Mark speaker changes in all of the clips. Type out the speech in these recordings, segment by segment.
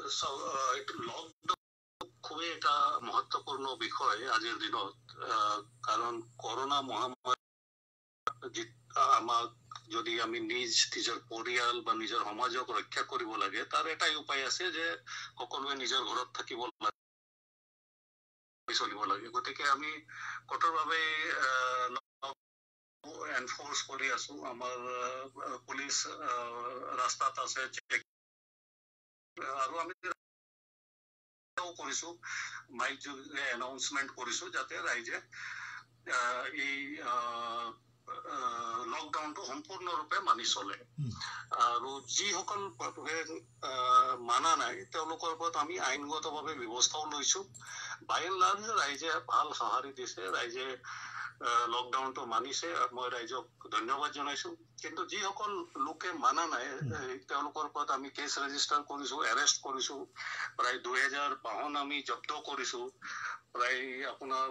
Speaker 1: এইটো লকডাউন খুবই এটা মহত্বপূর্ণ বিষয় আজিৰ দিনত, কাৰণ করোনা মহামাৰী আমাক যদি আমি নিজৰ পৰিয়াল বা নিজৰ সমাজক ৰক্ষা কৰিব লাগে, তাৰ এটাই উপায় আছে যে সকলোৱে নিজৰ ঘৰত থাকিব লাগে, চলিব লাগে। গতিকে আমি কঠোৰভাৱে এনফোর্স কৰি আছো। আমাৰ পুলিচ ৰাস্তাত আছে, আৰু আমি কৰিছো, মাইক যোগে এনাউন্সমেন্ট কৰিছো যাতে ৰাইজে এই লকডাউনটো সম্পূৰ্ণৰূপে মানি চলে। আৰু যিসকল মানা নাই তেওঁলোকৰ ওপৰত আমি আইনগতভাৱে ব্যৱস্থাও লৈছো। বাই এণ্ড লাৰ্জ ৰাইজে ভাল সঁহাৰি দিছে, ৰাইজে লকডাউনটো মানিছে, মই ৰাইজক ধন্যবাদ জনাইছো। কিন্তু যিসকল লোকে মানা নাই তেওঁলোকৰ ওপৰত আমি কেছ ৰেজিষ্টাৰ কৰিছো, এৰেষ্ট কৰিছো। প্ৰায় 2000 বাহন আমি জব্দ কৰিছো। প্ৰায় আপোনাৰ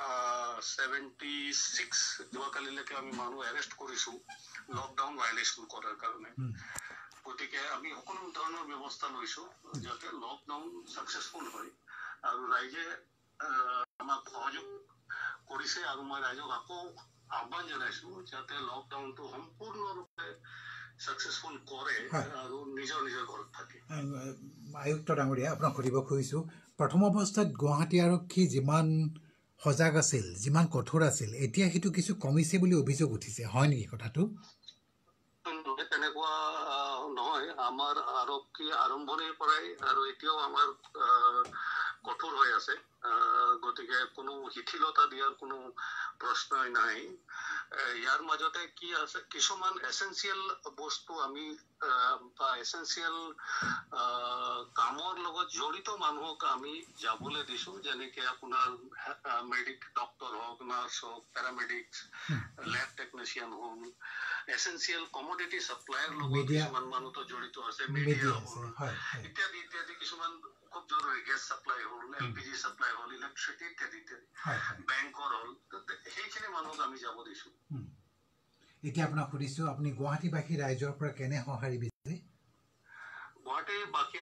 Speaker 1: 76 যোৱাকালিলৈকে আমি মানুহ এৰেষ্ট কৰিছো লকডাউন ভাইলেশ্যন কৰাৰ কাৰণে। গতিকে আমি সকলো ধৰণৰ ব্যৱস্থা লৈছো যাতে লকডাউন সাকসেসফুল হয়। আৰু ৰাইজে আমাক সহযোগ কৰিছে, আৰু মই ৰাইজক আকৌ আহ্বান জনাইছো যাতে লকডাউনটো সম্পূৰ্ণৰূপে সাকসেসফুল কৰে আৰু নিজৰ ঘৰত থাকে।
Speaker 2: আয়ুক্ত ডাঙৰীয়া, আপোনাক সুধিব খুজিছোঁ, প্ৰথম অৱস্থাত গুৱাহাটী আৰক্ষী যিমান সজাগ আছিল, যিমান কঠোৰ আছিল, এতিয়া সেইটো কিছু কমিছে বুলি অভিযোগ উঠিছে, হয় নেকি কথাটো?
Speaker 1: তেনেকুৱা নহয়, আমাৰ আৰক্ষী আৰম্ভণিৰ পৰাই আৰু এতিয়াও আমাৰ কঠোৰ হৈ আছে। গতিকে কোনো শিথিলতা দিয়াৰ কোনো প্ৰশ্নই নাই। ইয়াৰ মাজতে কি আছে, কিছুমান এসেঞ্চিয়েল বস্তু আমি বা এসেঞ্চিয়েল কামৰ লগত জড়িত মানুহক আমি যাবলৈ দিছো, যেনেকে আপোনাৰ ডক্টৰ হওক, নাৰ্ছ হওক, পেৰামেডিক্স, লেব টেকনিচিয়ান হওক, এসেঞ্চিয়েল কমোডিটি সাপ্লাইৰ লগত কিছুমান মানুহতো জড়িত আছে, মিডিয়া ইত্যাদি ইত্যাদি, কিছুমান খুব জৰুৰী, গেছ সাপ্লাই হ'ল, LPG সাপ্লাই হ'ল, ইলেক্ট্ৰিচিটি ইত্যাদি ইত্যাদি, বেংকৰ হ'ল, সেইখিনি মানুহক আমি যাব দিছো।
Speaker 2: এতিয়া আপোনাক সুধিছোঁ, আপুনি গুৱাহাটীবাসী ৰাইজৰ পৰা কেনে সঁহাৰি বিচাৰে?
Speaker 1: গুৱাহাটীবাসী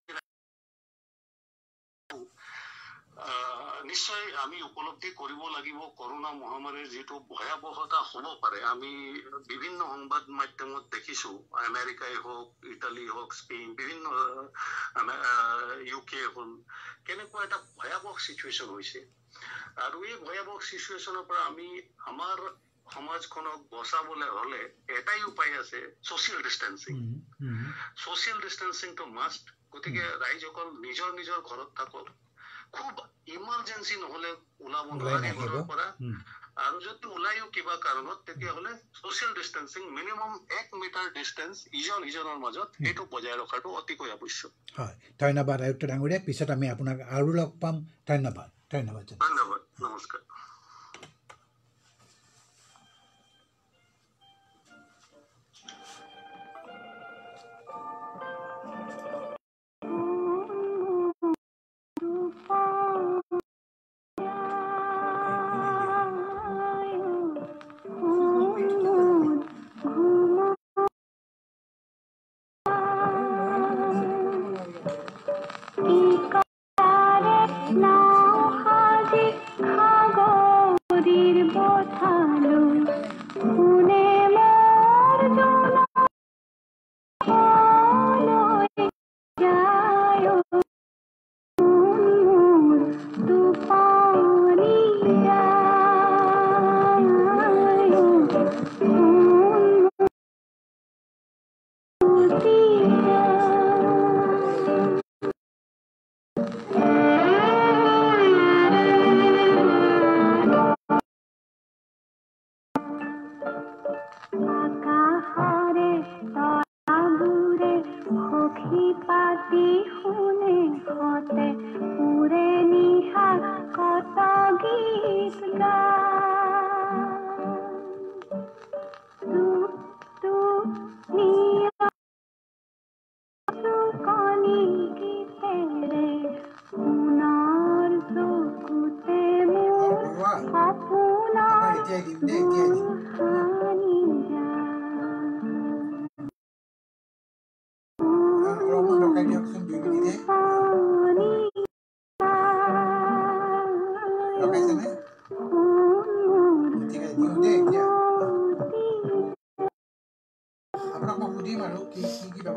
Speaker 1: নিশ্চয় আমি উপলব্ধি কৰিব লাগিব কৰোনা মহামাৰীৰ যিটো ভয়াৱহতা হ'ব পাৰে। আমি বিভিন্ন সংবাদ মাধ্যমত দেখিছো, আমেৰিকাই হওক, ইটালী হওক, স্পেইন, বিভিন্ন UK হ'ল, কেনেকুৱা এটা ভয়াৱহ সিচুৱেশ্যন হৈছে। আৰু এই ভয়াৱহ সিচুৱেশ্যনৰ পৰা আমি আমাৰ সমাজখনক বচাবলৈ হলে এটাই উপায় আছে, সোশ্যাল ডিস্টেন্সিং। সোশ্যাল ডিস্টেন্সিংটো মাষ্ট। গতিকে ৰাইজসকল নিজৰ ঘৰত থাকক, খুব ইমাৰ্জেঞ্চি নহলে ওলাব নোৱাৰে ঘৰৰ পৰা, আৰু যদি ওলাইও কিবা কাৰণত তেতিয়াহলে social distancing, minimum 1 metre distance ইজনৰ মাজত, সেইটো বজাই ৰখাটো অতিকৈ আৱশ্যক।
Speaker 2: হয়, ধন্যবাদ আয়ুক্ত ডাঙৰীয়া। পিছত আমি আপোনাক আৰু লগ পাম। ধন্যবাদ।
Speaker 1: ধন্যবাদ, নমস্কাৰ।
Speaker 2: Roman, can you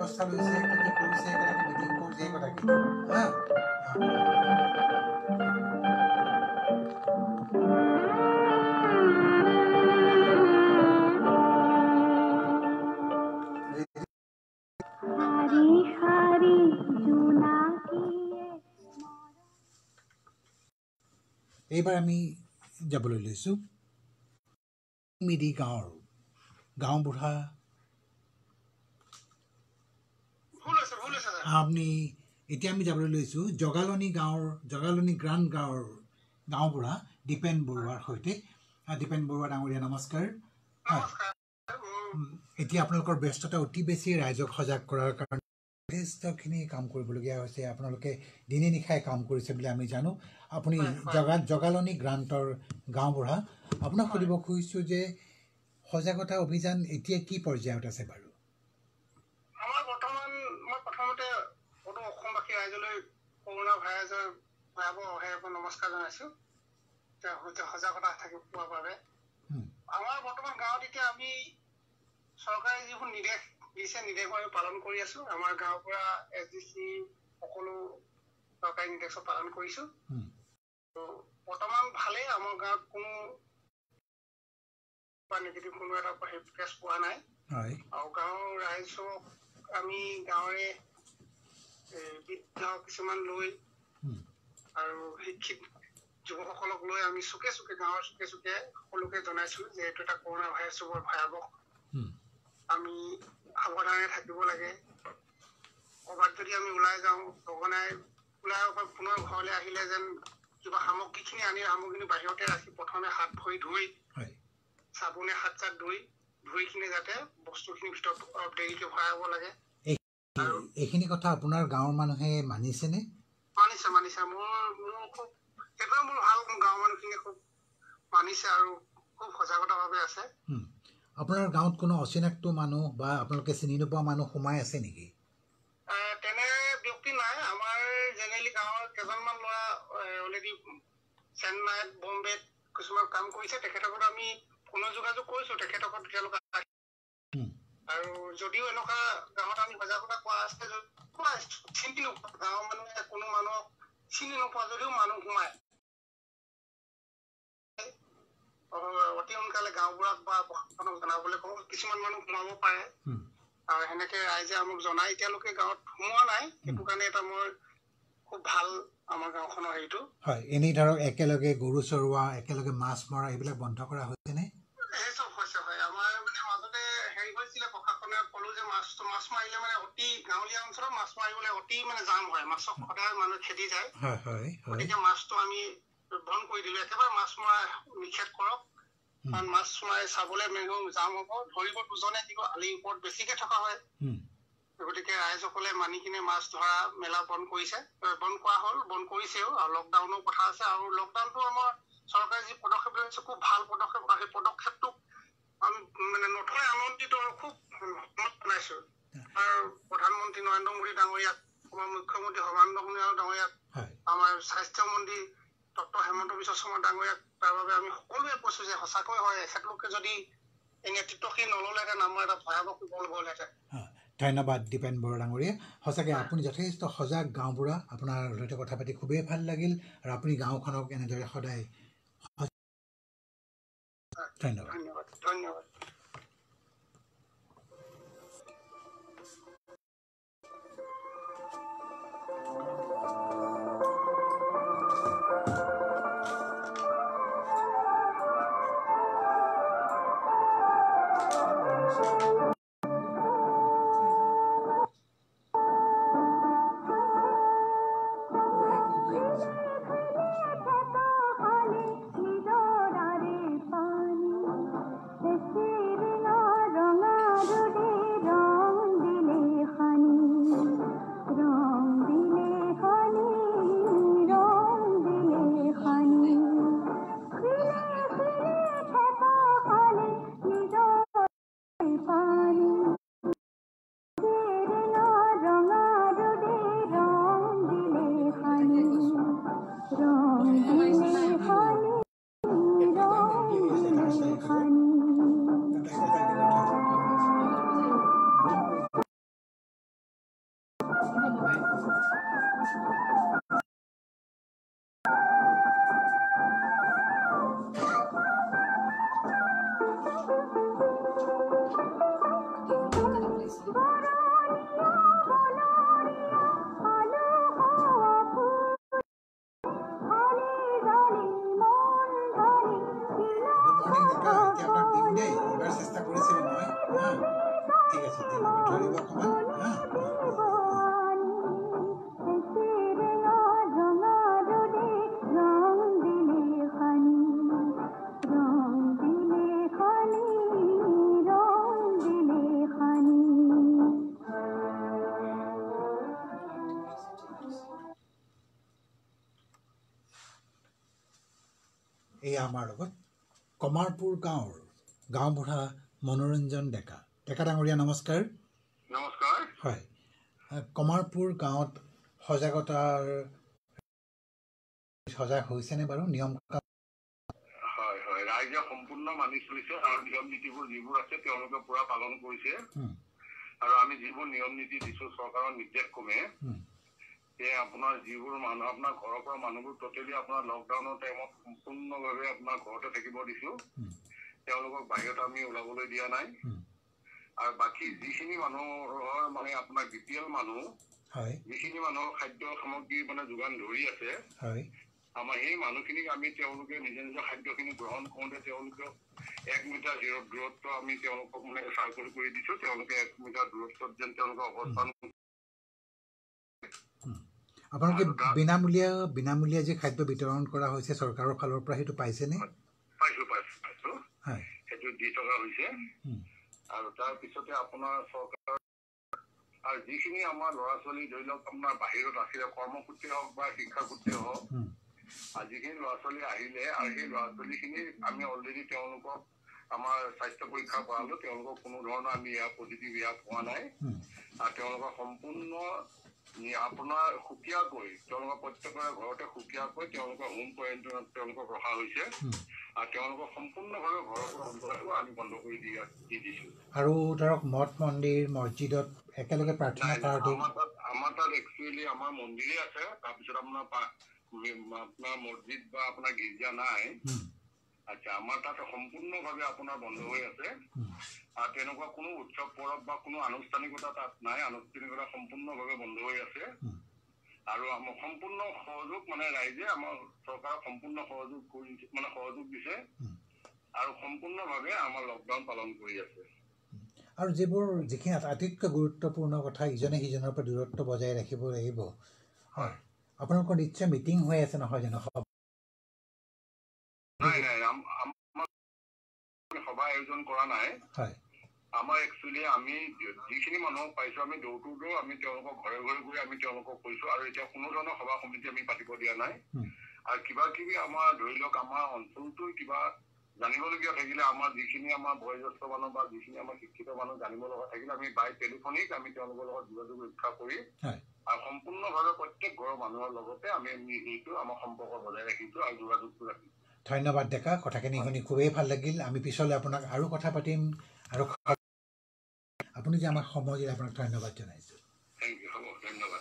Speaker 2: ব্যৱস্থা লৈছে কি কি কৰিছে কেনেকৈ মিটিং কৰিছে এই কথাখিনি হা এইবাৰ আমি যাবলৈ লৈছোঁ মিৰি গাঁওবুঢ়া আপুনি এতিয়া আমি যাবলৈ লৈছোঁ জগালনি গ্ৰাণ্ড গাঁওবুঢ়া দীপেন বৰুৱাৰ সৈতে দীপেন বৰুৱা ডাঙৰীয়া নমস্কাৰ এতিয়া আপোনালোকৰ ব্যস্ততা অতি বেছি ৰাইজক সজাগ কৰাৰ কাৰণে যথেষ্টখিনি কাম কৰিবলগীয়া হৈছে আপোনালোকে দিনে নিশাই কাম কৰিছে বুলি আমি জানো আপুনি জগালনি গ্ৰাণ্টৰ গাঁওবুঢ়া আপোনাক সুধিব খুজিছোঁ যে সজাগতা অভিযান এতিয়া কি পৰ্যায়ত আছে বাৰু
Speaker 3: আমাৰ বৰ্তমান মই প্ৰথমতে অসমবাসী ৰাইজলৈ কৰোণা ভাইৰাছৰ ভয়াৱহ নমস্কাৰ জনাইছোঁ সজাগতা থাকিব পোৱাৰ বাবে আমাৰ বৰ্তমান গাঁৱত এতিয়া আমি চৰকাৰে যিবোৰ নিৰ্দেশ দিছে নিৰ্দেশবোৰ আমি পালন কৰি আছো আমাৰ গাঁৱৰ পৰা SDC সকলো চৰকাৰী নিৰ্দেশ পালন কৰিছোঁ বৰ্তমান ভালেই আমাৰ গাঁৱত কোনো নেগেটিভ কোনো এটা কেছ পোৱা নাই আৰু গাঁৱৰ ৰাইজক আমি গাঁৱৰে বৃদ্ধ কিছুমান লৈ আৰু শিক্ষিত যুৱকসকলক লৈ আমি চুকে চুকে গাঁৱৰ চুকে চুকে সকলোকে জনাইছো যে এইটো এটা কৰোণা ভাইৰাছ বৰ ভয়াৱহ আমি সাৱধানে থাকিব লাগে ক'ৰবাত যদি আমি ওলাই যাওঁ সঘনাই ওলাই পুনৰ ঘৰলৈ আহিলে যেন কিবা সামগ্ৰীখিনি আনি সামগ্ৰীখিনি বাহিৰতে ৰাখি প্ৰথমে হাত ভৰি ধুই চাবোনে হাত চাত ধুইখিনি যাতে বস্তুখিনি ভিতৰত অলপ দেৰিকৈ ভৰাব লাগে
Speaker 2: এইখিনি কথা আপোনাৰ গাঁৱৰ মানুহে মানিছেনে
Speaker 3: মানিছে মোৰ খুব সেইটোৱে মোৰ ভাল গাঁৱৰ মানুহখিনিয়ে খুব মানিছে আৰু খুব সজাগতাভাৱে আছে
Speaker 2: আপোনাৰ গাঁৱত কোনো অচিনাক্ত মানুহ বা আপোনালোকে চিনি নোপোৱা মানুহ সোমাই আছে নেকি
Speaker 3: তেনে ব্যক্তি নাই আমাৰ জেনেৰেলি গাঁৱৰ কেইজনমান ল'ৰা অলৰেডি চেন্নাইত বম্বেত কিছুমান কাম কৰিছে তেখেতসকলক আমি পুনৰ যোগাযোগ কৰিছোঁ তেখেতসকল তেওঁলোকে আৰু যদিও এনেকুৱা গাঁৱত আমি সজাগতা কোৱা আছে চিনি নোপোৱা গাঁৱৰ মানুহে কোনো মানুহক চিনি নোপোৱা যদিও মানুহ সোমায় অতি সোনকালে গাঁওবুঢ়াক বা প্ৰশাসনক জনাবলৈ কওঁ কিছুমান মানুহ সোমাব পাৰে আৰু সেনেকে ৰাইজে আমাক জনাই এতিয়ালৈকে গাঁৱত সোমোৱা নাই সেইটো কাৰণে এটা মই খুব ভাল আমাৰ গাঁওখনৰ হেৰিটো
Speaker 2: হয় এনেই ধৰক একেলগে গৰু চৰোৱা একেলগে মাছ মৰা এইবিলাক বন্ধ কৰা হৈছেনে
Speaker 3: সেইচব হৈছে হয় আমাৰ মানে মাজতে হেৰি হৈছিলে প্ৰশাসনে ক'লো যে মাছ মাৰিলে মানে অতি গাঁৱলীয়া অঞ্চলত মাছ মাৰিবলৈ অতি মানে জাম হয় মাছক সদায় মানুহ খেদি যায় গতিকে মাছটো আমি বন্ধ কৰি দিলো একেবাৰে মাছ মৰা নিষেধ কৰক কাৰণ মাছ মাৰি চাবলৈ জাম হ'ব ধৰিব দুজনে দিব আলিৰ ওপৰত বেছিকে থকা হয় গতিকে ৰাইজসকলে মানি কিনে মাছ ধৰা মেলা বন্ধ কৰিছে বন্ধ কৰা হ'ল বন্ধ কৰিছেও আৰু লকডাউনৰ কথা আছে আৰু লকডাউনটো আমাৰ চৰকাৰে যি পদক্ষেপ লৈছে খুব ভাল পদক্ষেপ আৰু সেই পদক্ষেপটোক আমি মানে নথৈ আনন্দিত আৰু খুব জনাইছো আৰু প্ৰধানমন্ত্ৰী নৰেন্দ্ৰ মোদী ডাঙৰীয়াক আমাৰ মুখ্যমন্ত্ৰী সৰ্বানন্দ সোণোৱাল ডাঙৰীয়াক আমাৰ স্বাস্থ্যমন্ত্ৰী ডক্টৰ হেমন্ত বিশ্ব শৰ্মা ডাঙৰীয়াক তাৰ বাবে আমি সকলোৱে কৈছো যে সঁচাকৈ হয় এখেতলোকে যদি এই নেতৃত্বখিনি নল'লেহেঁতেন আমাৰ এটা ভয়াৱহ বিপদ হ'লহেঁতেন
Speaker 2: ধন্যবাদ দীপেন বৰুৱা ডাঙৰীয়া সঁচাকৈ আপুনি যথেষ্ট সজাগ গাঁওবুঢ়া আপোনাৰ সৈতে কথা পাতি খুবেই ভাল লাগিল আৰু আপুনি গাঁওখনক এনেদৰে সদায়
Speaker 3: ধন্যবাদ
Speaker 4: This
Speaker 2: এই আমাৰ লগত কমাৰপুৰ গাঁৱৰ গাঁওবুঢ়া মনোৰঞ্জন ডেকা ডাঙৰীয়া নমস্কাৰ।
Speaker 1: নমস্কাৰ।
Speaker 2: হয়, কমাৰপুৰ গাঁৱত সজাগ হৈছেনে বাৰু? নিয়ম
Speaker 1: হয় হয়, ৰাইজে সম্পূৰ্ণ মানি চলিছে আৰু নিয়ম নীতিবোৰ যিবোৰ আছে তেওঁলোকে পুৰা পালন কৰিছে। আৰু আমি যিবোৰ নিয়ম নীতি দিছো চৰকাৰৰ নিৰ্দেশ ক্ৰমে, আপোনাৰ যিবোৰ মানুহ আপোনাৰ ঘৰৰ পৰা মানুহবোৰ টোটেলি আপোনাৰ লকডাউনৰ টাইমত সম্পূৰ্ণভাৱে আপোনাৰ ঘৰতে থাকিব দিছো। তেওঁলোকক বাহিৰত আমি ওলাবলৈ দিয়া নাই। আৰু বাকী যিখিনি মানুহৰ মানে আপোনাৰ BPL মানুহ, যিখিনি মানুহৰ খাদ্য সামগ্ৰী মানে যোগান ধৰি আছে, আমাৰ সেই মানুহখিনিক আমি তেওঁলোকে নিজে নিজৰ খাদ্যখিনি গ্ৰহণ কৰোঁতে তেওঁলোকক 1 মিটাৰ দূৰত্ব আমি তেওঁলোকক মানে চাৰ্কুল কৰি দিছো। তেওঁলোকে 1 মিটাৰ দূৰত্বত যেন তেওঁলোকে অৱস্থান।
Speaker 2: আপোনালোকে বিনামূলীয়া যে খাদ্য বিতৰণ কৰা হৈছে চৰকাৰৰ ফালৰ পৰা, সেইটো পাইছেনে?
Speaker 1: পাইছো সেইটো দি থকা হৈছে। আৰু তাৰপিছতে আপোনাৰ চৰকাৰৰ আৰু যিখিনি আমাৰ ল'ৰা ছোৱালী ধৰি লওক আপোনাৰ বাহিৰত আছিলে, কৰ্মসূত্ৰে হওক বা শিক্ষাসূত্ৰে হওক, আৰু যিখিনি ল'ৰা ছোৱালী আহিলে আৰু সেই ল'ৰা ছোৱালীখিনি আমি অলৰেডি তেওঁলোকক আমাৰ স্বাস্থ্য পৰীক্ষা কৰালো। তেওঁলোকক কোনো ধৰণৰ আমি পজিটিভ পোৱা নাই। আৰু তেওঁলোকক সম্পূৰ্ণ আপোনাৰ সুকীয়াকৈ তেওঁলোকৰ প্ৰত্যেকৰে ঘৰতে সুকীয়াকৈ তেওঁলোকৰ হোম কোৱাৰেণ্টাইনত তেওঁলোকক ৰখা হৈছে। আৰু তেওঁলোকক সম্পূৰ্ণভাৱে ঘৰৰ পৰা আমি বন্ধ কৰি দি দিছো।
Speaker 2: আৰু ধৰক মঠ মন্দিৰ মছজিদত একেলগে প্ৰাৰ্থনা কৰাটো
Speaker 1: আমাৰ তাত একচুৱেলি আমাৰ মন্দিৰে আছে। তাৰপিছত আপোনাৰ মছজিদ বা আপোনাৰ গীৰ্জা নাই। আচ্ছা, আমাৰ তাত সম্পূৰ্ণভাৱে আপোনাৰ বন্ধ হৈ আছে। আৰু তেনেকুৱা কোনো উৎসৱ পৰৱ বা কোনো আনুষ্ঠানিকতা তাত নাই। আনুষ্ঠানিকতা সম্পূৰ্ণভাৱে বন্ধ হৈ আছে। আৰু আমাৰ সম্পূৰ্ণ সহযোগ মানে ৰাইজে আমাৰ চৰকাৰক সম্পূৰ্ণ সহযোগ দিছে আৰু সম্পূৰ্ণভাৱে আমাৰ লকডাউন পালন কৰি আছে।
Speaker 2: আৰু যিখিনি আটাইতকৈ গুৰুত্বপূৰ্ণ কথা, ইজনে সিজনৰ পৰা দূৰত্ব বজাই ৰাখিব লাগিব। হয়, আপোনালোকৰ নিশ্চয় মিটিং হৈ আছে নহয় জানো?
Speaker 1: নাই, সভা আয়োজন কৰা নাই। আমাৰ একচুৱেলি আমি যিখিনি মানুহক পাইছো আমি ডোৰ টু ডোৰ আমি তেওঁলোকক ঘৰে ঘৰে গৈ আমি তেওঁলোকক কৈছো। আৰু এতিয়া কোনো ধৰণৰ সভা সমিতি আমি পাতিব দিয়া নাই। আৰু কিবা কিবি আমাৰ ধৰি লওক আমাৰ অঞ্চলটোৰ কিবা জানিবলগীয়া থাকিলে, আমাৰ যিখিনি আমাৰ বয়োজ্যেষ্ঠ মানুহ বা যিখিনি আমাৰ শিক্ষিত মানুহ জানিব লগা থাকিলে আমি বাই টেলিফোনিক আমি তেওঁলোকৰ লগত যোগাযোগ ৰক্ষা কৰি আৰু সম্পূৰ্ণভাৱে প্ৰত্যেক ঘৰৰ মানুহৰ লগতে আমি এইটো আমাৰ সম্পৰ্ক বজাই ৰাখিছো আৰু যোগাযোগটো ৰাখিছো।
Speaker 2: ধন্যবাদ ডেকা, কথাখিনি শুনি খুবেই ভাল লাগিল। আমি পিছলৈ আপোনাক আৰু কথা পাতিম। আৰু আপুনি যে আমাক সময় দিলে আপোনাক ধন্যবাদ জনাইছোঁ।
Speaker 1: থেংক ইউ, হ'ব, ধন্যবাদ।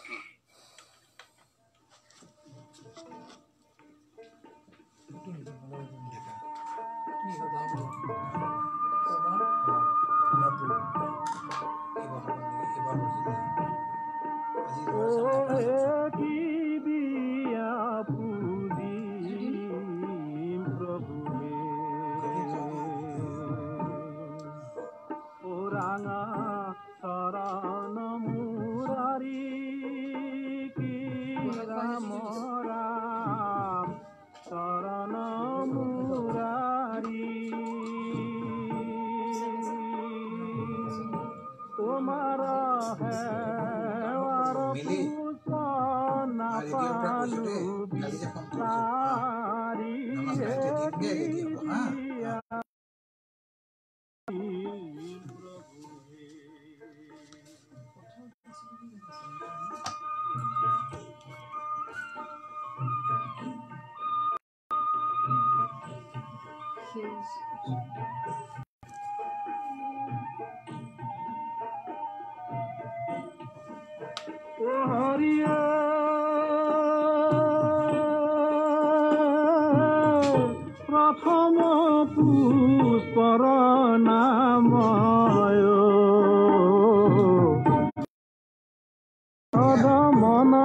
Speaker 4: প্ৰথম পুষ্পৰ নাময় সদমন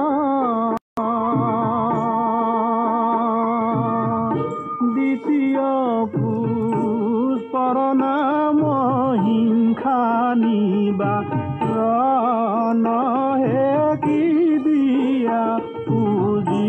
Speaker 4: দ্বিতীয় পুষ্পৰ নাম হিংসা নিবাৰণ হে কি দিয়া পুজি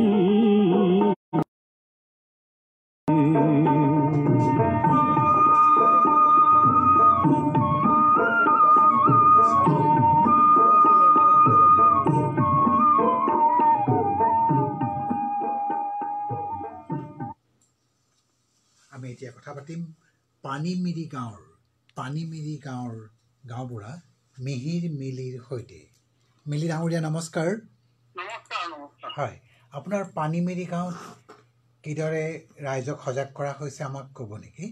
Speaker 2: আমি এতিয়া কথা পাতিম পানীমিৰি গাঁৱৰ গাঁওবুঢ়া মিহিৰ মিলিৰ সৈতে। মিলি ডাঙৰীয়া নমস্কাৰ। হয়, আপোনাৰ পানীমিৰি গাঁৱত কিদৰে ৰাইজক সজাগ কৰা হৈছে আমাক ক'ব নেকি?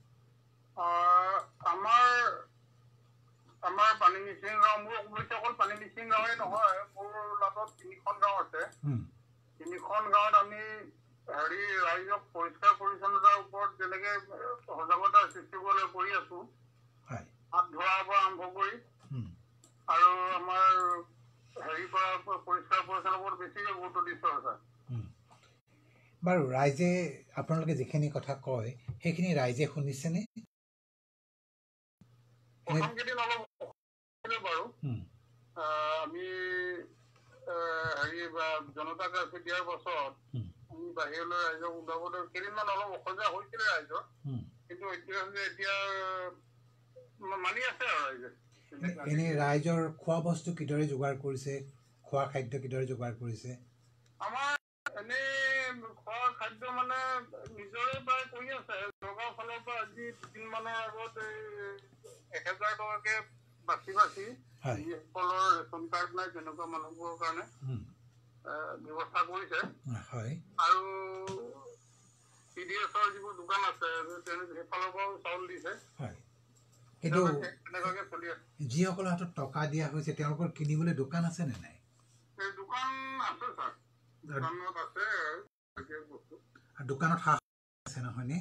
Speaker 3: আমাৰ পানী মিচিং গাঁও, মোৰ অৱশ্যে অকল পানী মিচিং গাঁৱে নহয়, মোৰ লগত 3খন গাঁও আছে। 3খন গাঁৱত আমি ৰাইজক পৰিষ্কাৰ পৰিচ্ছন্নতাৰ ওপৰত যেনেকে সজাগতা সৃষ্টি কৰি আছো, হাত ধোৱাৰ পৰা আৰম্ভ কৰি আৰু আমাৰ পৰা পৰিষ্কাৰ পৰিচ্ছন্নতাৰ ওপৰত বেছিকে গুৰুত্ব দিছো।
Speaker 2: বাৰু ৰাইজে আপোনালোকে যিখিনি কথা কয় সেইখিনি ৰাইজে শুনিছেনে?
Speaker 3: আমি জনতা কাৰ্ফিউ দিয়াৰ পাছত আমি বাহিৰলৈ ৰাইজক ওলাবলৈ কেইদিনমান অলপ অসুবিধা হৈছিলে ৰাইজৰ, কিন্তু এতিয়া মানি আছে আৰু ৰাইজে।
Speaker 2: এনে ৰাইজৰ খোৱা বস্তু কিদৰে যোগাৰ কৰিছে, খোৱা খাদ্য কিদৰে যোগাৰ কৰিছে?
Speaker 3: আমাৰ এনে খোৱা খাদ্য মানে নিজৰে প্ৰায় কৰি আছে। চৰকাৰৰ ফালৰ পৰা আজি 2 দিনমানৰ আগত 1000 টকাকে বাছি যিসকলৰ ৰেচন কাৰ্ড নাই তেনেকুৱা মানুহবোৰৰ কাৰণে ব্যৱস্থা কৰিছে। আৰু CDSৰ যিবোৰ দোকান আছে সেইফালৰ পৰাও চাউল দিছে।
Speaker 2: কিন্তু যিসকলৰ হাতত টকা দিয়া হৈছে তেওঁলোকৰ কিনিবলৈ দোকান আছে নে নাই?
Speaker 3: দোকান আছে ছাৰ, দোকানত আছে বস্তু।
Speaker 2: দোকানত সাহ আছে নহয়নে?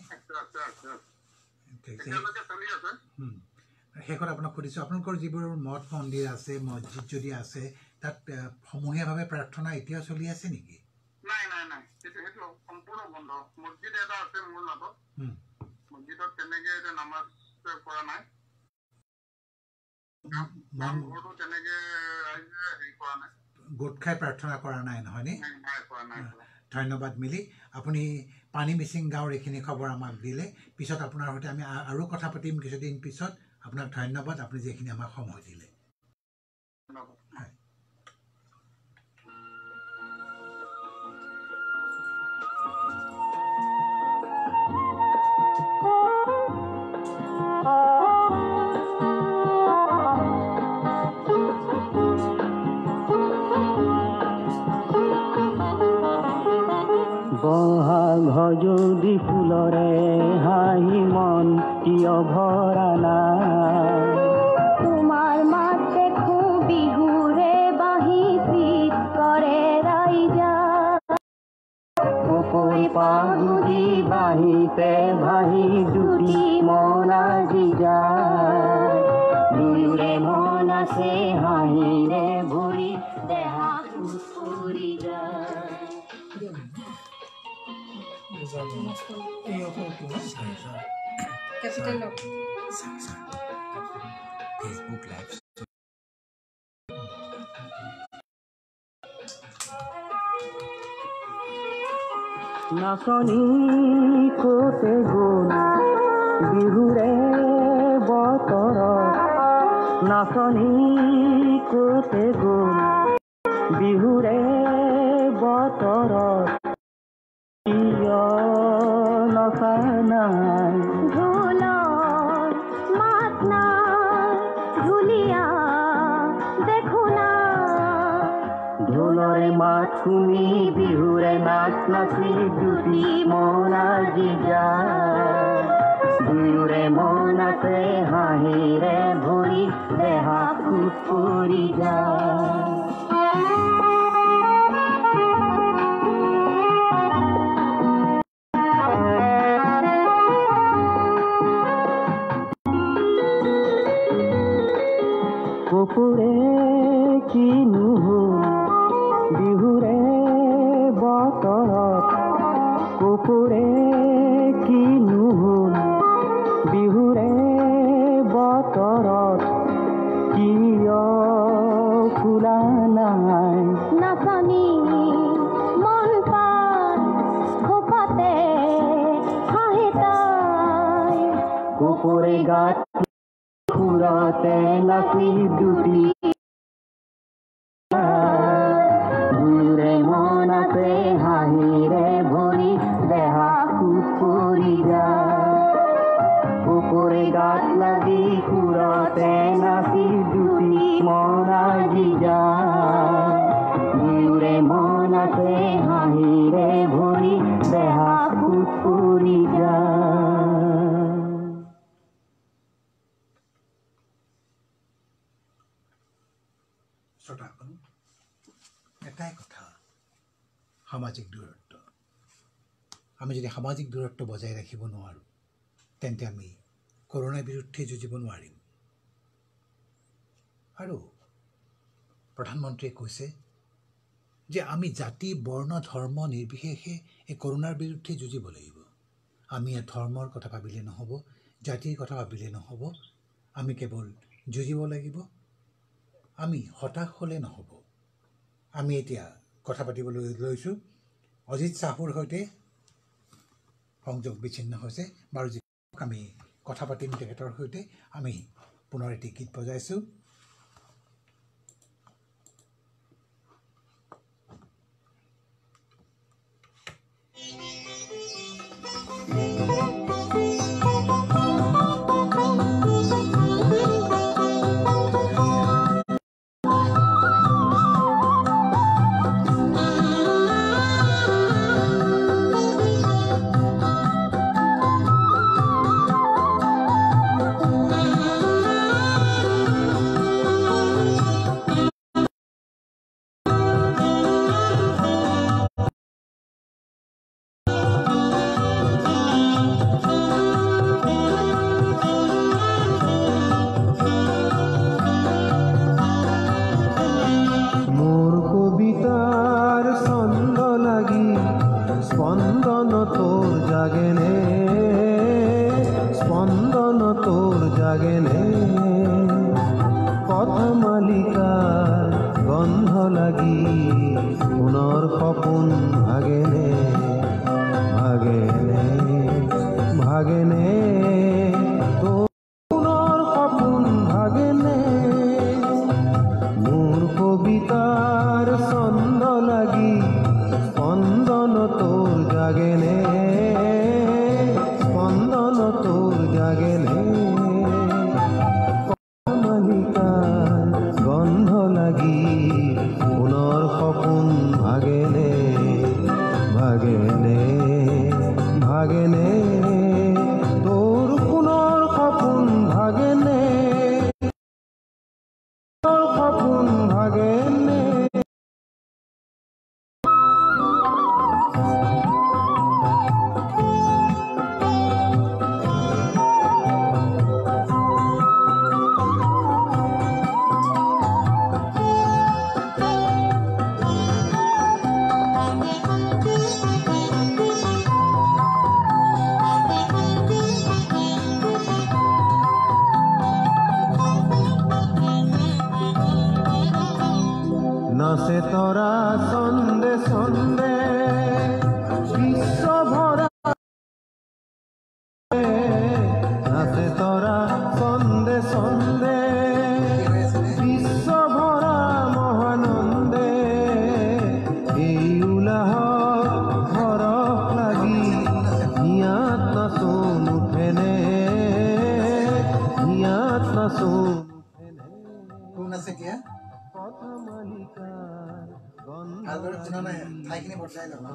Speaker 2: শেষত আপোনাক সুধিছোঁ, আপোনালোকৰ যিবোৰ মঠ মন্দিৰ আছে, মছজিদ যদি আছে, তাত সমূহীয়াভাৱে প্ৰাৰ্থনা এতিয়াও চলি আছে নেকি?
Speaker 3: নাই, সেইটো সম্পূৰ্ণ বন্ধ। মছজিদ এটা আছে মোৰ লগত, মছজিদত তেনেকে নামাজ কৰা নাই, নামঘৰতো তেনেকে ৰাইজে হেৰি কৰা নাই,
Speaker 2: গোট খাই প্ৰাৰ্থনা কৰা নাই নহয়নে? ধন্যবাদ মিলি। আপুনি পানী মিচিং গাঁৱৰ এইখিনি খবৰ আমাক দিলে। পিছত আপোনাৰ সৈতে আমি আৰু কথা পাতিম কিছুদিন পিছত। আপোনাক ধন্যবাদ, আপুনি যিখিনি আমাক সময় দিলে।
Speaker 4: যদি ফুলৰে হাঁহি মন কিয় ভৰা নাই,
Speaker 5: তোমাৰ মাত দেখো বিহুৰে বাঁহী চিত কৰে ৰাইজা,
Speaker 4: পাগুৰি বাঁহিতে ভাহি দুটি মন আজি যায়, দুয়োৰে মন আছে হাঁহিৰে ভৰি দেহা ফুৰি যায়।
Speaker 2: Facebook Live.
Speaker 4: নাচনী কোতে গ'ল বিহুৰে বতৰত, নাচনী কোতে গ'ল বিহুৰে বতৰত, নচা নাই
Speaker 5: ঢোলৰ মাত নাই, ঢুলীয়া দেখো না,
Speaker 4: ঢোলৰে মাত শুনি বিহুৰে নাচ নাচি দুটি মন আজি যায়, দুয়োৰে মন আছে হাঁহিৰে ভৰি দেহা ফুৰি যায়। ওপৰে গাত ফুৰতে নাছিল দুটি দুয়োৰে মন আছে হাঁহিৰে ভৰি দেহা সুত পৰি যায় ওপৰে গাত লাগি ফুৰতে নাছিল দুটি মন আজি যায় দুয়োৰে মন আছে হাঁহিৰে ভৰি দেহা সুত পৰি যায়
Speaker 2: শ্ৰোতাসকল এটাই কথা সামাজিক দূৰত্ব আমি যদি সামাজিক দূৰত্ব বজাই ৰাখিব নোৱাৰোঁ তেন্তে আমি কৰোনাৰ বিৰুদ্ধে যুঁজিব নোৱাৰিম আৰু প্ৰধানমন্ত্ৰীয়ে কৈছে যে আমি জাতি বৰ্ণ ধৰ্ম নিৰ্বিশেষে এই কৰোনাৰ বিৰুদ্ধে যুঁজিব লাগিব আমি ধৰ্মৰ কথা ভাবিলে নহ'ব জাতিৰ কথা ভাবিলে নহ'ব আমি কেৱল যুঁজিব লাগিব আমি হতাশ হ'লে নহ'ব আমি এতিয়া কথা পাতিবলৈ লৈছোঁ অজিত চাহুৰ সৈতে সংযোগ বিচ্ছিন্ন হৈছে বাৰু আমি কথা পাতিম তেখেতৰ সৈতে আমি পুনৰ এটি গীত বজাইছোঁ
Speaker 6: নাচে তৰা ছন্দে ছন্দে বিশ্ব ভৰা নাচে তৰা ছন্দে ছন্দে বিশ্ব ভৰা মহানন্দে এই উলাহ হৰহ লাগি হিয়াত নাচোন উঠেনে হিয়াত নাচোন
Speaker 2: কোন আছে এতিয়া ভালদৰে শুনা নাই ঠাইখিনি বদলাই লওঁ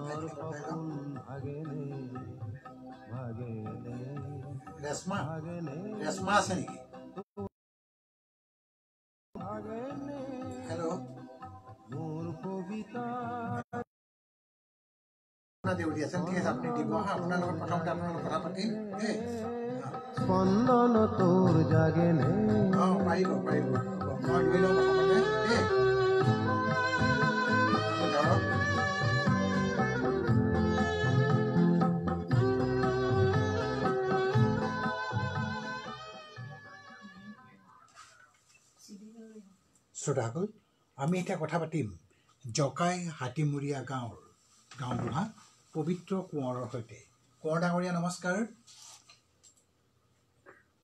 Speaker 2: ৰেশমা ৰেশমা আছে নেকি হেল্ল' মোৰ কবিতা দেউৰী আছে ঠিক আছে আপুনি দিব আপোনাৰ লগত প্ৰথমতে আপোনাৰ লগত কথা পাতিম
Speaker 6: স্পন্দন তোৰ জাগেনে
Speaker 2: অঁ পাৰিব পাৰিব মই লৈ লওঁ প্ৰথমতে শ্ৰোতাসকল আমি এতিয়া কথা পাতিম জকাই হাতীমূৰীয়া গাঁওবুঢ়া পবিত্ৰ কোঁৱৰৰ সৈতে কোঁৱৰ ডাঙৰীয়া নমস্কাৰ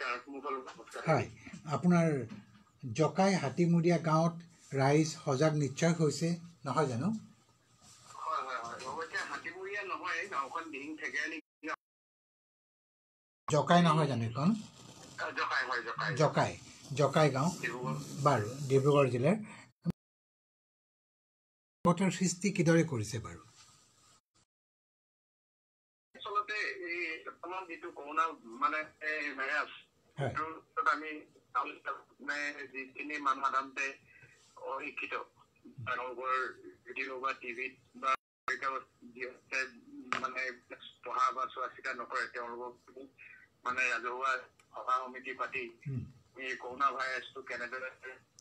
Speaker 2: হয় আপোনাৰ জকাই হাতীমুৰীয়া গাঁৱত ৰাইজ সজাগ নিশ্চয় হৈছে নহয় জানো জকাই নহয় জানো এখন জকাই গাঁও বাৰু ডিব্ৰুগড় জিলাৰ পথৰ সৃষ্টি কিদৰে কৰিছে বাৰু
Speaker 3: আচলতে এই বৰ্তমান যিটো কৰোণা মানে ভাইৰাছ আমি যিখিনি মানুহ সাধাৰণতে অশিক্ষিত তেওঁলোকৰ ভিডিঅ' বা টিভিত বা মানে পঢ়া বা চোৱা চিতা নকৰে তেওঁলোকক মানে ৰাজহুৱা সভা সমিতি পাতি এই কৰোণা ভাইৰাছটো কেনেদৰে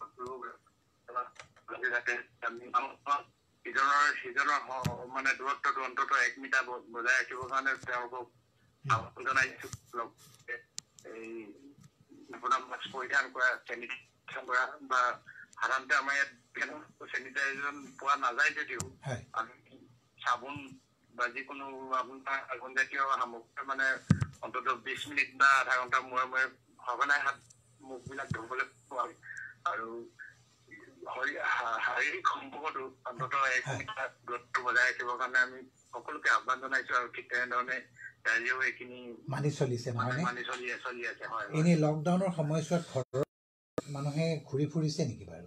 Speaker 3: সিজনৰ মানে দূৰত্বটো অন্তত 1 মিটাৰ বজাই ৰাখিবৰ কাৰণে তেওঁলোকক আহ্বান জনাইছো এই আপোনাৰ মাস্ক পৰিধান কৰা চেনিটাইজেশ্যন কৰা বা সাধাৰণতে আমাৰ ইয়াত চেনিটাইজেশ্যন পোৱা নাযায় যদিও আমি চাবোন বা যিকোনো আপোনাৰ আগুনজাতীয় সামগ্ৰী মানে অন্তত 20 মিনিট বা আধা ঘণ্টাৰ মূৰে মূৰে সঘনাই হাত মুখবিলাক ধুবলৈ পোৱা আৰু শাৰীৰিক সম্পৰ্কটো অন্তত 1 মিটাৰ দূৰত্ব বজাই ৰাখিবৰ কাৰণে আমি সকলোকে আহ্বান জনাইছো আৰু ঠিক তেনেধৰণে ৰাইজেও এইখিনি
Speaker 2: মানি চলিছে নহয়
Speaker 3: চলি আছে হয়
Speaker 2: এনে লকডাউনৰ সময়ছোৱাত ঘৰৰ মানুহে ঘূৰি ফুৰিছে নেকি বাৰু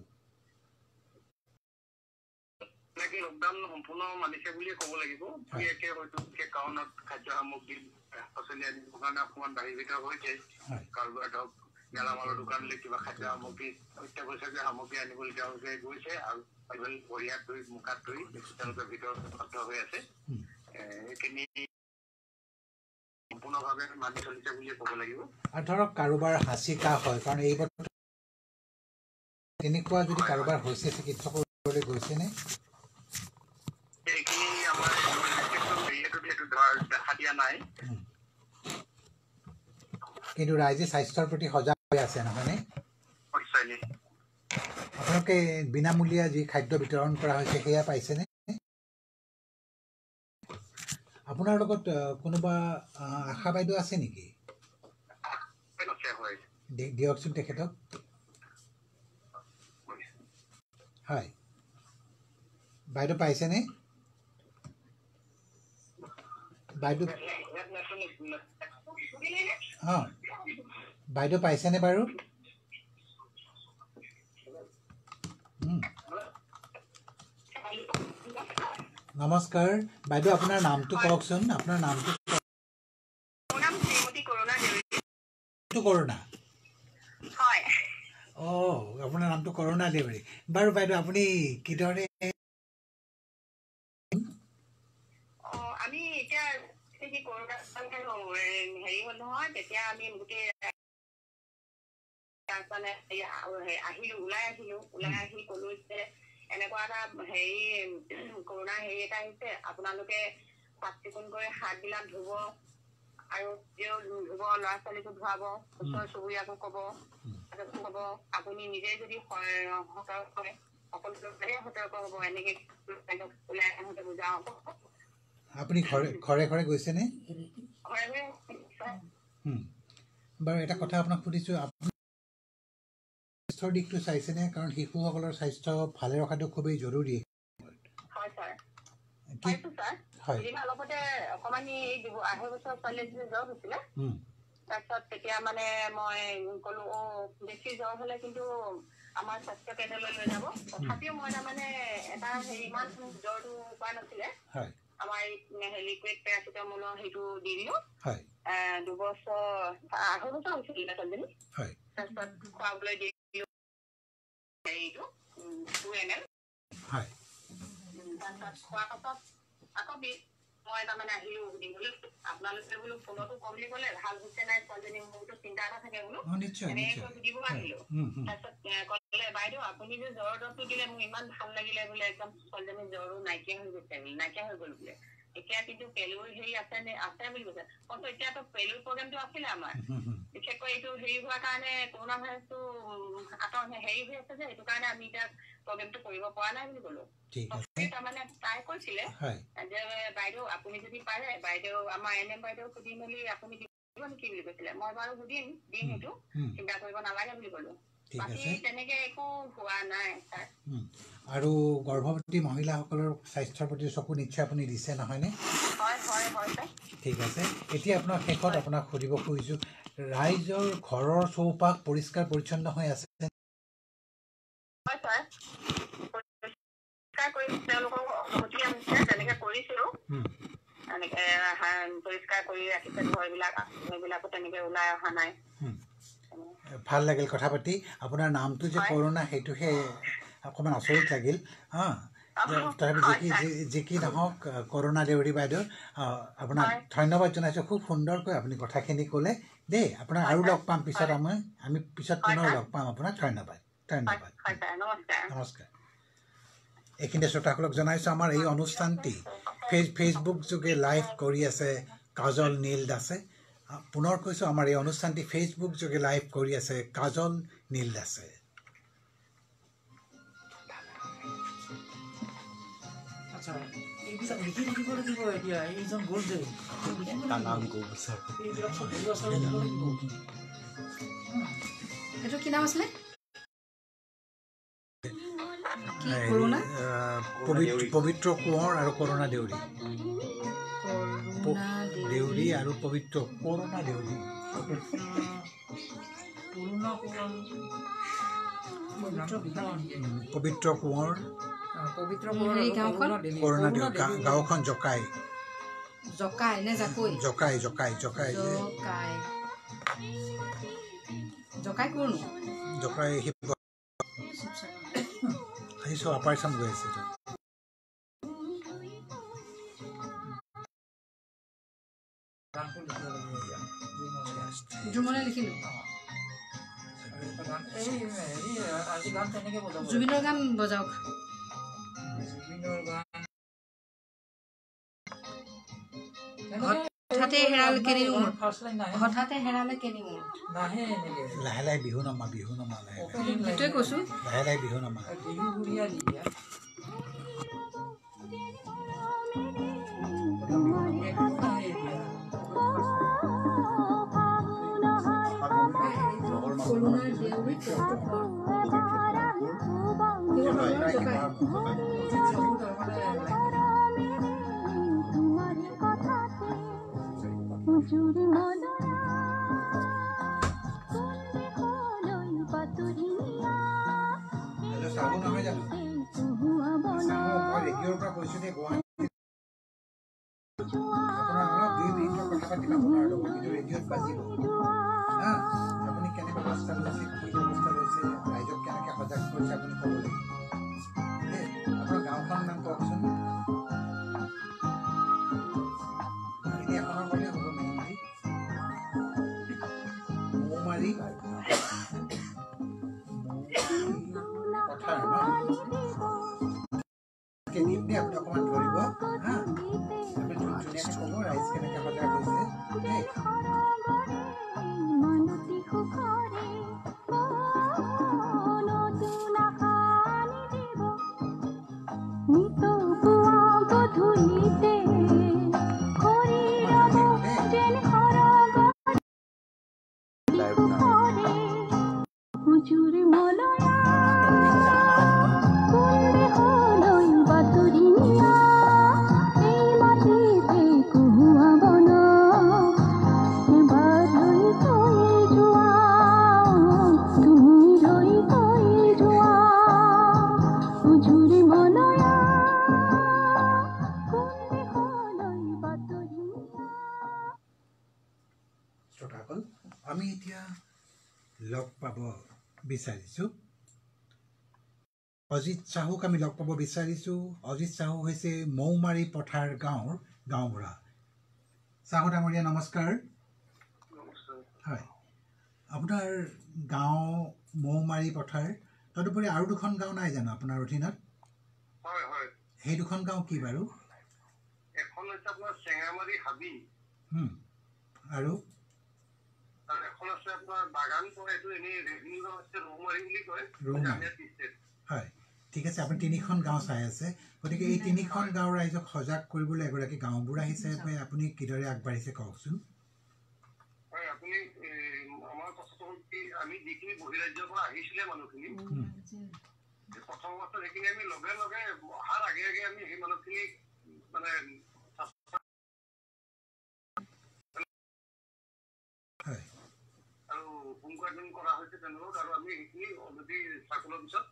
Speaker 3: লকডাউন সম্পূৰ্ণ মানিছে বুলিয়ে ক'ব লাগিব হয়তো বিশেষ কাৰণত খাদ্য সামগ্ৰী পাচলি আনিবৰ কাৰণে অকণমান বাঢ়ি ভিতৰ হৈছে কাৰোবাৰ ধৰক গেলামালৰ দোকানলৈ কিবা খাদ্য সামগ্ৰী অত্যাৱশ্যকীয় সামগ্ৰী আনিবলৈ তেওঁলোকে গৈছে আৰু ভৰিয়াত ধুই মুখাত ধুই তেওঁলোকে ভিতৰত বদ্ধ হৈ আছে এইখিনি সম্পূৰ্ণভাৱে মানি চলিছে বুলিয়ে ক'ব লাগিব
Speaker 2: আৰু ধৰক কাৰোবাৰ হাঁচি কাহ হয় কাৰণ এই তেনেকুৱা যদি কাৰোবাৰ হৈছে চিকিৎসকৰ গৈছেনে
Speaker 3: এইখিনি আমাৰ দেখা দিয়া নাই
Speaker 2: কিন্তু ৰাইজে স্বাস্থ্যৰ প্ৰতি সজাগ হৈ আছে নহয়নে আপোনালোকে বিনামূলীয়া যি খাদ্য বিতৰণ কৰা হৈছে সেয়া পাইছেনে আপোনাৰ লগত কোনোবা আশা বাইদেউ আছে নেকি দিয়কচোন তেখেতক হয় বাইদেউ পাইছেনে বাইদেউ বাইদেউ পাইছেনে বাৰু নমস্কাৰ বাইদেউ আপোনাৰ নামটো কওকচোন আপোনাৰ নামটো কৰোণা আপোনাৰ নামটো কৰোণা দেউৰী বাৰু বাইদেউ আপুনি কিদৰে
Speaker 7: আমি এতিয়া কৰোণা হেৰি হ'ল নহয় তেতিয়া আমি গোটেই আহিলো ওলাই আহি কলো যে এনেকুৱা এটা হেৰি কৰোণা হেৰি এটা আহিছে আপোনালোকে চাফ চিকুণ কৰি হাতবিলাক ধুব আৰু ধুব ল'ৰা ছোৱালীকো ধুৱাব ওচৰ চুবুৰীয়াকো ক'ব আপুনি নিজে যদি সতৰ্ক কৰে সকলোকে সতৰ্ক হ'ব এনেকে ওলাই আহোঁতে বুজাও
Speaker 2: আপুনি ঘৰে ঘৰে গৈছেনে বাৰু এটা কথা আপোনাক সুধিছোঁ স্বাস্থ্যৰ দিশটো চাইছেনে কাৰণ শিশুসকলৰ স্বাস্থ্য ভালে ৰখাটো খুবেই জৰুৰী
Speaker 7: অলপতে অকণমান এই 2.5 বছৰ ছোৱালী জ্বৰ হৈছিলে তাৰপিছত তেতিয়া মানে মই ক'লো বেছি জ্বৰ হ'লে কিন্তু আমাৰ স্বাস্থ্য কেন্দ্ৰলৈ লৈ যাব তথাপিও মই তাৰমানে এটা হেৰি ইমান জ্বৰটো পোৱা নাছিলে আমাৰ লিকুইড পেৰাচিটামলৰ সেইটো দি দিলো 2 বছৰ 2.5 বছৰ হৈছিল ছোৱালীজনী তাৰপিছত খুৱাবলৈ দি দিলো হেৰিটো 2 ml তাৰপিছত খোৱাৰ পাছত আকৌ মই তাৰমানে আহিলো সুধিবলৈ আপোনালোকে বোলো ফোনতো কম বুলি ক'লে ভাল হৈছে নাই ছোৱালীজনী মোৰতো চিন্তা এটা থাকে বোলো এনেকৈ সুধিব আহিলো তাৰপিছত ক'লে বাইদেউ আপুনি যে জ্বৰ দৰৱটো দিলে মোক ইমান ভাল লাগিলে বোলে একদম ছোৱালীজনী জ্বৰো নাইকিয়া হৈ গৈছে নাইকিয়া হৈ গ'ল বোলে এতিয়া কিন্তু পেলুৰ হেৰি আছে বুলি কৈছে কিন্তু এতিয়াতো পেলুৰ প্ৰগ্ৰেমটো আছিলে আমাৰ বিশেষকৈ এইটো হেৰি হোৱাৰ কাৰণে কৰোণা ভাইৰাছটো হেৰি হৈ আছে যে সেইটো কাৰণে আমি এতিয়া প্ৰগ্ৰেমটো কৰিব পৰা নাই বুলি ক'লো তাৰমানে তাই কৈছিলে যে বাইদেউ আপুনি যদি পাৰে বাইদেউ আমাৰ NM বাইদেউ সুধি মেলি আপুনি কি বুলি কৈছিলে মই বাৰু সুধিম দিম সেইটো চিন্তা কৰিব নালাগে বুলি ক'লো বাকী তেনেকে একো হোৱা নাই ছাৰ
Speaker 2: আৰু গৰ্ভৱতী মহিলাসকলৰ স্বাস্থ্যৰ প্ৰতি চকু নিশ্চয় আপুনি দিছে নহয়নে
Speaker 7: হয় হয় হয় ছাৰ
Speaker 2: ঠিক আছে এতিয়া আপোনাৰ শেষত আপোনাক সুধিব খুজিছোঁ ৰাইজৰ ঘৰৰ চৌপাশ পৰিষ্কাৰ পৰিচ্ছন্ন হৈ আছে
Speaker 7: হয় ছাৰ পৰিষ্কাৰ কৰি তেওঁলোকক সুধি আনিছে তেনেকে কৰিছিলোঁ এনেকে পৰিষ্কাৰ কৰি ৰাখিছে ঘৰবিলাকো তেনেকে ওলাই অহা নাই
Speaker 2: ভাল লাগিল কথা পাতি আপোনাৰ নামটো যে কৰোণা সেইটোহে অকণমান আচৰিত লাগিল তথাপি যি কি নহওক কৰোণা দেউৰী বাইদেউ আপোনাক ধন্যবাদ জনাইছোঁ খুব সুন্দৰকৈ আপুনি কথাখিনি ক'লে দেই আপোনাৰ আৰু লগ পাম পিছত আমি পিছত পুনৰ লগ পাম আপোনাক ধন্যবাদ ধন্যবাদ নমস্কাৰ এইখিনি শ্ৰোতাসকলক জনাইছোঁ আমাৰ এই অনুষ্ঠানটি ফেচবুক যোগে লাইভ কৰি আছে কাজল নীল দাসে পুনৰ কৈছোঁ আমাৰ এই অনুষ্ঠানটি ফেচবুক যোগে লাইভ কৰি আছে কাজল নীল দাসে
Speaker 8: এইটো কি নাম আছিলে
Speaker 2: পবিত্ৰ কোঁৱৰ আৰু কৰোণা দেউৰী দেউৰী আৰু পবিত্ৰ কৰোণা দেউৰী পবিত্ৰ কোঁৱৰ কৰোণা দেউৰী গাঁওখন জকাই
Speaker 8: নে জাকৈ
Speaker 2: জকাই জকাই জকাই
Speaker 8: জকাই কোন
Speaker 2: জকাই আহিছোঁ অপাৰেশ্যন গৈ আছে
Speaker 8: জুবিনৰ গান বজাওক হঠাতে হেৰালে কেনি মোৰ
Speaker 2: লাহে লাহে বিহু নমা
Speaker 8: সেইটোৱে কৈছোঁ
Speaker 2: লাহে লাহে বিহু নমা আপুনি কেনে ব্যৱস্থা লৈছে কি ব্যৱস্থা লৈছে ৰাইজক কেনেকৈ সজাগ কৰিছে আপুনি ক'ব লাগিব আপোনাৰ গাঁওখনৰ নাম কওকচোন এনে এখনৰ কাৰণে হ'ব মেইনলি মৌমাৰী পথাৰ দিম দেই আপুনি অকণমান ধৰিব হা আপুনি ধুনীয়াকৈ ক'ব ৰাইজ কেনেকৈ সজাগ হৈছে দেই আমি এতিয়া লগ পাব বিচাৰিছোঁ অজিত চাহুক আমি লগ পাব বিচাৰিছোঁ অজিত চাহু হৈছে মৌমাৰী পথাৰ গাঁৱৰ গাঁওবুঢ়া চাহু ডাঙৰীয়া নমস্কাৰ হয় আপোনাৰ গাঁও মৌমাৰী পথাৰ তদুপৰি আৰু দুখন গাঁও নাই জানো আপোনাৰ অধীনত সেই দুখন গাঁও কি বাৰু আৰু হয় ঠিক আছে আপুনি তিনিখন গাঁও চাই আছে গতিকে এই তিনিখন গাঁৱৰ ৰাইজক সজাগ কৰিবলৈ এগৰাকী গাঁওবুঢ়া হিচাপে আপুনি কিদৰে আগবাঢ়িছে কওকচোন
Speaker 3: আমি যিখিনি বহিৰাজ্যৰ পৰা আহিছিলে মানুহখিনি প্ৰথম অৱস্থাত সেইখিনি আমি লগে লগে অহাৰ আগে আগে আমি সেই মানুহখিনি মানে আৰু হোম কোৱাৰেণ্টাইন কৰা হৈছে তেওঁলোকক আৰু আমি সেইখিনি অলৰেডি চাৰ্কুলৰ পিছত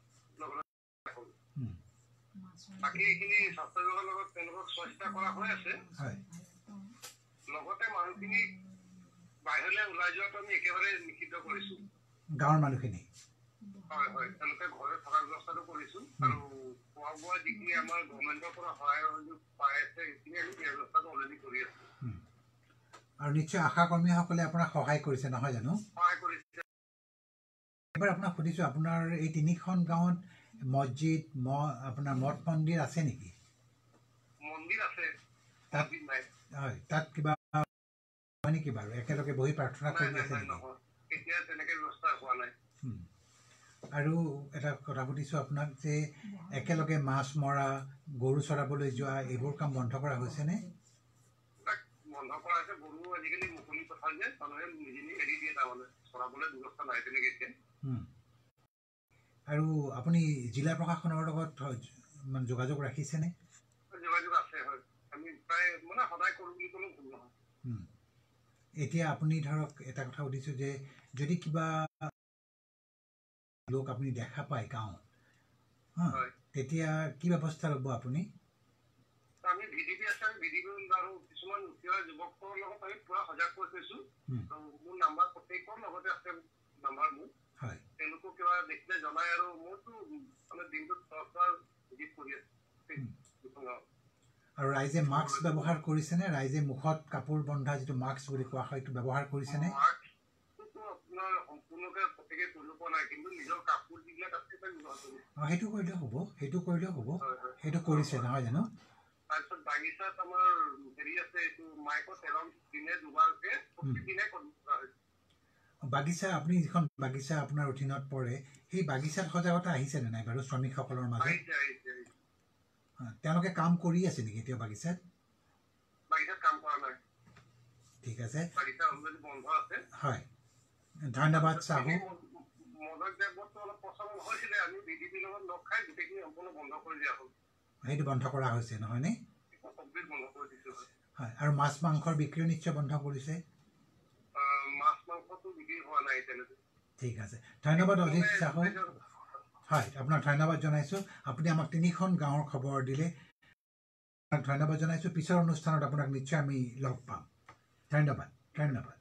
Speaker 3: বাকী এইখিনি স্বাস্থ্য বিভাগৰ লগত তেওঁলোকক চোৱা কৰা হৈ আছে লগতে মানুহখিনি বাহিৰলৈ ওলাই যোৱাটো আমি একেবাৰে নিষিদ্ধ কৰিছো
Speaker 2: গাঁৱৰ মানুহখিনি
Speaker 3: হয় হয় তেওঁলোকে ঘৰে থকাৰ ব্যৱস্থাটো কৰিছো আৰু খোৱা বোৱা যিখিনি আমাৰ গভৰ্ণমেণ্টৰ পৰা সহায় সহযোগ পাই আছে সেইখিনি আমি ব্যৱস্থাটো অলৰেডি কৰি আছো
Speaker 2: আৰু নিশ্চয় আশা কৰ্মীসকলে আপোনাক সহায় কৰিছে নহয় জানো
Speaker 3: সহায় কৰিছে
Speaker 2: এবাৰ আপোনাক সুধিছোঁ আপোনাৰ এই 3খন গাঁৱত মছজিদ আপোনাৰ মঠ মন্দিৰ আছে নেকি
Speaker 3: মন্দিৰ আছে
Speaker 2: তাত
Speaker 3: নাই
Speaker 2: হয় তাত কিবা হয় নেকি বাৰু একেলগে বহি প্ৰাৰ্থনা কৰি আছে
Speaker 3: এতিয়া তেনেকৈ ব্যৱস্থা হোৱা নাই
Speaker 2: আৰু এটা কথা সুধিছোঁ আপোনাক যে একেলগে মাছ মৰা গৰু চৰাবলৈ যোৱা এইবোৰ কাম বন্ধ কৰা হৈছেনে
Speaker 3: বন্ধ কৰা হৈছে গৰু আজিকালি মুকলি কথা যে মানুহে নিজে নিজে এৰি দিয়ে তাৰমানে চৰাবলৈ ব্যৱস্থা নাই তেনেকৈ এতিয়া
Speaker 2: আৰু আপুনি জিলা প্ৰশাসনৰ লগত মানে যোগাযোগ ৰাখিছেনে
Speaker 3: যোগাযোগ আছে হয় আমি প্ৰায় মানে সদায় কৰোঁ বুলি ক'লেও ভুল নহয়
Speaker 2: এতিয়া আপুনি ধৰক এটা কথা সুধিছোঁ যে যদি কিবা লোক আপুনি দেখা পায় গাঁৱত তেতিয়া কি ব্যৱস্থা ল'ব আপুনি
Speaker 3: আমি ভিডিপি আছে ভিডিপি আৰু কিছুমান উঠি অহা যুৱকৰ লগত আমি পুৰা সজাগ কৰি থৈছোঁ মোৰ নাম্বাৰ প্ৰত্যেকৰ লগতে আছে নাম্বাৰ মোৰ
Speaker 2: হয়
Speaker 3: তেওঁলোকক কিবা দেখিলে জনাই আৰু মোৰতো মানে দিনটোত 10বাৰ ভিজিট কৰি আছো
Speaker 2: আৰু ৰাইজে মাস্ক ব্যৱহাৰ কৰিছেনে ৰাইজে মুখত কাপোৰ বন্ধা যিটো মাস্ক বুলি কোৱা হয় সেইটো ব্যৱহাৰ কৰিছেনে
Speaker 3: আপোনাৰ সম্পূৰ্ণকৈ প্ৰত্যেকে কৰিব পৰা নাই কিন্তু নিজৰ কাপোৰ যিবিলাক আছে
Speaker 2: সেইটো কৰিলেও হ'ব সেইটো কৰিছে নহয় জানো
Speaker 3: তাৰপিছত বাগিচাত আমাৰ হেৰি আছে এইটো মাইকত এলাউন্স দিনে দুবাৰকে প্ৰতিদিনে কৰা হৈছে
Speaker 2: বাগিচা আপুনি যিখন বাগিচা আপোনাৰ অধীনত পৰে সেই বাগিচাত সজাগতা আহিছেনে নাই বাৰু শ্ৰমিকসকলৰ মাজত তেওঁলোকে কাম কৰি আছে নেকি এতিয়া বাগিচাত
Speaker 3: কাম কৰা নাই
Speaker 2: ঠিক আছে
Speaker 3: বাগিচা অলৰেডি বন্ধ আছে
Speaker 2: হয় ধন্যবাদ চাহু
Speaker 3: মদক দ্ৰব্যটো অলপ প্ৰচলন হৈছিলে আমি বিডিপিৰ লগত লগ খাই গোটেইখিনি সম্পূৰ্ণ বন্ধ কৰি দিয়া হ'ল
Speaker 2: সেইটো বন্ধ কৰা হৈছে নহয়নে
Speaker 3: বন্ধ কৰি দিছোঁ
Speaker 2: হয় আৰু মাছ মাংসৰ বিক্ৰী নিশ্চয় বন্ধ কৰিছে
Speaker 3: মাছ মাংসটো বিক্ৰী হোৱা নাই এতিয়ালৈকে
Speaker 2: ঠিক আছে ধন্যবাদ অজিত চাহু হয় আপোনাক ধন্যবাদ জনাইছোঁ আপুনি আমাক 3খন গাঁৱৰ খবৰ দিলে আপোনাক ধন্যবাদ জনাইছোঁ পিছৰ অনুষ্ঠানত আপোনাক নিশ্চয় আমি লগ পাম ধন্যবাদ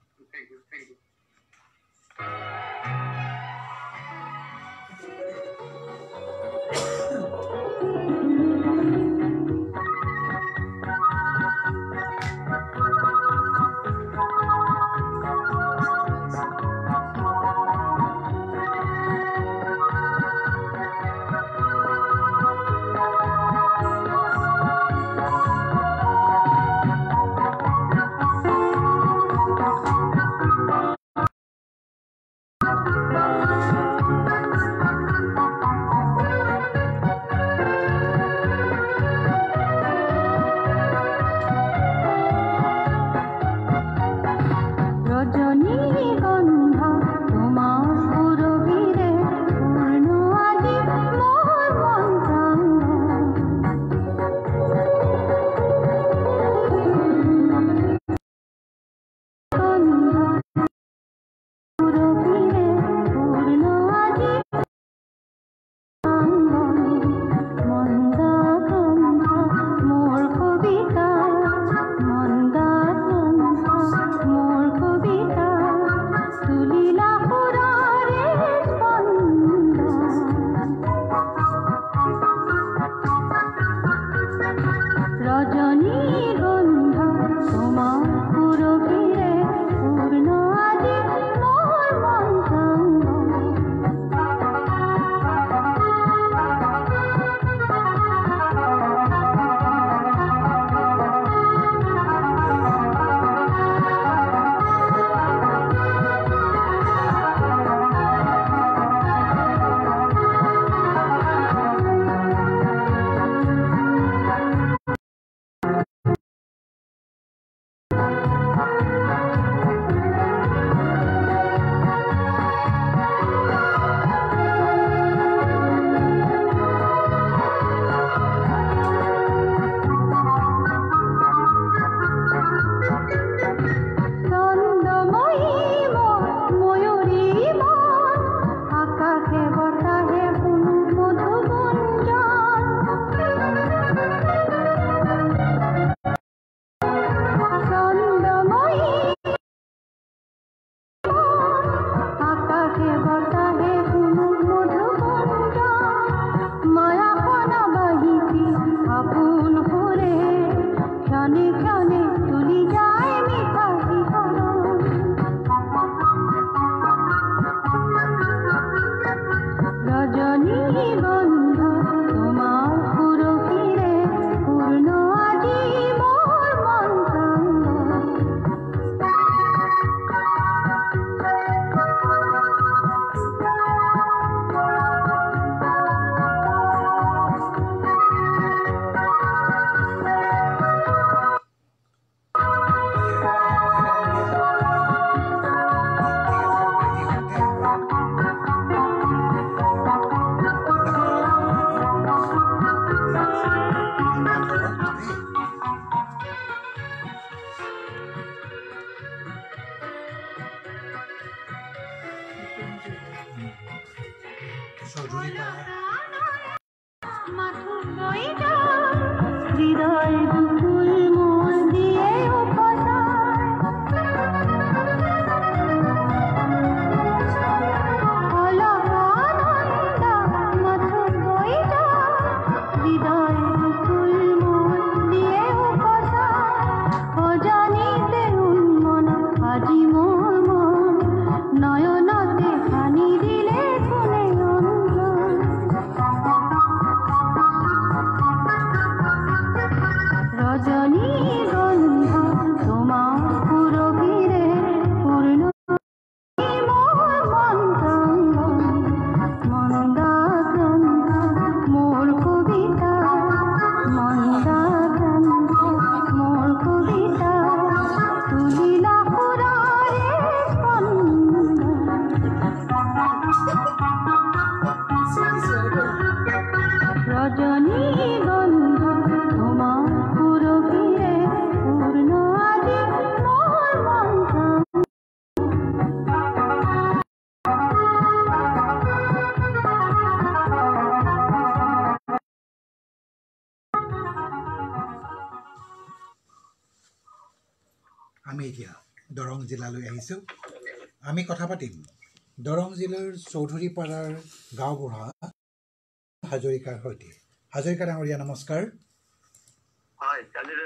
Speaker 2: আমি এতিয়া দৰং জিলালৈ আহিছোঁ আমি কথা পাতিম দৰং জিলাৰ চৌধুৰীপাৰাৰ গাঁওবুঢ়া হাজৰিকাৰ সৈতে হাজৰিকা ডাঙৰীয়া নমস্কাৰ
Speaker 1: হয়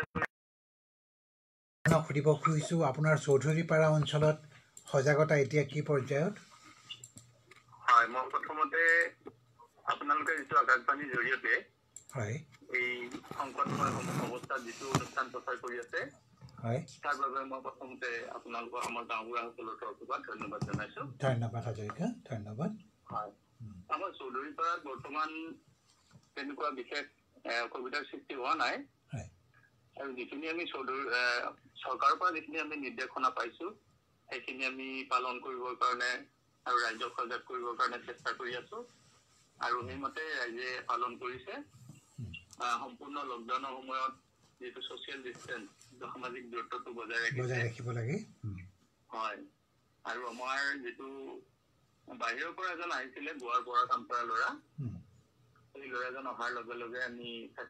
Speaker 2: আপোনাক সুধিব খুজিছোঁ আপোনাৰ চৌধুৰীপাৰা অঞ্চলত সজাগতা এতিয়া কি পৰ্যায়ত
Speaker 1: হয় মই প্ৰথমতে আপোনালোকে যিটো আকাশবাণীৰ জৰিয়তে হয় এই সংকটময় অৱস্থাত যিটো অনুষ্ঠান প্ৰচাৰ কৰি আছে হয় তাৰ বাবে মই প্ৰথমতে আপোনালোকৰ আমাৰ গাঁওবুঢ়াসকলৰ তৰফৰ পৰা ধন্যবাদ জনাইছোঁ
Speaker 2: ধন্যবাদ হাজৰিকা ধন্যবাদ
Speaker 1: হয় আমাৰ চৌধুৰীপাৰাত বৰ্তমান তেনেকুৱা বিশেষ অসুবিধাৰ সৃষ্টি হোৱা নাই আৰু যিখিনি আমি চৰকাৰৰ পৰা যিখিনি আমি নিৰ্দেশনা পাইছোঁ সেইখিনি আমি পালন কৰিবৰ কাৰণে আৰু ৰাইজক সজাগ কৰিবৰ কাৰণে চেষ্টা কৰি আছোঁ আৰু সেইমতে ৰাইজে পালন কৰিছে সম্পূৰ্ণ লকডাউনৰ সময়ত যিটো ছ'চিয়েল ডিষ্টেঞ্চ সামাজিক দূৰত্বটো বজাই
Speaker 2: ৰাখিব লাগে
Speaker 1: হয় আৰু আমাৰ যিটো বাহিৰৰ পৰা এজন আহিছিলে গোৱাৰ পৰা কাম কৰা ল'ৰা সেই ল'ৰাজন অহাৰ লগে লগে আমি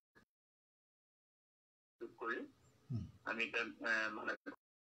Speaker 1: কৰি আমি মানে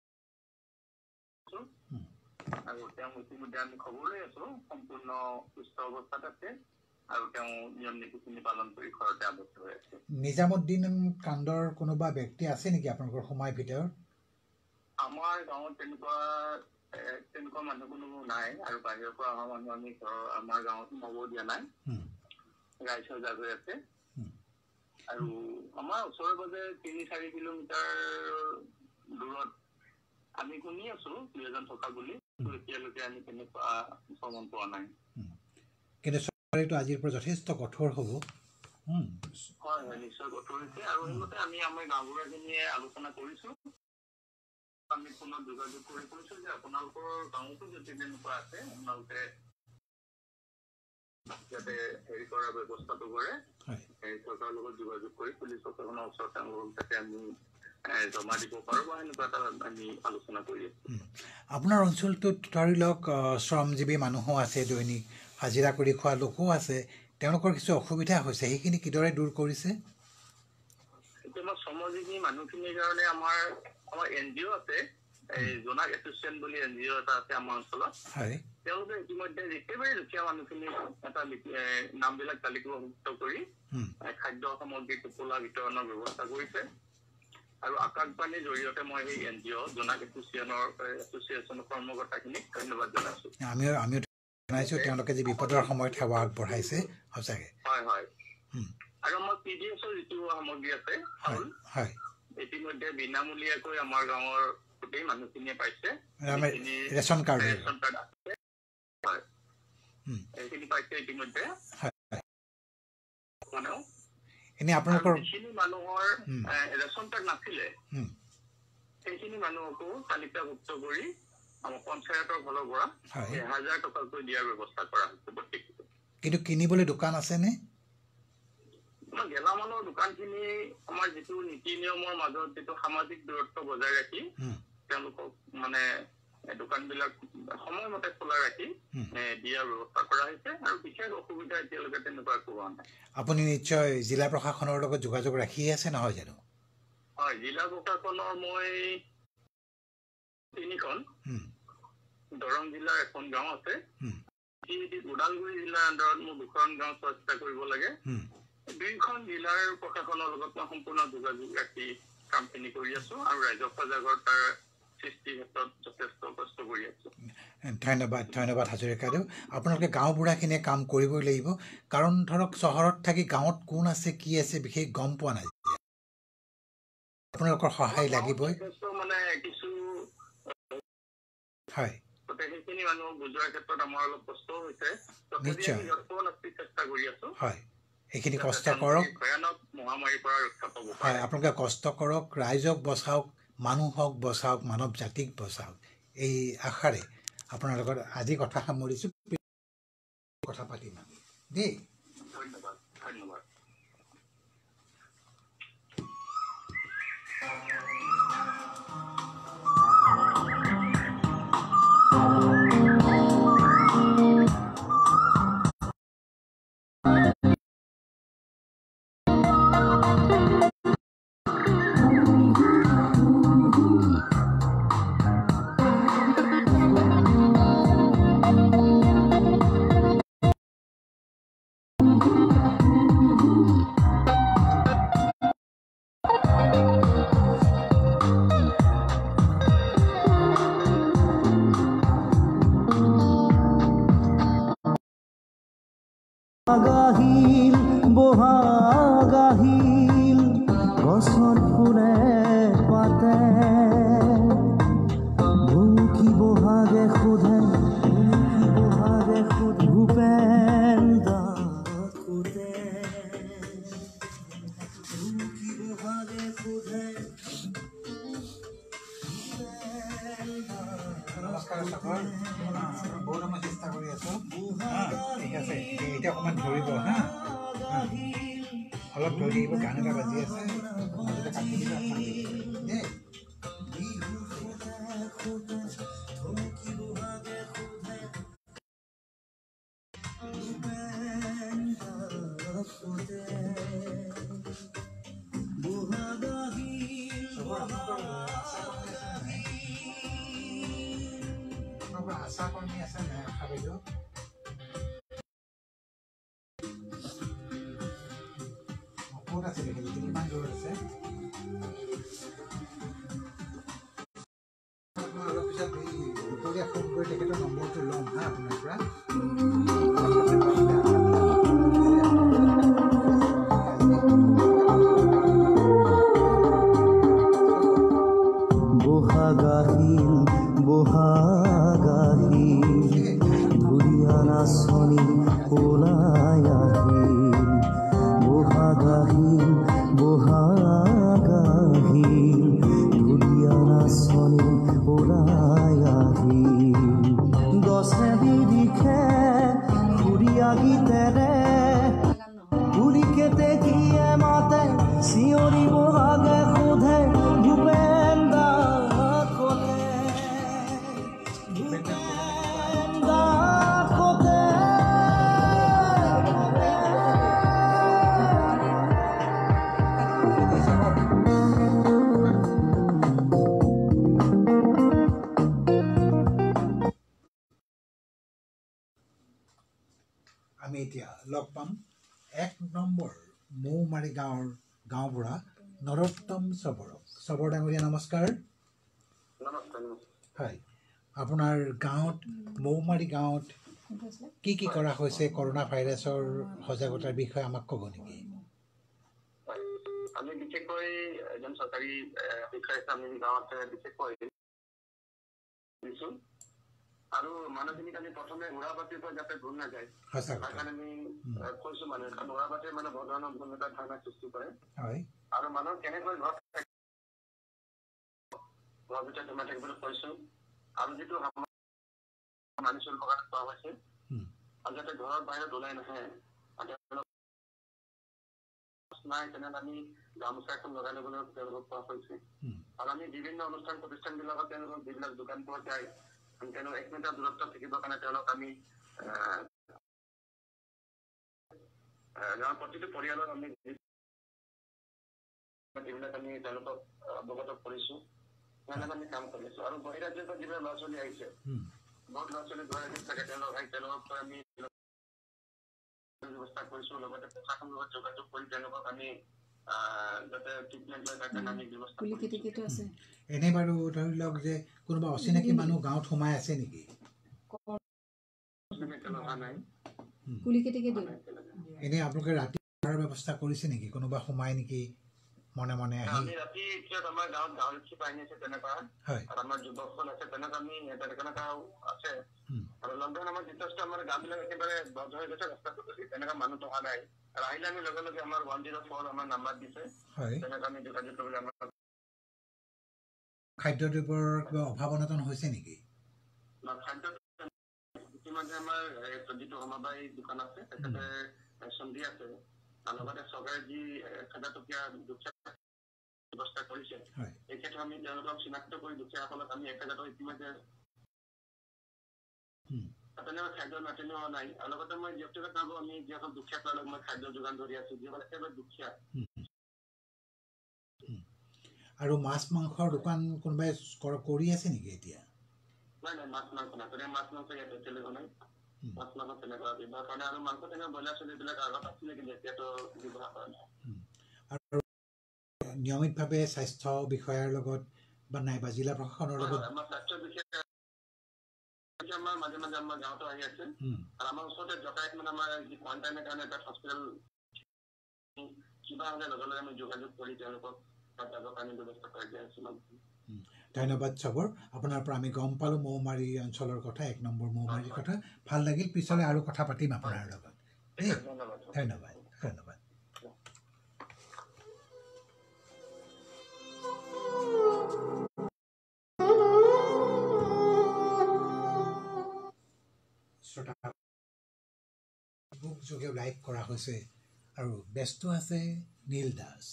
Speaker 1: আৰু তেওঁ ইতিমধ্যে আমি খবৰ লৈ আছো সম্পূৰ্ণ সুস্থ অৱস্থাত আছে আৰু তেওঁ নিয়ম নীতিখিনি পালন কৰি ঘৰতে আবদ্ধ হৈ আছে
Speaker 2: নিজামুদ্দিন কাণ্ডৰ কোনোবা ব্যক্তি আছে নেকি আপোনালোকৰ সমাজৰ ভিতৰত
Speaker 1: আমাৰ গাঁৱত তেনেকুৱা মানুহ কোনো নাই আৰু বাহিৰৰ পৰা অহা মানুহ আমি আমাৰ গাঁৱত সোমাব দিয়া নাই ৰাইজ সজাগ হৈ আছে আৰু আমাৰ ওচৰে পাজৰে ৩-৪ কিলোমিটাৰ দূৰত আমি শুনি আছো দুই এজন থকা বুলি এতিয়ালৈকে আমি তেনেকুৱা প্ৰমাণ পোৱা নাই
Speaker 2: কিন্তু চৰকাৰেতো আজিৰ পৰা যথেষ্ট কঠোৰ হ'ব
Speaker 1: হয় হয় নিশ্চয় কঠোৰ হৈছে আৰু সেইমতে আমি আমাৰ গাঁওবুঢ়াখিনিয়ে আলোচনা কৰিছোঁ আমি পুনৰ যোগাযোগ কৰিছোঁ যে আপোনালোকৰ গাঁৱতো যদি তেনেকুৱা আছে আপোনালোকে যাতে হেৰি কৰাৰ ব্যৱস্থাটো কৰে চৰকাৰৰ লগত যোগাযোগ কৰি পুলিচ প্ৰশাসনৰ ওচৰত তেওঁলোকক যাতে আমি জমা দিব পাৰোঁ বা এনেকুৱা এটা আমি আলোচনা কৰি আছোঁ
Speaker 2: আপোনাৰ অঞ্চলটোত ধৰি লওক শ্ৰমজীৱী মানুহো আছে দৈনিক হাজিৰা কৰি খোৱা লোকো আছে তেওঁলোকৰ কিছু অসুবিধা হৈছে সেইখিনি কিদৰে দূৰ কৰিছে
Speaker 1: এতিয়া শ্ৰমজীৱী মানুহখিনিৰ কাৰণে আমাৰ NGO আছে এই জোনাক এছ'চিয়েশ্যন বুলি NGO এটা আছে আমাৰ অঞ্চলত তেওঁলোকে ইতিমধ্যে একেবাৰে দুখীয়া মানুহখিনি এটা নামবিলাক তালিকাভুক্ত কৰি খাদ্য সামগ্ৰী টোপোলা বিতৰণৰ ব্যৱস্থা কৰিছে আৰু আকাশবাণীৰ জৰিয়তে মই সেই NGO জোনাক এছ'চিয়েশ্যনৰ কৰ্মকৰ্তাখিনিক ধন্যবাদ জনাইছোঁ
Speaker 2: আমিও জনাইছোঁ তেওঁলোকে যে বিপদৰ সময়ত সেৱা আগবঢ়াইছে সঁচাকৈ
Speaker 1: হয় হয় আৰু আমাৰ PDSৰ যিটো সামগ্ৰী আছে
Speaker 2: হয়
Speaker 1: ইতিমধ্যে বিনামূলীয়াকৈ আমাৰ গাঁৱৰ গোটেই মানুহখিনিয়ে পাইছে
Speaker 2: ৰেচন কাৰ্ড
Speaker 1: আছে হয় এইখিনি পাইছে ইতিমধ্যে
Speaker 2: এনে আপোনালোকৰ
Speaker 1: যিখিনি মানুহৰ ৰেচন কাৰ্ড নাছিলে সেইখিনি মানুহকো তালিকাভুক্ত কৰি আমাৰ পঞ্চায়তৰ ফালৰ পৰা 1000 টকাকৈ দিয়াৰ ব্যৱস্থা কৰা হৈছে প্ৰত্যেকটো
Speaker 2: কিন্তু কিনিবলৈ দোকান আছেনে
Speaker 1: গেলামালৰ দোকানখিনি আমাৰ যিটো নীতি নিয়মৰ মাজত যিটো সামাজিক দূৰত্ব বজাই ৰাখি তেওঁলোকক মানে
Speaker 3: দোকানবিলাক সময়মতে খোলা ৰাখি দিয়াৰ ব্যৱস্থা কৰা হৈছে আৰু বিশেষ অসুবিধা এতিয়ালৈকে তেনেকুৱা একো হোৱা নাই।
Speaker 2: আপুনি নিশ্চয় জিলা প্ৰশাসনৰ লগত যোগাযোগ ৰাখি আছে নহয় জানো?
Speaker 3: হয়, জিলা প্ৰশাসনৰ মই 3খন দৰং জিলাৰ এখন গাঁও আছে, ওদালগুৰি জিলাৰ আণ্ডাৰত মোৰ 2খন গাঁও চোৱা কৰিব লাগে। 2খন জিলাৰ প্ৰশাসনৰ লগত মই সম্পূৰ্ণ যোগাযোগ ৰাখি কামখিনি কৰি আছো আৰু ৰাইজক সজাগতাৰ সৃষ্টিৰ ক্ষেত্ৰত যথেষ্ট কষ্ট কৰি আছো।
Speaker 2: ধন্যবাদ হাজৰিকাদেউ। আপোনালোকে গাঁওবুঢ়াখিনিয়ে কাম কৰিবই লাগিব, কাৰণ ধৰক চহৰত থাকি গাঁৱত কোন আছে কি আছে বিশেষ গম পোৱা নাই, আপোনালোকৰ সহায় লাগিবই।
Speaker 3: মানে কিছু
Speaker 2: হয়,
Speaker 3: সেইখিনি মানুহক বুজোৱাৰ ক্ষেত্ৰত আমাৰ অলপ কষ্ট হৈছে।
Speaker 2: নিশ্চয়
Speaker 3: চেষ্টা কৰি আছো।
Speaker 2: হয়, এইখিনি কষ্ট কৰক।
Speaker 3: ভয়ানক মহামাৰীৰ পৰা ৰক্ষা পাব।
Speaker 2: হয়, আপোনালোকে কষ্ট কৰক, ৰাইজক বচাওক, মানুহক বচাওক, মানৱ জাতিক বচাওক, এই আশাৰে আপোনাৰ লগত আজি কথা সামৰিছোঁ। কথা পাতিম আমি দেই।
Speaker 3: ধন্যবাদ। ধন্যবাদ।
Speaker 6: গাহিল বহাগাহিল গছত ফুলে পাতে ভুকি বহাগে সোধে ভূপেন দাসে ভুকি বহাগে সোধে।
Speaker 2: নমস্কাৰ চাকৰ, বহুত সময় চেষ্টা কৰি আছোঁ। ঠিক আছে, এতিয়া অকণমান ধৰিব হা, অলপ ধৰি দিব। গান এটা বাজি আছে, মাজতে কাটি দিব দেই। আশা কৰ্মী আছে নাই? আশা বাইদেউ ক'ত আছে? কিমান দূৰত আছে? অলপ পিছত দুপৰীয়া ফোন কৰি তেখেতৰ নম্বৰটো ল'ম হা আপোনাৰ পৰা।
Speaker 6: বহাগাহিল ধুলিয়া নাচনি ওলাই আহিল। বহাগাহিল ধুলিয়া নাচনি ওলাই আহিল। গছে বিদিশে সুৰীয়া গীতেৰে কুলিকে দেখিয়ে মাতে চিঞৰি বহাগে সোধে ভূপেন
Speaker 2: আমি এতিয়া লগ পাম 1 নম্বৰ মৌমাৰী গাঁৱৰ গাঁওবুঢ়া নৰোত্তম চবৰক। চবৰ ডাঙৰীয়া নমস্কাৰ। হয়, আপোনাৰ গাঁৱত মৌমাৰী গাঁৱত কি কি কৰা হৈছে কৰোনা ভাইৰাছৰ সজাগতাৰ বিষয়ে আমাক ক'ব নেকি?
Speaker 3: আমি বিশেষকৈ এজন চৰকাৰী শিক্ষা আমি গাঁৱত বিশেষকৈ দিছো আৰু মানুহখিনিক আমি প্ৰথমে উৰাবাতিৰ পৰা যাতে ভুল নাযায় তাৰ কাৰণে আমি কৈছো মানে উৰাবাতিয়ে মানে বহুত ধৰণৰ ভুল এটা ধাৰণা সৃষ্টি কৰে আৰু মানুহ কেনেকৈ ঘৰত ঘৰৰ ভিতৰত সোমাই থাকিবলৈ কৈছো আৰু যিটো মানি চলিবৰ কাৰণে কোৱা হৈছে আৰু যাতে ঘৰৰ বাহিৰত ওলাই নাহে নাই তেনেহ'লে আমি গামোচা এখন লগাই ল'বলৈ তেওঁলোকক কোৱা হৈছে আৰু আমি বিভিন্ন অনুষ্ঠান প্ৰতিষ্ঠানবিলাকত তেওঁলোকক যিবিলাক দোকান পোৱা যায় তেওঁলোক 1 মিটাৰ দূৰত্ব থাকিবৰ কাৰণে তেওঁলোক আমি গাঁৱৰ প্ৰতিটো পৰিয়ালৰ আমি এইবিলাক আমি তেওঁলোকক অৱগত কৰিছো তেনেকৈ আমি কাম কৰিছো আৰু বহিৰাজ্যৰ পৰা যিবিলাক ল'ৰা ছোৱালী আহিছে বহুত ল'ৰা ছোৱালী বহিৰাজ্যত থাকে তেওঁলোকক আমি ব্যৱস্থা কৰিছো লগতে প্ৰশাসনৰ লগত যোগাযোগ কৰি তেওঁলোকক আমি যাতে ট্ৰিটমেণ্ট লয় তাৰ কাৰণে আমি ব্যৱস্থা কৰিছো।
Speaker 2: এনে বাৰু ধৰি লওক যে কোনোবা অচিনাকি মানুহ গাঁৱত সোমাই আছে নেকি? এনে আপোনালোকে ৰাতি থকাৰ ব্যৱস্থা কৰিছে নেকি? কোনোবা সোমাই নেকি মনে মনে আহি?
Speaker 3: আমি ৰাতি আমাৰ গাঁৱত গাঁৱৰক্ষী বাহিনী আছে তেনেকুৱা আৰু আমাৰ যুৱকসকল আছে তেনেকুৱা আমি তেনেকুৱা আছে আৰু লকডাউন আমাৰ যথেষ্ট আমাৰ গাঁওবিলাক একেবাৰে বন্ধ হৈ গৈছে ৰাস্তাটো তেনেকুৱা মানুহ থকা নাই আৰু আহিলে আমি লগে লগে আমাৰ 104 আমাৰ নাম্বাৰ দিছে তেনেকুৱা আমি যোগাযোগ কৰিবলৈ আমাৰ
Speaker 2: খাদ্যদ্ৰব্যৰ কিবা অভাৱ অনাটন হৈছে নেকি?
Speaker 3: খাদ্য ইতিমধ্যে আমাৰ যিটো সমবায় দোকান আছে তেখেতে চন্ধি আছে আৰু লগতে চৰকাৰে যি 1000 টকীয়া দুখীয়া ব্যৱস্থা কৰিছে এই ক্ষেত্ৰত আমি তেওঁলোকক চিনাক্ত কৰি দুখীয়াসকলক আমি 1000 টকা ইতিমধ্যে তেনেকুৱা খাদ্য নাটনি হোৱা নাই আৰু লগতে মই ব্যক্তিগতভাৱে আমি যিসকল দুখীয়া তেওঁলোকক মই খাদ্য যোগান ধৰি আছো যিসকল একেবাৰে দুখীয়া।
Speaker 2: আৰু মাছ মাংসৰ দোকান কোনোবাই কৰি আছে নেকি এতিয়া?
Speaker 3: নাই মাছ মাংস নাই মাছ মাংস ইয়াত এতিয়ালৈকে নাই মাছ মাংস তেনেকুৱা ব্যৱহাৰ কৰা নাই আৰু মাংস তেনেকুৱা ব্ৰইলাৰ চলিবিলাক আগত আছিলে কিন্তু এতিয়াতো ব্যৱহাৰ কৰা নাই।
Speaker 2: আৰু নিয়মিতভাৱে স্বাস্থ্য বিষয়াৰ লগত বা নাইবা জিলা প্ৰশাসনৰ লগত
Speaker 3: আমাৰ স্বাস্থ্য বিষয়া আমাৰ মাজে মাজে আমাৰ গাঁৱতো আহি আছে আৰু আমাৰ ওচৰতে জকাইত মানে আমাৰ যি কোৱাৰেণ্টাইনৰ কাৰণে এটা হস্পিটেল কিবা হ'লে লগে লগে আমি যোগাযোগ কৰি তেওঁলোকক যাবৰ কাৰণে ব্যৱস্থা কৰি দিয়া হৈছে।
Speaker 2: ধন্যবাদ চবৰ। আপোনাৰ পৰা আমি গম পালোঁ মৌমাৰী অঞ্চলৰ কথা 1 নম্বৰ মৌমাৰীৰ কথা ভাল লাগিল। পিছলৈ আৰু কথা পাতিম আপোনাৰ লগত। ধন্যবাদ ধন্যবাদ। ফেচবুক যোগে লাইভ কৰা হৈছে আৰু ব্যস্ত আছে নীল দাস।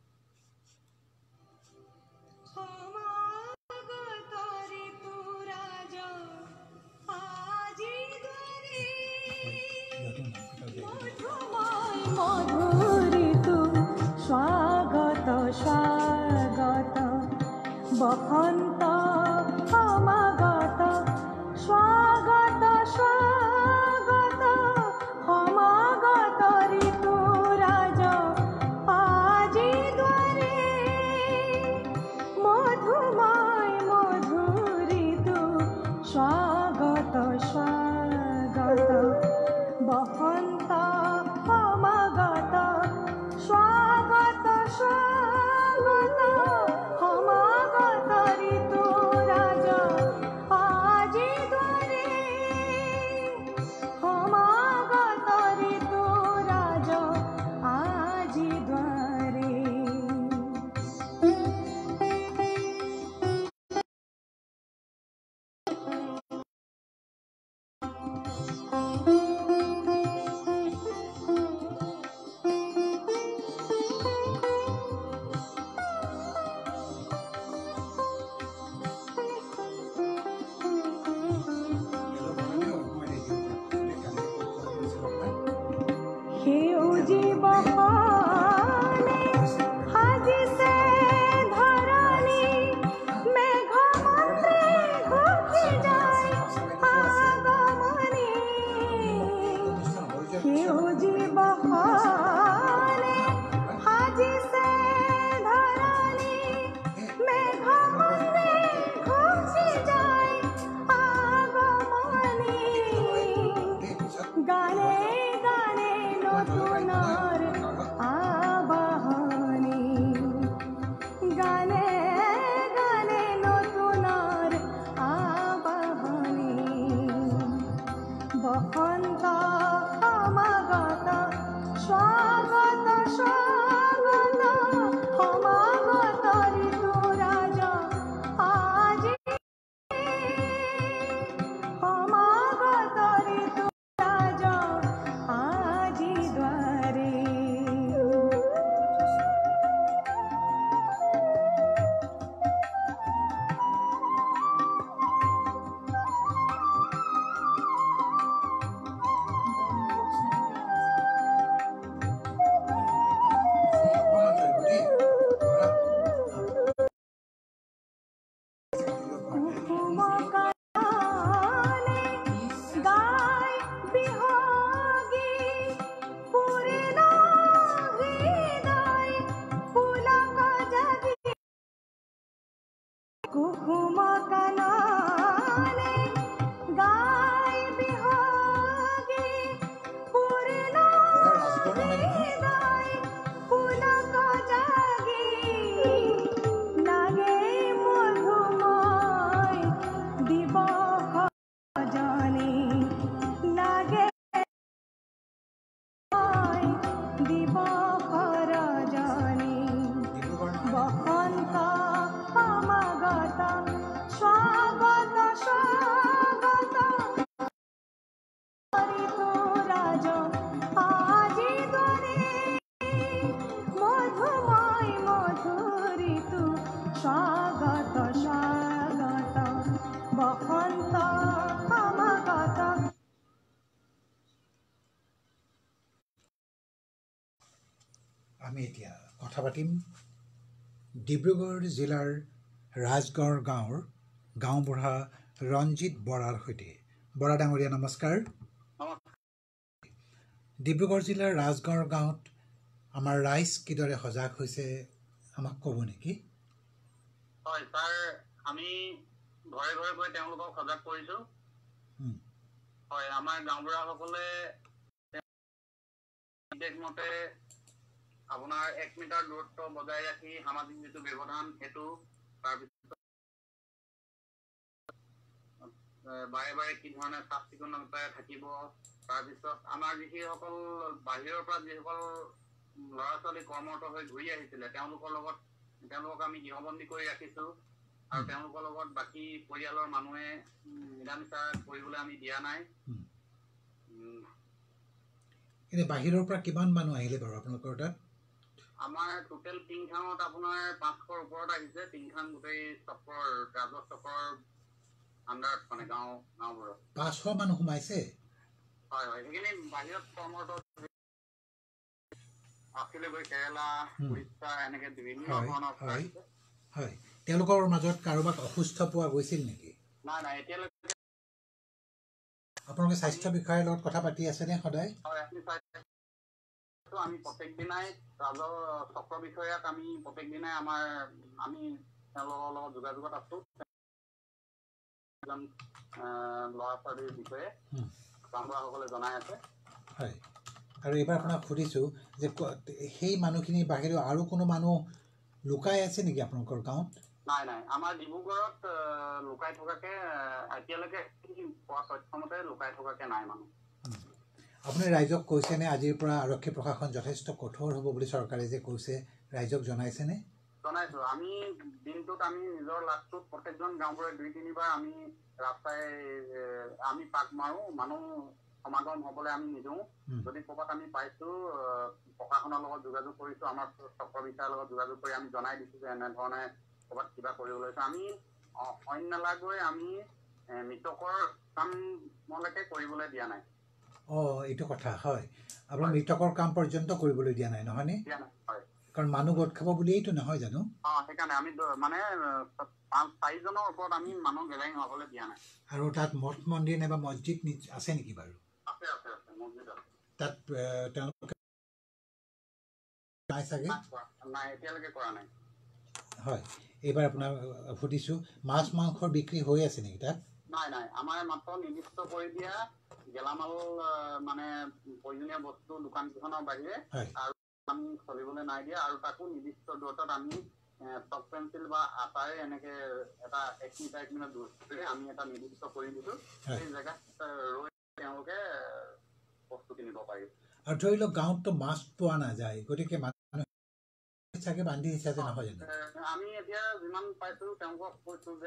Speaker 5: স্বাগত স্বাগত বসন্ত সমাগত স্বাগত স্বাগত সমাগত ঋতু ৰাজ আজি দ্বাৰে মধুময় মধুৰ ঋতু স্বাগত স্বাগত বসন্ত সমাগত স্বাগত স্বাগত সমাগত ঋতু ৰাজ আজি দ্বাৰে সমাগত ঋতু ৰাজ আজি দ্বাৰে। সেউজী বসনে সাজিছে ধৰণী মেঘমন্ত্ৰী ঘোষি যায় আগমনী। সেউজী বসনে সাজিছে ধৰণী মেঘমন্ত্ৰী ঘোষি যায় আগমনী। গানে গানে নতুনৰ কুসুম কাননে গাই বিহগী পূৰ্ণ হৃদয় পুলক জাগি লাগে মধুময় দিৱস জনী লাগে দিৱস ৰজনী বসন্ত সমাগত স্বাগত স্বাগত ঋতু ৰাজ আজি দৰে মধুময় মধুৰ ঋতু স্বাগত স্বাগত বসন্ত সমাগত।
Speaker 2: আমি এতিয়া কথা পাতিম ডিব্ৰুগড় জিলাৰ ৰাজগড় গাঁৱৰ গাঁওবুঢ়া ৰঞ্জিত বৰাৰ সৈতে। বৰা ডাঙৰীয়া নমস্কাৰ। ডিব্ৰুগড় জিলাৰ ৰাজগড় গাঁৱত আমাৰ ৰাইজ কিদৰে সজাগ হৈছে আমাক ক'ব নেকি?
Speaker 3: হয় ছাৰ, আমি ঘৰে ঘৰে গৈ তেওঁলোকক সজাগ কৰিছোঁ। হয়, আমাৰ গাঁওবুঢ়াসকলে মতে আপোনাৰ 1 মিটাৰ দূৰত্ব বজাই ৰাখি সামাজিক যিটো ব্যৱধান সেইটো, তাৰপিছত বাৰে বাৰে কি ধৰণে চাফ চিকুণতাৰে থাকিব, তাৰপিছত আমাৰ যিসকল বাহিৰৰ পৰা যিসকল ল'ৰা ছোৱালী কৰ্মৰত হৈ ঘূৰি আহিছিলে তেওঁলোকক আমি গৃহবন্দী কৰি ৰাখিছোঁ আৰু তেওঁলোকৰ লগত বাকী পৰিয়ালৰ মানুহে মিলা মিছা কৰিবলৈ আমি দিয়া নাই।
Speaker 2: এনে বাহিৰৰ পৰা কিমান মানুহ আহিলে বাৰু আপোনালোকৰ তাত?
Speaker 3: আমাৰ টোটেল টিংখাঙত আপোনাৰ 500ৰ ওপৰত আহিছে। টিংখাং গোটেই চক্ৰৰ ৰাজহ চক্ৰৰ আণ্ডাৰত মানে গাঁওবোৰত
Speaker 2: 500 মানুহ সোমাইছে।
Speaker 3: হয় হয়, সেইখিনি বাহিৰত কৰ্মৰত আছিলে, গৈ কেৰেলা উৰিষ্যা এনেকে বিভিন্ন ধৰণৰ।
Speaker 2: হয়, তেওঁলোকৰ মাজত কাৰোবাক অসুস্থ পোৱা গৈছিল নেকি?
Speaker 3: নাই নাই, এতিয়ালৈকে
Speaker 2: আপোনালোকে স্বাস্থ্য বিষয়াৰ লগত কথা পাতি আছেনে সদায়?
Speaker 3: হয়, আমি প্ৰত্যেক দিনাই ৰাজহ চক্ৰ বিষয়াক আমি প্ৰত্যেক দিনাই আমি তেওঁলোকৰ লগত যোগাযোগত আছো। ল'ৰা ছোৱালীৰ বিষয়ে গাঁওবুঢ়াসকলে জনাই আছে।
Speaker 2: হয়, আৰু এইবাৰ আপোনাক সুধিছোঁ যে সেই মানুহখিনিৰ বাহিৰেও আৰু কোনো মানুহ লুকাই আছে নেকি আপোনালোকৰ গাঁৱত?
Speaker 3: নাই নাই, আমাৰ ডিব্ৰুগড়ত লুকাই থকাকে এতিয়ালৈকে পোৱা তথ্যমতে লুকাই থকাকে নাই মানুহ।
Speaker 2: আপুনি ৰাইজক কৈছেনে আজিৰ পৰা আৰক্ষী প্ৰশাসন যথেষ্ট কঠোৰ হ'ব বুলি চৰকাৰে যে কৈছে, ৰাইজক জনাইছেনে?
Speaker 3: জনাইছো। আমি দিনটোত আমি নিজৰ লাভটোত প্ৰত্যেকজন গাঁওবুঢ়াই 2-3 বাৰ আমি ৰাস্তাই আমি পাক মাৰো, মানুহ সমাগম হ'বলৈ আমি নিদিওঁ। যদি ক'ৰবাত আমি পাইছো প্ৰশাসনৰ লগত যোগাযোগ কৰিছো, আমাৰ চক্ৰ বিষয়াৰ লগত যোগাযোগ কৰি আমি জনাই দিছো যে এনেধৰণে ক'ৰবাত কিবা কৰিবলৈ আমি অন্য নালাগৈ আমি মৃতকৰ কামলৈকে কৰিবলৈ দিয়া নাই।
Speaker 2: এইটো কথা হয়, আপোনাৰ মৃতকৰ কাম পৰ্যন্ত কৰিবলৈ দিয়া নাই, নহয়নে? কাৰণ মানুহ গোট খাব বুলিয়েইতো নহয় জানো?
Speaker 3: সেইকাৰণে আমি মানে 5-4জনৰ ওপৰত আমি মানুহ গেদাৰিং হ'বলৈ দিয়া নাই।
Speaker 2: আৰু তাত মঠ মন্দিৰ নাইবা মছজিদ আছে নেকি বাৰু?
Speaker 3: আছে আছে আছে, মছজিদ আছে।
Speaker 2: তাত তেওঁলোকে নাই চাগে?
Speaker 3: নাই, এতিয়ালৈকে কৰা নাই।
Speaker 2: হয়, এইবাৰ আপোনাক সুধিছোঁ, মাছ মাংসৰ বিক্ৰী হৈ আছে নেকি তাত?
Speaker 3: নাই নাই, আমাৰ মাত্ৰ নিৰ্দিষ্ট কৰি দিয়া গেলামাল মানে প্ৰয়োজনীয় বস্তু দোকান কেইখনৰ বাহিৰে আৰু আমি চলিবলৈ নাই দিয়া, আৰু তাকো নিৰ্দিষ্ট দূৰত্বত আমি চক পেঞ্চিল বা আটাৰে এনেকে এটা 1 মিটাৰ দূৰত্বৰে আমি এটা নিৰ্দিষ্ট কৰি দিছোঁ। সেই জেগাত ৰৈ তেওঁলোকে বস্তু কিনিব পাৰি।
Speaker 2: আৰু ধৰি লওক গাঁৱততো মাছ পোৱা নাযায়, গতিকে মানুহ চাগে বান্ধি হিচাপে নহয় জানো?
Speaker 3: আমি এতিয়া যিমান পাইছো তেওঁলোকক কৈছো যে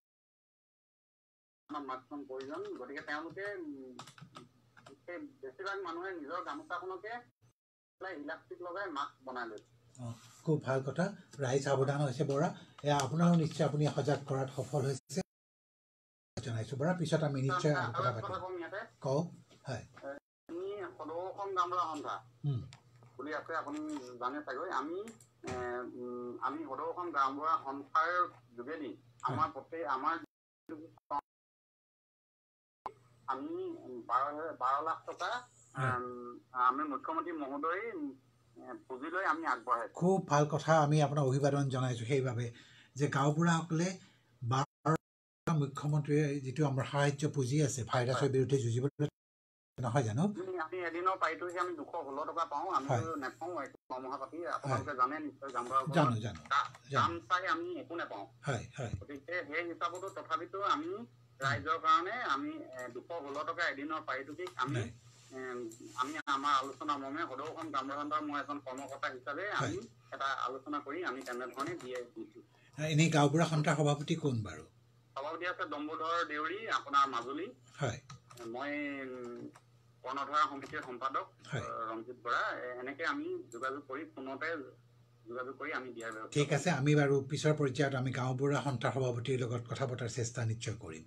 Speaker 3: মাছখন প্ৰয়োজন, গতিকে তেওঁলোকে বেছিভাগ মানুহে নিজৰ গামোচাখনকে ইলাষ্টিক লগাই মাছ বনাই লৈছে।
Speaker 2: খুব ভাল কথা, ৰাইজ সাৱধান হৈছে বৰা। এয়া আপোনাৰো নিশ্চয় আপুনি সজাগ কৰাত সফল হৈছে জনাইছো বৰা। পিছত আমি নিশ্চয় কথা পাতিম। কওক। হয়,
Speaker 3: আমি সদৌ অসম গাঁওবুঢ়া সন্থা বুলি আছে, আপুনি জানে চাগৈ। আমি সদৌ অসম গাঁওবুঢ়া সন্থাৰ যোগেদি আমাৰ আমি 12 লাখ টকা আমি মুখ্যমন্ত্ৰী মহোদয় পুঁজি লৈ আমি আগবঢ়াইছোঁ।
Speaker 2: খুব ভাল কথা, আমি আপোনাক অভিবাদন জনাইছোঁ সেইবাবে যে গাঁওবুঢ়াসকলে মুখ্যমন্ত্ৰীয়ে যিটো আমাৰ সাহায্য পুঁজি আছে ভাইৰাছৰ বিৰুদ্ধে যুঁজিবলৈ নহয় জানো
Speaker 3: আমি এদিনৰ পাইটো আমি 216 টকা পাওঁ আমি নেপাওঁ একো মহা পাতি আপোনালোকে জানে নিশ্চয়
Speaker 2: জানো
Speaker 3: দাম চাই আমি একো নেপাওঁ গতিকে সেই হিচাপতো তথাপিতো আমি ৰাইজৰ কাৰণে আমি 216 টকা এদিনৰ পাইটোকে আমি আমাৰ আলোচনা মৰ্মে সদৌখন গামবুঢ়াৰ মই এজন কৰ্মকৰ্তা হিচাপে আমি এটা আলোচনা কৰি আমি তেনেধৰণে দিয়ে দিছো
Speaker 2: এনেই গাঁওবুঢ়া সন্থাৰ সভাপতি কোন বাৰু
Speaker 3: সভাপতি আছে দম্বোধৰ দেউৰী আপোনাৰ মাজুলী মই কৰ্ণধাৰা সমিতিৰ সম্পাদক ৰঞ্জিত বৰা এনেকে আমি যোগাযোগ কৰি ফোনতে যোগাযোগ কৰি আমি দিয়াৰ ব্যৱস্থা
Speaker 2: ঠিক আছে আমি বাৰু পিছৰ পৰ্যায়ত আমি গাঁওবুঢ়া সন্থাৰ সভাপতিৰ লগত কথা পতাৰ চেষ্টা নিশ্চয় কৰিম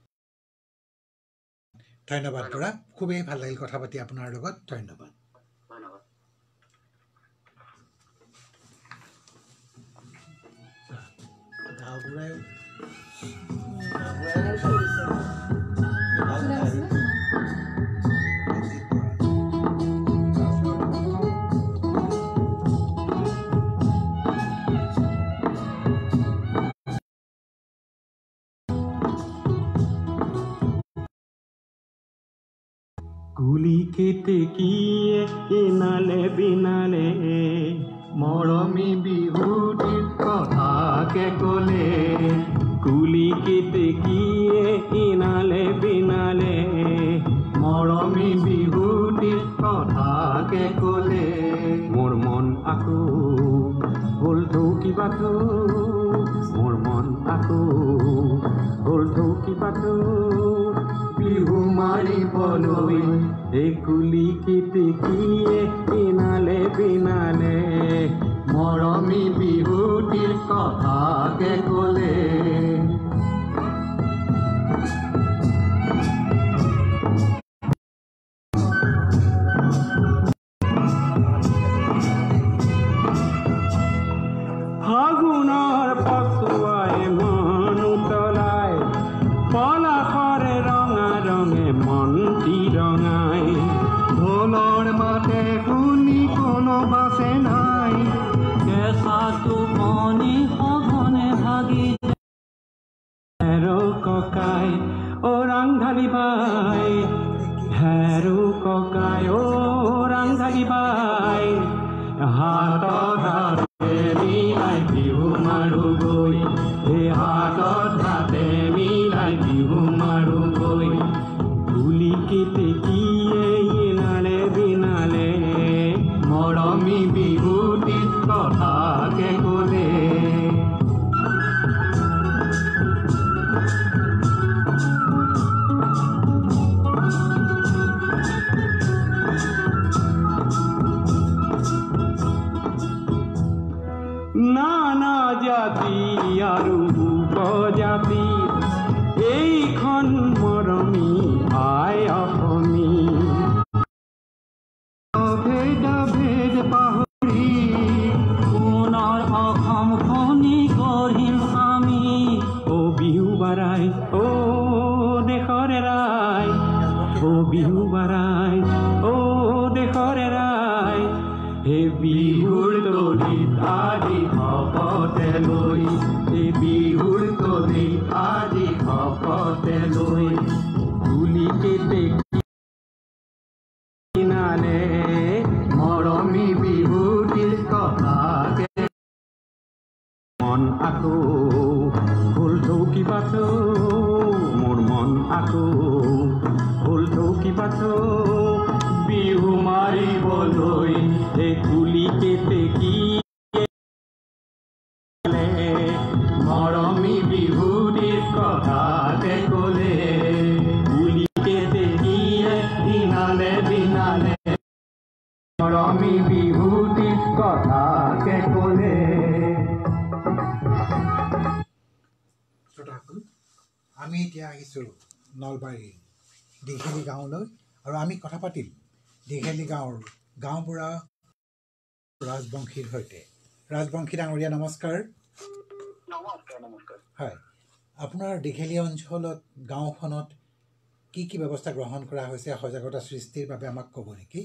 Speaker 2: ধন্যবাদ বৰা খুবেই ভাল লাগিল কথা পাতি আপোনাৰ লগত ধন্যবাদ গাঁওবুঢ়াই
Speaker 9: কুলি কেতেকীয়ে ইনালে বিনালে মৰমী বিহুটিৰ কথাকে ক'লে কুলি কেতেকীয়ে ইনালে বিনালে মৰমী বিহুটিৰ কথাকে ক'লে মোৰ মন আকৌ হ'ল কিবাটো মোৰ মন আকৌ হ'ল কিবাটো বিহু মাৰিবলৈ এই কুলি কেতেকীয়ে ইনালে বিনালে মৰমী বিহুটিৰ কথাকে ক'লে ফাগুনৰ পচুৱাই মন উতলাই পলাশৰে ৰঙা ৰঙে মন্তি ৰঙাই ঢোলৰ মাতে শুনি কোনো বাছে নাই কেঁচাটো মনি সঘনে ভাগি হেৰো ককাই ওৰাং ঢালি বাই হেৰো ককাই ওৰাং ঢালি বাই হাতত হাতে মিলাই বিহু মাৰো গৈ এই হাতত হাতে মিলাই বিহু মাৰো গৈ কুলি কেতেকীয়ে ইনালে বিনালে মৰমী বিহুটিৰ কথাকে ক'লে নানা জাতি আৰু উপজাতি এইখন মৰমী আই অসমী ভেদ ভেদ পাহৰি পুনৰ অসমখনি গঢ়িম আমি অ বিহু বাৰাই অ দেশৰে ৰাই অ বিহু বাৰাই অ দেশৰে ৰাই হে বিহুৰ তলিত আজি শপতে লৈ হে বিহুৰ তলিত আজি শপতে লৈ কুলি কেতেকী ইনালে মৰমী বিহুটিৰ কথাকে মন আকৌ ভুল কিবাটো মোৰ মন আকৌ ভুল কিবাটো বিহু মাৰিবলৈ এই কুলি কেতেকী মৰমী বিহুটিৰ কথাকে ক'লে কুলি কেতেকীয়ে বিনালে বিনালে মৰমী বিহুটিৰ কথাকে ক'লে
Speaker 2: আমি এতিয়া আহিছোঁ নলবাৰী দীঘেলী গাঁৱলৈ আৰু আমি কথা পাতিম দীঘেলী গাঁৱৰ গাঁওবুঢ়া ৰাজবংশীৰ সৈতে ৰাজবংশী ডাঙৰীয়া নমস্কাৰ হয় আপোনাৰ দীঘেলী অঞ্চলত গাঁওখনত কি কি ব্যৱস্থা গ্ৰহণ কৰা হৈছে সজাগতা সৃষ্টিৰ বাবে আমাক ক'ব নেকি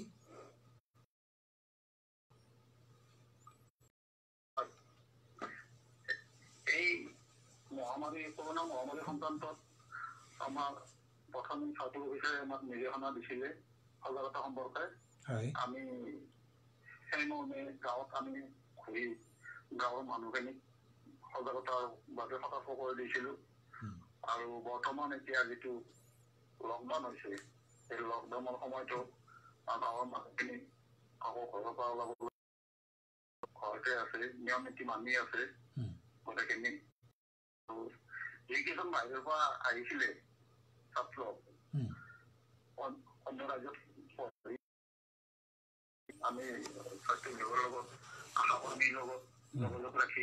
Speaker 3: এই
Speaker 1: মহামাৰী কৰোণা মহামাৰী সংক্ৰান্তত আমাৰ প্ৰথম ছাত্ৰ অফিচাৰে আমাক নিৰ্দেশনা দিছিলে সজাগতা সম্পৰ্কে। আমি সেই মৰ্মে গাঁৱত আমি ঘূৰি গাঁৱৰ মানুহখিনিক সজাগতাৰ বাবে সতৰ্ক কৰি দিছিলোঁ। আৰু বৰ্তমান এতিয়া যিটো লকডাউন হৈছে সেই লকডাউনৰ সময়তো গাঁৱৰ মানুহখিনি আকৌ ঘৰৰ পৰা ওলাব ঘৰতে আছে, নিয়ম নীতি মানি আছে গোটেইখিনি। যিকেইজন বাহিৰৰ পৰা আহিছিলে ছাত্ৰ অন্য ৰাজ্যত আমি স্বাস্থ্য বিভাগৰ লগত আশা কৰ্মীৰ লগত যোগাযোগ ৰাখি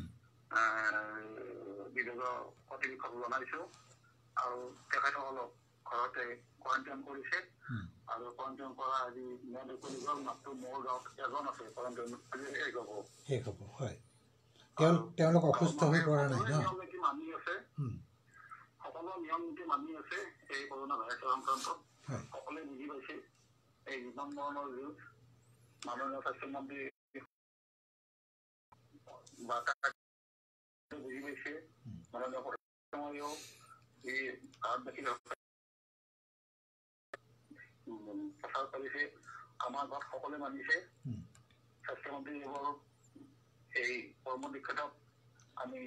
Speaker 1: বিভাগৰ কৰ্তৃপক্ষক জনাইছো আৰু তেখেতসকলক ঘৰতে কোৱাৰেণ্টাইন কৰিছে। আৰু কোৱাৰেণ্টাইন কৰা আজি মাত্ৰ মোৰ গাঁৱত এজন আছে কোৱাৰেণ্টাইন শেষ হ'ব। হয়, তেওঁলোক অসুস্থ হৈ পৰা নাই ন? নিয়ম নীতি মানি আছে, সকলো নিয়ম নীতি মানি আছে। এই কৰোণা ভাইৰাছৰ সংক্ৰান্তত সকলোৱে বুজি পাইছে এই যিমান ধৰণৰ যুঁজ মাননীয় স্বাস্থ্যমন্ত্ৰী বুজি পাইছে। মাননীয় প্ৰধানমন্ত্ৰীও এই ভাৰতবাসীৰ প্ৰচাৰ কৰিছে, আমাৰ ঘৰত সকলোৱে মানিছে। স্বাস্থ্যমন্ত্ৰী এইবোৰ এই কৰ্ম দীক্ষাতক আমি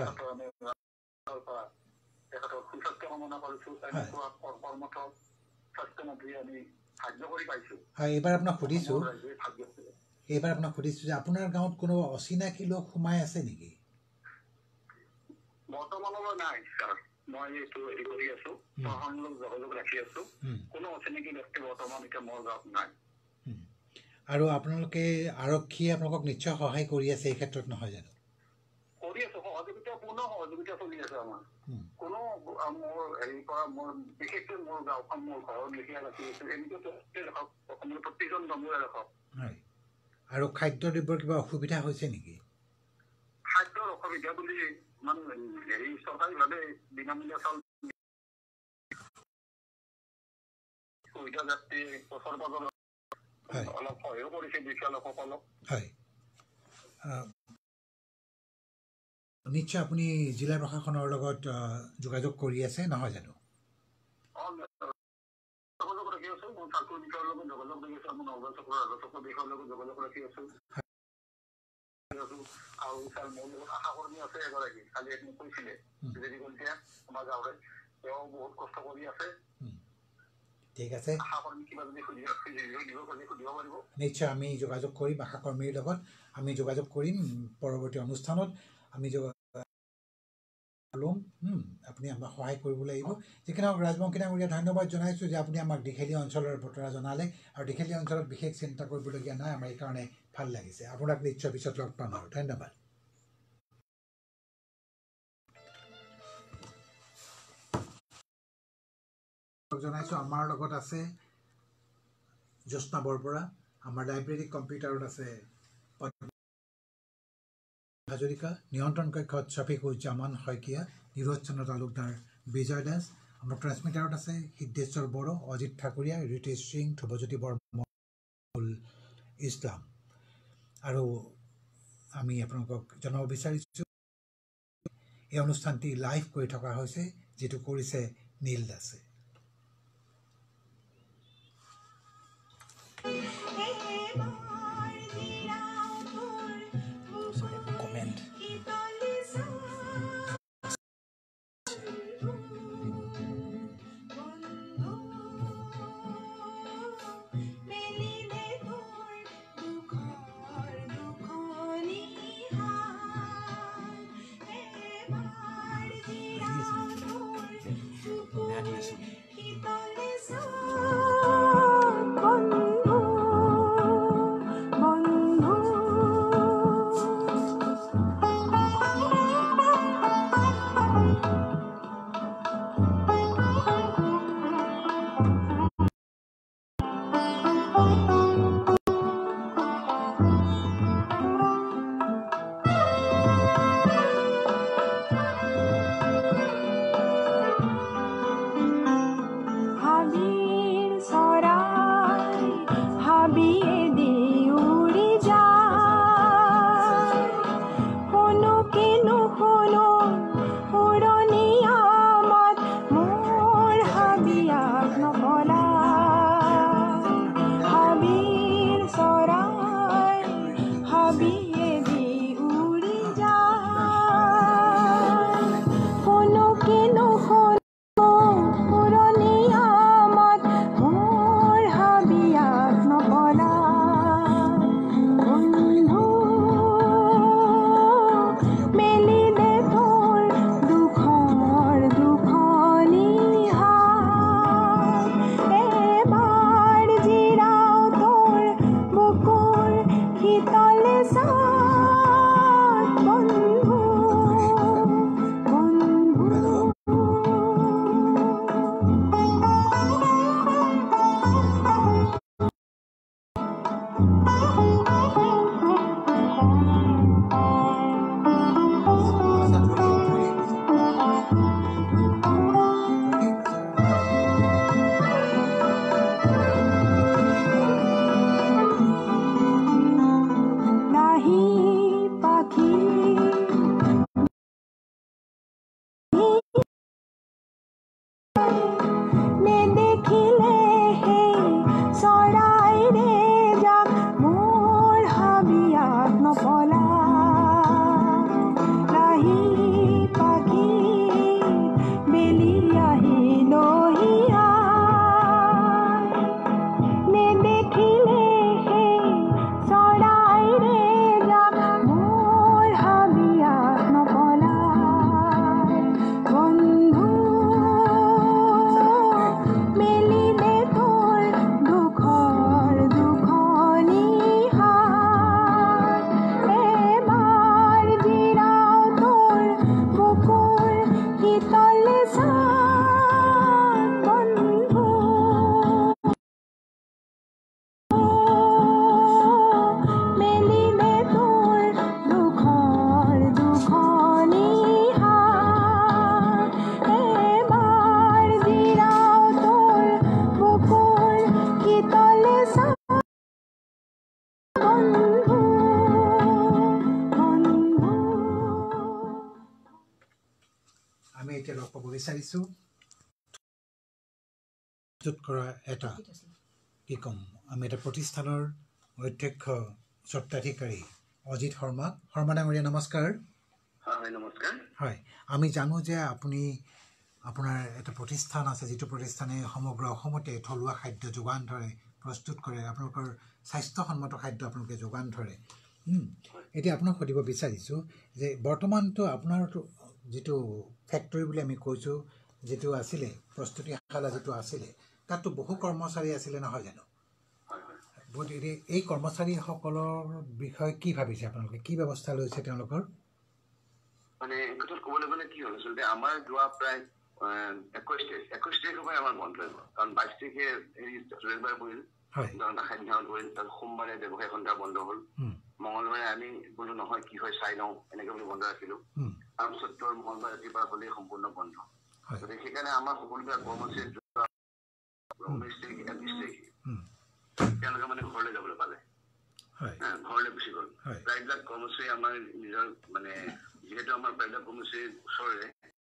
Speaker 1: তেখেতৰ সুস্বাস্থ্য কামনা কৰিছো। এনেকুৱা কৰ্মঠ স্বাস্থ্যমন্ত্ৰী আমি ভাগ্য কৰি পাইছো। হয়, এইবাৰ আপোনাক সুধিছো যে আপোনাৰ গাঁৱত কোনো অচিনাকি লোক সোমাই আছে নেকি? বৰ্তমানলৈ নাই ছাৰ, মই এইটো হেৰি কৰি আছো, প্ৰশাসনৰ যোগাযোগ ৰাখি আছো। কোনো অচিনাকি ব্যক্তি বৰ্তমান এতিয়া মোৰ গাঁৱত নাই। আৰু আপোনালোকে আৰক্ষীয়ে আপোনালোকক নিশ্চয় সহায় কৰি আছে এই ক্ষেত্ৰত, নহয় জানো? কৰি আছো, সহযোগিতা পূৰ্ণ সহযোগিতা চলি আছে আমাৰ। কোনো মোৰ হেৰি পৰা মোৰ বিশেষকৈ মোৰ গাঁওখন মোৰ ঘৰত লিখিয়া ৰাখি আছো। এনেকৈ ৰাখক, অসমৰ প্ৰতিজন গাঁৱৰে ৰাখক। আৰু খাদ্য দ্ৰব্যৰ কিবা অসুবিধা হৈছে নেকি? খাদ্যৰ অসুবিধা বুলি ইমান হেৰি চৰকাৰীভাৱে বিনামূলীয়া চাউল সুবিধা যাত্ৰী ওচৰ পাজৰ অলপ সহায়ো কৰিছে দুখীয়া লোকসকলক। হয়, নিশ্চয় আপুনি জিলা প্ৰশাসনৰ লগত যোগাযোগ কৰি আছে, নহয় জানো? যোগাযোগ ৰাখি আছো, মই চাকৰি বিষয়ৰ লগত যোগাযোগ ৰাখি আছো, মই নগৰ চক্ৰৰ ৰাজচক্ৰৰ বিষয়ৰ লগত যোগাযোগ ৰাখি আছো। আৰু ছাৰ মোৰ লগত আশা কৰ্মী আছে এগৰাকী, কালি আপুনি কৈছিলে আমাৰ গাঁৱৰে, তেওঁ বহুত কষ্ট কৰি আছে। ঠিক আছে, নিশ্চয় আমি যোগাযোগ কৰিম আশা কৰ্মীৰ লগত, আমি যোগাযোগ কৰিম পৰৱৰ্তী অনুষ্ঠানত। আমি ল'ম, আপুনি আমাক সহায় কৰিব লাগিব। যিকি নহওক ৰাজবংশী ডাঙৰীয়া, ধন্যবাদ জনাইছোঁ যে আপুনি আমাক দীঘেলী অঞ্চলৰ বতৰা জনালে। আৰু দীঘেলী অঞ্চলত বিশেষ চিন্তা কৰিবলগীয়া নাই, আমাৰ এইকাৰণে ভাল লাগিছে। আপোনাক নিশ্চয় পিছত লগ পাম আৰু ধন্যবাদ। জনাইছোঁ আমাৰ লগত আছে জ্যোৎস্না বৰবৰা, আমাৰ লাইব্ৰেৰী কম্পিউটাৰত আছে হাজৰিকা, নিয়ন্ত্ৰণ কক্ষত শফিকুজ্জামান শইকীয়া, নীৰজ চন্দ্ৰ তালুকদাৰ, বিজয় দাস। আমাৰ ট্ৰেন্সমিটাৰত আছে সিদ্ধেশ্বৰ বড়ো, অজিত ঠাকুৰীয়া, ৰিতেশ সিং, ধ্ৰুৱজ্যোতি বৰ্মন, ইছলাম। আৰু আমি আপোনালোকক জনাব বিচাৰিছোঁ এই অনুষ্ঠানটি লাইভ কৰি থকা হৈছে, যিটো কৰিছে নীল দাসে। কমেণ্ট That is
Speaker 5: ছবিয়েদি উৰি যায় কোনো কিনো পুৰণিয়ামত মোৰ হাবিয়াক নপলা বন্ধু মেলি দে তোৰ দুখৰ দুখনি হাত এবাৰ জিৰাও তোৰ বুকুৰ শীতলে চাত বন্ধু নাহি পাখি নেদেখিলে সেই চৰাইৰে যাক মোৰ হাবিয়াক নপলা নাহি পাখি বেলি আহিলহিয়া নেদেখিলে সেই চৰাইৰে যাক মোৰ হাবিয়াক নপলা বন্ধু মেলি দে তোৰ দুখৰ দুখনি হাত এবাৰ জিৰাও তোৰ বুকুৰ শীতলে চাত বন্ধু মেলি দে তোৰ দুখৰ দুখনি হাত এবাৰ জিৰাও তোৰ বুকুৰ শীতলে চাত বন্ধু বন্ধু
Speaker 2: আমি এতিয়া লগ পাব বিচাৰিছোঁ প্ৰস্তুত কৰা এটা কি ক'ম আমি এটা প্ৰতিষ্ঠানৰ অধ্যক্ষ স্বত্বাধিকাৰী অজিত শৰ্মা ডাঙৰীয়া নমস্কাৰ
Speaker 1: হয় নমস্কাৰ
Speaker 2: হয় আমি জানো যে আপুনি আপোনাৰ এটা প্ৰতিষ্ঠান আছে যিটো প্ৰতিষ্ঠানে সমগ্ৰ অসমতে থলুৱা খাদ্য যোগান ধৰে প্ৰস্তুত কৰে আপোনালোকৰ স্বাস্থ্যসন্মত খাদ্য আপোনালোকে যোগান ধৰে এতিয়া আপোনাক সুধিব বিচাৰিছোঁ যে বৰ্তমানতো আপোনাৰ যিটো ফেক্টৰী বুলি আমি কৈছোঁ যিটো আছিলে প্ৰস্তুতিশালা যিটো আছিলে তাততো বহু কৰ্মচাৰী আছিলে নহয় জানো গতিকে এই কৰ্মচাৰীসকলৰ বিষয়ে কি ভাবিছে আপোনালোকে কি ব্যৱস্থা লৈছে তেওঁলোকৰ
Speaker 1: মানে কথাত ক'বলৈ গ'লে কি হ'ল আচলতে আমাৰ যোৱা প্ৰায় 21 তাৰিখৰ পৰাই আমাৰ বন্ধ হৈ গ'ল কাৰণ 22 তাৰিখে ৰবিবাৰ পৰিল সান্ধ্যাত পৰিল তাৰ সোমবাৰে ব্যৱসায় সন্ধ্যা বন্ধ হ'ল মঙলবাৰে আমি বোলো নহয় কি হয় চাই লওঁ এনেকৈ বুলি বন্ধ ৰাখিলোঁ তাৰপিছত তোৰ মঙলবাৰ ৰাতিপুৱা হ'লেই সম্পূৰ্ণ বন্ধ গতিকে সেইকাৰণে আমাৰ সকলোবিলাক কৰ্মচাৰী 19 তাৰিখে 20 তাৰিখে তেওঁলোকে মানে ঘৰলৈ যাবলৈ পালে ঘৰলৈ গুচি গ'ল প্ৰায়বিলাক কৰ্মচাৰী আমাৰ নিজৰ মানে যিহেতু আমাৰ প্ৰায়বিলাক কৰ্মচাৰী ওচৰৰে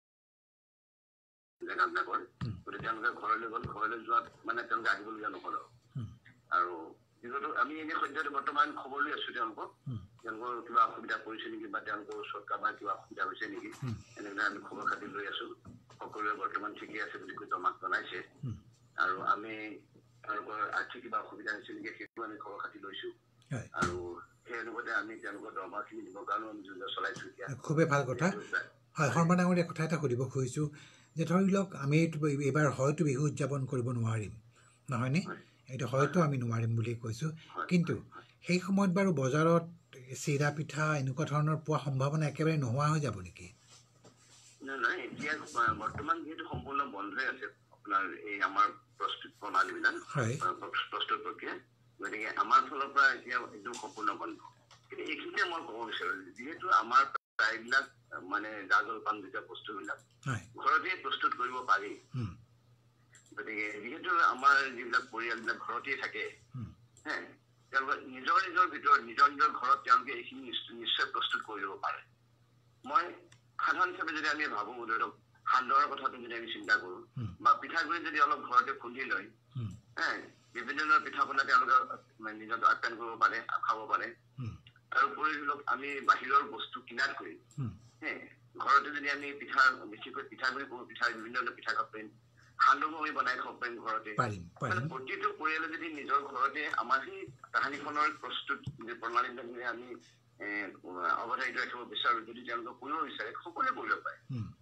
Speaker 1: জেগাবিলাকৰ গতিকে তেওঁলোকে ঘৰলৈ গ'ল ঘৰলৈ যোৱাত মানে তেওঁলোকে আহিবলগীয়া নহ'ল আৰু যিহেতু আমি এনে সদ্যহতে বৰ্তমান খবৰ লৈ আছোঁ তেওঁলোকৰ কিবা অসুবিধা পৰিছে নেকি বা তেওঁলোকৰ ওচৰত কাৰোবাৰ কিবা অসুবিধা হৈছে নেকি এনেকৈ আমি খবৰ খাতি লৈ আছোঁ সকলোৱে বৰ্তমান ঠিকেই আছে বুলি কৈ আমাক জনাইছে আৰু আমি তেওঁলোকৰ আৰ্থিক কিবা অসুবিধা হৈছে নেকি সেইটো আমি খবৰ খাতি লৈছোঁ আৰু সেই অনুপাতে আমি তেওঁলোকৰ দৰমহাখিনি দিবৰ কাৰণেও আমি যোজনা চলাইছোঁ এতিয়া
Speaker 2: খুবেই ভাল কথা হয় শৰ্মা ডাঙৰীয়া কথা এটা সুধিব খুজিছোঁ যে ধৰি লওক আমি এইবাৰ হয়তো বিহু উদযাপন কৰিব নোৱাৰিম নহয়নে এইটো হয়তো আমি নোৱাৰিম বুলি কৈছোঁ কিন্তু সেই সময়ত বাৰু বজাৰত চিৰা পিঠা এনেকুৱা ধৰণৰ পোৱা সম্ভাৱনা একেবাৰে নোহোৱা হৈ যাব নেকি
Speaker 1: নাই এতিয়া বৰ্তমান যিহেতু সম্পূৰ্ণ বন্ধই আছে আপোনাৰ এই আমাৰ প্ৰস্তুত প্ৰণালীবিলাক প্ৰস্তুত প্ৰক্ৰিয়া গতিকে আমাৰ ফালৰ পৰা এতিয়া একদম সম্পূৰ্ণ বন্ধ কিন্তু এইখিনিতে মই ক'ব বিচাৰোঁ যিহেতু আমাৰ প্ৰায়বিলাক মানে জা জলপান জাতীয় বস্তুবিলাক ঘৰতে প্ৰস্তুত কৰিব পাৰি গতিকে যিহেতু আমাৰ যিবিলাক পৰিয়ালবিলাক ঘৰতেই থাকে তেওঁলোকে নিজৰ ভিতৰত নিজৰ ঘৰত তেওঁলোকে এইখিনি নিশ্চয় প্ৰস্তুত কৰি দিব পাৰে মই সাধাৰণ হিচাপে যদি আমি ভাবোঁ ধৰি লওক সান্দহৰ কথাটো যদি আমি চিন্তা কৰোঁ বা পিঠাগুড়ি যদি অলপ ঘৰতে খুন্দি লয় বিভিন্ন ধৰণৰ পিঠা পনা তেওঁলোকে নিজৰ আপ্যায়ন কৰিব পাৰে খাব পাৰে তাৰোপৰি আমি বাহিৰৰ বস্তু কিনাতকৈ ঘৰতে যদি আমি পিঠা বেছিকৈ পিঠাগুড়ি কৰোঁ, পিঠা বিভিন্ন ধৰণৰ পিঠা খাব পাৰিম, সান্দহো আমি বনাই খাব পাৰিম ঘৰতে। প্ৰতিটো পৰিয়ালে যদি নিজৰ ঘৰতে আমাৰ সেই কাহিনীখনৰ প্ৰস্তুত প্ৰণালী আমি অৱধাৰিত ৰাখিব বিচাৰোঁ, যদি তেওঁলোকে কৰিব বিচাৰে সকলোৱে কৰিব পাৰে।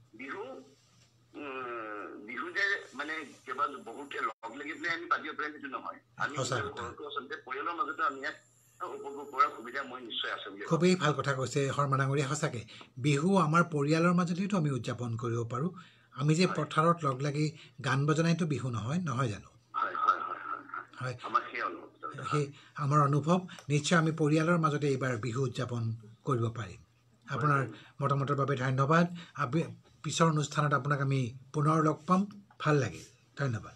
Speaker 1: বিহু যে মানে কেৱল বহুতে লগ লাগি পেলাই আমি পাতিব পাৰিম সেইটো নহয়, আমি ঘৰটো আচলতে পৰিয়ালৰ মাজতে আমি ইয়াত উপভোগ কৰাৰ সুবিধা মই নিশ্চয় আছে বুলি।
Speaker 2: খুবেই ভাল কথা কৈছে শৰ্মা ডাঙৰীয়া। সঁচাকৈ বিহু আমাৰ পৰিয়ালৰ মাজতেইতো আমি উদযাপন কৰিব পাৰোঁ। আমি যে পথাৰত লগ লাগি গান বজনাইতো বিহু নহয়, নহয় জানো? হয়, সেই আমাৰ অনুভৱ নিশ্চয় আমি পৰিয়ালৰ মাজতে এইবাৰ বিহু উদযাপন কৰিব পাৰিম। আপোনাৰ মতামতৰ বাবে ধন্যবাদ। পিছৰ অনুষ্ঠানত আপোনাক আমি পুনৰ লগ পাম, ভাল লাগিল, ধন্যবাদ।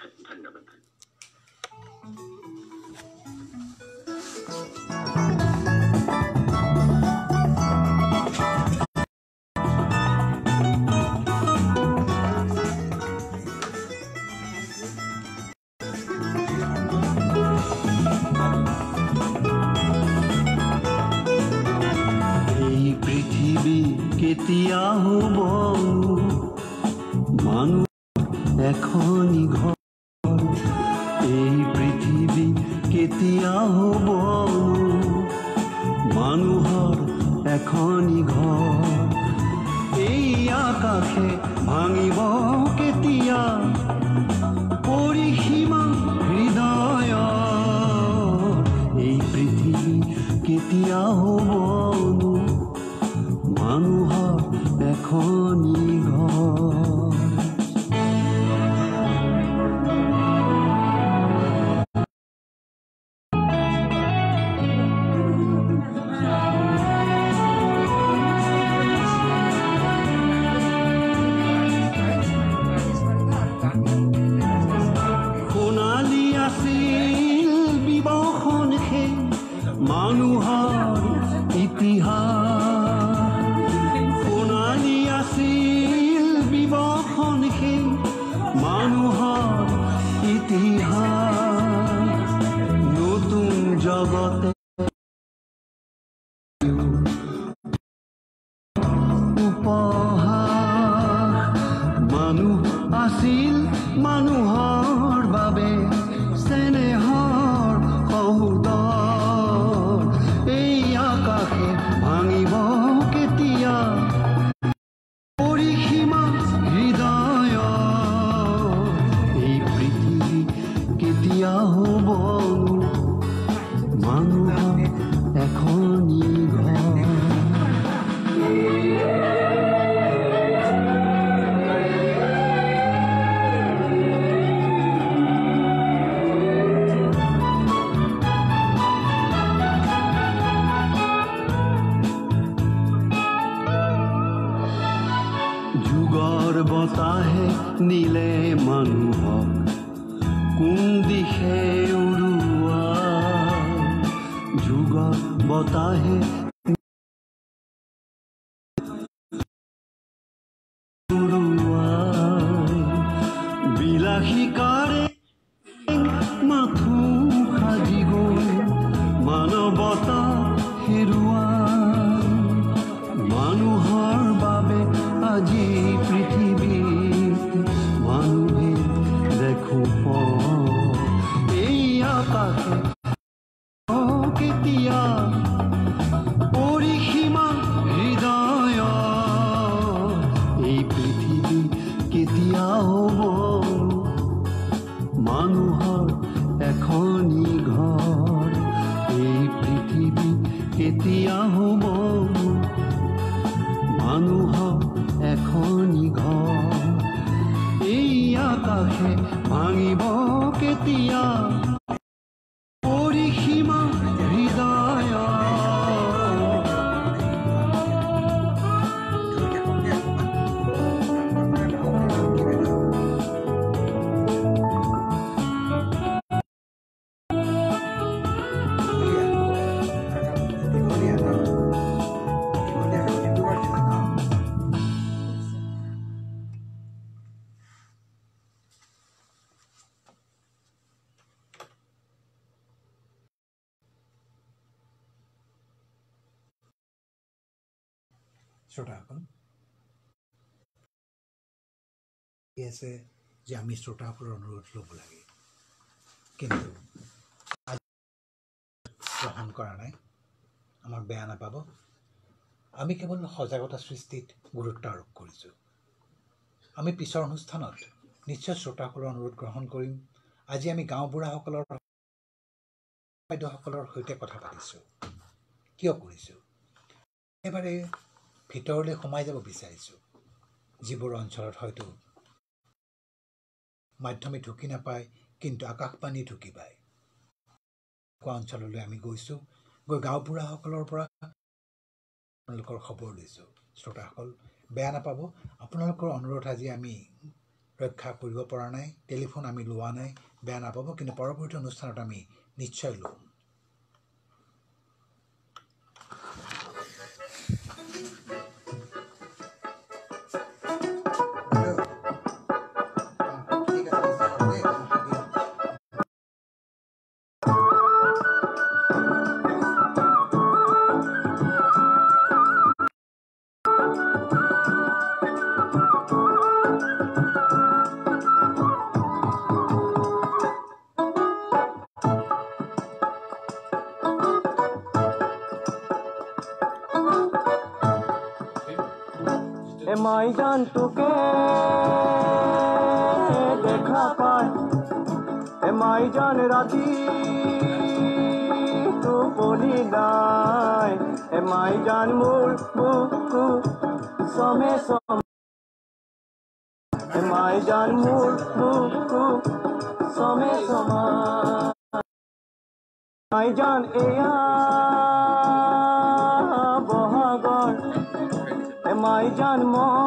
Speaker 6: কেতিয়া হ'ব মানুহ এখনি ঘৰ, এই পৃথিৱী কেতিয়া হ'ব মানুহৰ এখনি ঘৰ, এই আকাশে ভাঙিব কেতিয়া পৰিসীমা হৃদয়ৰ, এই পৃথিৱী কেতিয়া হ'ব মানুহৰ এখনি ঘৰ। সোণালী আছিল বিবসন সেই মানুহৰ ইতিহাস, বিবসন সেই মানুহৰ ইতিহাস, নতুন জগতে উপহাস, মানুহ আছিল মানুহৰ বাবে চেনেহৰ সহোদৰ, এই আকাশে ভাঙিব কেতিয়া পৰিসীমা হৃদয়ৰ, এই পৃথিৱী কেতিয়া হ'ব মানুহৰ এখনি ঘৰ। যুগৰ বতাহে নিলে মানুহক কোন দিশে উৰুৱা, যুগৰ বতাহে উৰুৱা, বিলাসিকাৰে মাথো সাজি গ'ল মানৱতা হেৰুৱা, মানুহৰ বাবে আজি পৃথিৱীত মানুহে দেখো এই আকাশে কেতিয়া পৰিসীমা হৃদয়ৰ, এই পৃথিৱী কেতিয়া হ'ব মানুহৰ এখনি ঘৰ, এই পৃথিৱী কেতিয়া হ'ব মানুহৰ এখনি ঘৰ, এই আকাশে ভাঙিব কেতিয়া পৰিসীমা হৃদয়ৰ।
Speaker 2: শ্ৰোতাসকল আছে যে আমি শ্ৰোতাসকলৰ অনুৰোধ ল'ব লাগে কিন্তু গ্ৰহণ কৰা নাই আমাক বেয়া নাপাব আমি কেৱল সজাগতা সৃষ্টিত গুৰুত্ব আৰোপ কৰিছোঁ আমি পিছৰ অনুষ্ঠানত নিশ্চয় শ্ৰোতাসকলৰ অনুৰোধ গ্ৰহণ কৰিম আজি আমি গাঁওবুঢ়াসকলৰ বাইদেউসকলৰ সৈতে কথা পাতিছোঁ কিয় কৰিছোঁ এবাৰে ভিতৰলৈ সোমাই যাব বিচাৰিছোঁ যিবোৰ অঞ্চলত হয়তো মাধ্যমে ঢুকি নাপায় কিন্তু আকাশবাণী ঢুকি পায় কোৱা অঞ্চললৈ আমি গৈছোঁ গৈ গাঁওবুঢ়াসকলৰ পৰা আপোনালোকৰ খবৰ লৈছোঁ শ্ৰোতাসকল বেয়া নাপাব আপোনালোকৰ অনুৰোধ আজি আমি ৰক্ষা কৰিব পৰা নাই টেলিফোন আমি লোৱা নাই বেয়া নাপাব কিন্তু পৰৱৰ্তী অনুষ্ঠানত আমি নিশ্চয় ল'ম
Speaker 9: মাইজান তোকে দেখা পায় মাইজান রাতি তো বলি নাই মাইজান মোৰ বুকু সমে সমে মাইজান মোৰ বুকু সমে সমা মাইজান এয়া বহাগৰ মাইজান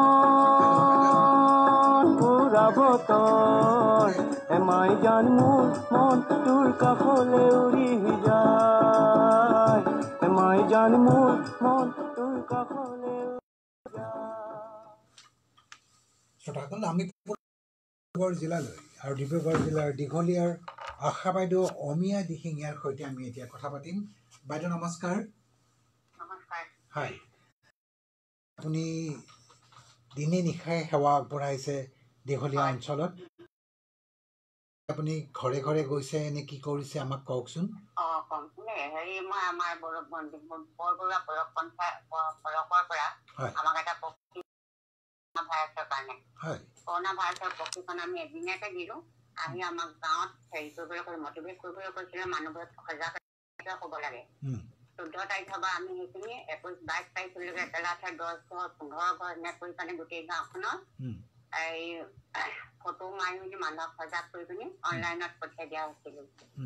Speaker 9: মন পুৰা বতৰ মাইজান মোৰ মন তোৰ কাষলৈ উৰি যায় মাইজান মোৰ মন তোৰ কাষলৈ উৰি যায়
Speaker 2: শ্ৰোতাসকল আমি ডিব্ৰুগড় জিলালৈ আৰু ডিব্ৰুগড় জিলাৰ দীঘলীয়াৰ আশা বাইদেউ অমিয়া দিহিঙীয়াৰ সৈতে আমি এতিয়া কথা পাতিম বাইদেউ নমস্কাৰ হয় আপুনি দিনে নিশাই সেৱা আগবঢ়াইছে দীঘলীয়া অঞ্চলত আপুনি ঘৰে ঘৰে গৈছে নে কি কৰিছে আমাক কওকচোন
Speaker 7: হেৰি মই আমাৰ বৰবৰুৱা পৰক পঞ্চায়তৰ পৰা আমাক এটা ভাইৰাছৰ কাৰণে কৰোণা ভাইৰাছৰ প্ৰশিক্ষণ আমি এদিনীয়াকে দিলোঁ আহি আমাক গাঁৱত হেৰি কৰিবলৈ মটিভেট কৰিবলৈ কৈছিলে মানুহবোৰক সজাগ হ'ব লাগে 14 তাৰিখৰ পৰা আমি সেইখিনি 21-22 তাৰিখলৈকে একেলাঠে 10 ঘৰ 15 ঘৰ এনে কৰি কাৰণে গোটেই গাঁওখনৰ এই ফটো মাৰি মেলি মানুহক সজাগ কৰি পিনি অনলাইনত পঠিয়াই দিয়া হৈছিল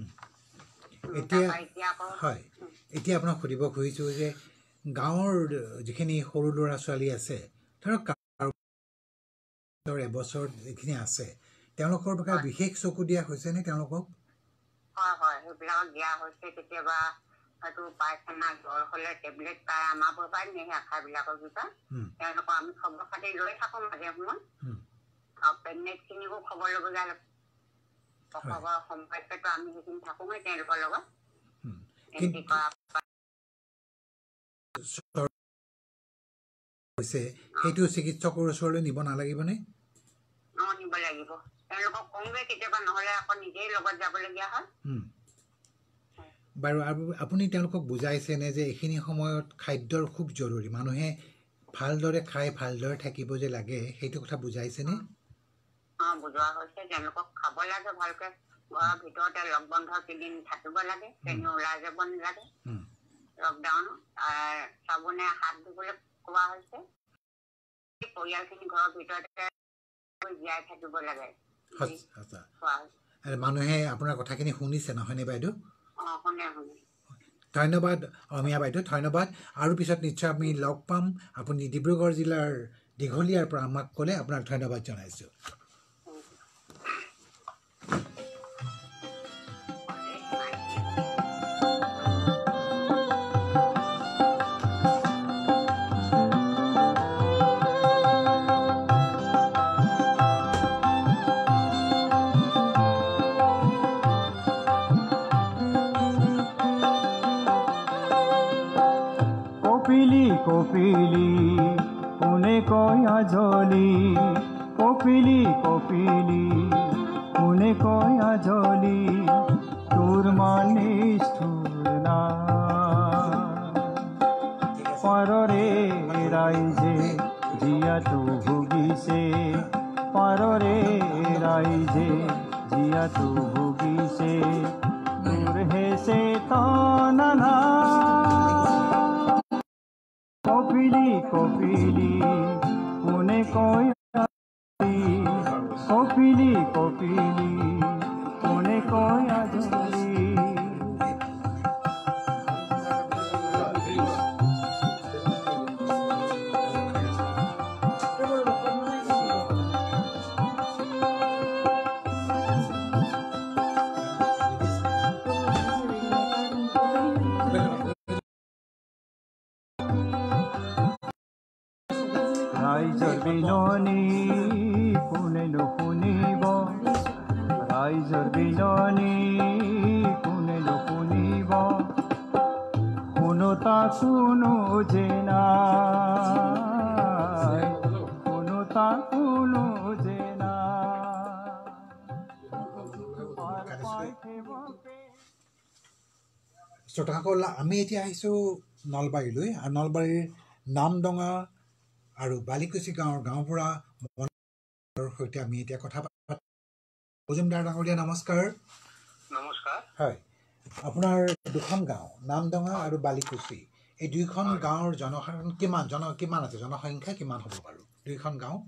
Speaker 2: এতিয়া আপোনাক সুধিব খুজিছোঁ যে গাঁৱৰ যিখিনি সৰু ল'ৰা ছোৱালী আছে ধৰক এবছৰ যিখিনি আছে তেওঁলোকৰ বিষয়ে বিশেষ চকু দিয়া হৈছেনে তেওঁলোকক
Speaker 7: হয় হয় সেইবিলাকক দিয়া হৈছে কেতিয়াবা হয়তো পায়খানা জ্বৰ হ'লে টেবলেট পায় আমাৰ পৰা পায় নে আশাবিলাকৰ বিষয়ে তেওঁলোকক আমি খবৰ খাতি লৈ থাকোঁ মাজে সময় আৰু প্ৰেগনেণ্টখিনিকো খবৰ ল'বলগীয়া খবৰ সম্পৰ্কেতো আমি সেইখিনি থাকোঁগৈ তেওঁলোকৰ লগত
Speaker 2: সেইটো চিকিৎসকৰ ওচৰলৈ নিব নালাগিবনে
Speaker 7: নিব লাগিব তেওঁলোকক কমকৈ কেতিয়াবা নহ'লে আকৌ নিজেই লগত যাবলগীয়া হয়
Speaker 2: বাৰু আপুনি তেওঁলোকক বুজাইছেনে যে এইখিনি সময়ত খাদ্যৰ খুব জৰুৰী মানুহে ভালদৰে খাই ভালদৰে থাকিব যে লাগে সেইটো কথা বুজাইছেনে
Speaker 7: বুজোৱা হৈছে তেওঁলোকক খাব লাগে ভালকৈ ঘৰৰ ভিতৰতে লগ বন্ধ কেইদিন থাকিব লাগে কেনিও ওলাই যাব নালাগে লকডাউন চাবোনে হাত ধুবলৈ কোৱা হৈছে পৰিয়ালখিনি ঘৰৰ ভিতৰতে জীয়াই থাকিব লাগে
Speaker 2: মানুহে আপোনাৰ কথাখিনি শুনিছে নহয়নে বাইদেউ
Speaker 7: শুনে শুনে
Speaker 2: ধন্যবাদ অমিয়া বাইদেউ ধন্যবাদ আৰু পিছত নিশ্চয় আমি লগ পাম আপুনি ডিব্ৰুগড় জিলাৰ দীঘলীয়াৰ পৰা আমাক ক'লে আপোনাক ধন্যবাদ জনাইছোঁ
Speaker 9: কপিলি কপিলি কোনে কয় আজলি কপিলি কপিলি কোনে কয় আজলি তোৰ মানে স্থূৰ না পাৰৰে ৰাইজে জীয়াটো ভুগিছে পাৰৰে ৰাইজে জীয়াটো ভুগিছে তোৰ হে চেতনা না কপিলি কপিলি কোনে কয় কপিলি কপিলি কোনে কয় আজলি ৰাইজৰ বিননি কোনে নুশুনিব ৰাইজৰ বিননি কোনে নুশুনিব শুনোতা কোনো যে নাই শুনোতা কোনো যে
Speaker 2: শ্ৰোতাসকল আমি এতিয়া আহিছোঁ নলবাৰীলৈ আৰু নলবাৰীৰ নামডঙা আৰু বালিকুচি গাঁৱৰ গাঁওবুঢ়া সৈতে আমি এতিয়া কথা পাতিম মজুমদাৰ ডাঙৰীয়া নমস্কাৰ
Speaker 3: নমস্কাৰ
Speaker 2: হয় আপোনাৰ দুখন গাঁও নামডঙা আৰু বালিকুচি এই দুইখন গাঁৱৰ জনসাধাৰণ কিমান আছে জনসংখ্যা কিমান হ'ব বাৰু দুইখন গাঁৱৰ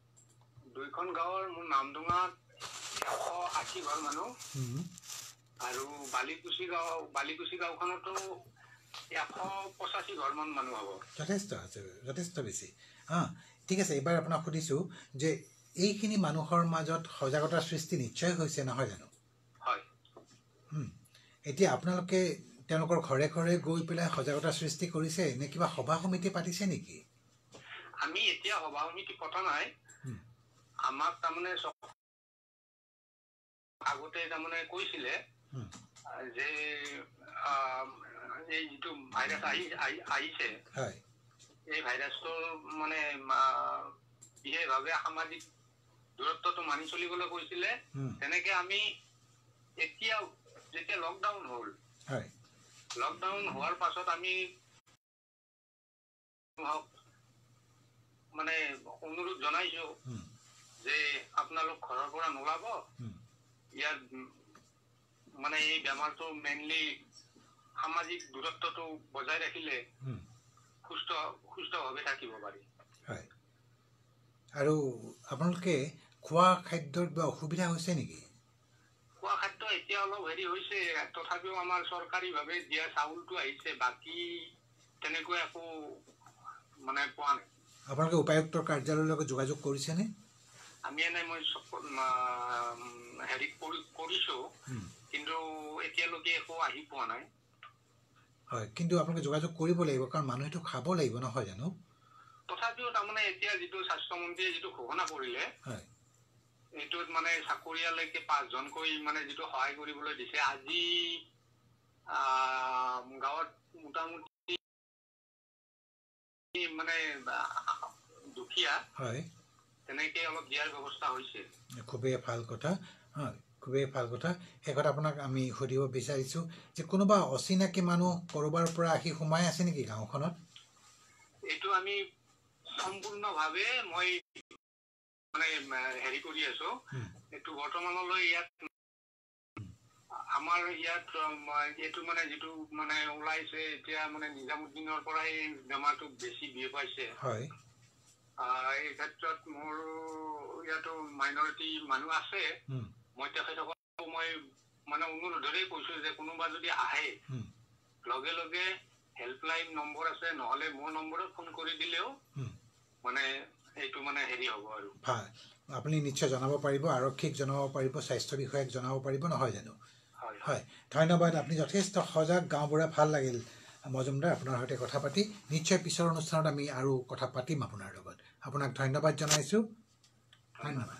Speaker 3: মোৰ নামডঙাত 180 ঘৰ মানুহ আৰু বালিকুচি গাঁওখনতো 185 ঘৰ মান মানুহ হ'ব
Speaker 2: যথেষ্ট বেছি ঠিক আছে এইবাৰ আপোনাক সুধিছোঁ যে এইখিনি মানুহৰ মাজত সজাগতাৰ সৃষ্টি নিশ্চয় হৈছে নহয় জানো
Speaker 3: হয়
Speaker 2: এতিয়া আপোনালোকে তেওঁলোকৰ ঘৰে ঘৰে গৈ পেলাই সজাগতাৰ সৃষ্টি কৰিছে নে কিবা সভা সমিতি পাতিছে নেকি
Speaker 3: আমি এতিয়া সভা সমিতি পতা নাই আমাক তাৰমানে আগতে তাৰমানে কৈছিলে যে এই যিটো ভাইৰাছ আহিছে এই ভাইৰাছটোৰ মানে বিশেষভাৱে সামাজিক দূৰত্বটো মানি চলিবলৈ কৈছিলে তেনেকে আমি এতিয়া যেতিয়া লকডাউন হ'ল লকডাউন হোৱাৰ পাছত আমি মানে অনুৰোধ জনাইছো যে আপোনালোক ঘৰৰ পৰা নোলাব ইয়াৰ মানে এই বেমাৰটো মেইনলি সামাজিক দূৰত্বটো বজাই ৰাখিলে সুস্থভাৱে থাকিব পাৰি
Speaker 2: হয় আৰু আপোনালোকে খোৱা খাদ্যৰ কিবা অসুবিধা হৈছে নেকি
Speaker 3: খোৱা খাদ্য এতিয়া অলপ হেৰি হৈছে তথাপিও আমাৰ চৰকাৰীভাৱে দিয়া চাউলটো আহিছে বাকী তেনেকৈ একো মানে পোৱা নাই
Speaker 2: আপোনালোকে উপায়ুক্তৰ কাৰ্যালয়ৰ লগত যোগাযোগ কৰিছেনে
Speaker 3: আমি এনে মই হেৰি কৰিছোঁ কিন্তু এতিয়ালৈকে একো আহি পোৱা নাই
Speaker 2: হয় কিন্তু আপোনালোকে যোগাযোগ কৰিব লাগিব কাৰণ মানুহেতো খাব লাগিব নহয় জানো
Speaker 3: তথাপিও তাৰমানে এতিয়া যিটো স্বাস্থ্যমন্ত্ৰীয়ে যিটো ঘোষণা কৰিলে এইটোত মানে চাকৰিয়ালৈকে 5 জনকৈ মানে যিটো সহায় কৰিবলৈ দিছে আজি গাঁৱত মোটামুটি মানে দুখীয়া তেনেকে অলপ দিয়াৰ ব্যৱস্থা হৈছে
Speaker 2: খুবেই ভাল কথা খুবেই ভাল কথা শেষত আপোনাক আমি সুধিব বিচাৰিছোঁ যে কোনোবা অচিনাকি মানুহ ক'ৰবাৰ পৰা আহি সোমাই আছে নেকি গাঁওখনত
Speaker 3: এইটো আমি সম্পূৰ্ণভাৱে মই মানে হেৰি কৰি আছো এইটো বৰ্তমানলৈ ইয়াত আমাৰ ইয়াত এইটো মানে যিটো মানে ওলাইছে এতিয়া মানে নিজামুদ্দিনৰ পৰাই বেমাৰটো বেছি বিয়পাইছে এই ক্ষেত্ৰত মোৰ ইয়াতো মাইনৰিটি মানুহ আছে মই তেখেতসকলক মই মানে অনুৰোধেৰে কৈছো যে কোনোবা যদি আহে লগে লগে হেল্পলাইন নম্বৰ আছে নহলে মোৰ নম্বৰত ফোন কৰি দিলেও মানে এইটো মানে হেৰি হ'ব আৰু
Speaker 2: আপুনি নিশ্চয় জনাব পাৰিব আৰক্ষীক জনাব পাৰিব স্বাস্থ্য বিষয়াক জনাব পাৰিব নহয় জানো হয় ধন্যবাদ আপুনি যথেষ্ট সজাগ গাঁওবুঢ়া ভাল লাগিল মজুমদাৰ আপোনাৰ সৈতে কথা পাতি নিশ্চয় পিছৰ অনুষ্ঠানত আমি আৰু কথা পাতিম আপোনাৰ লগত আপোনাক ধন্যবাদ জনাইছোঁ ধন্যবাদ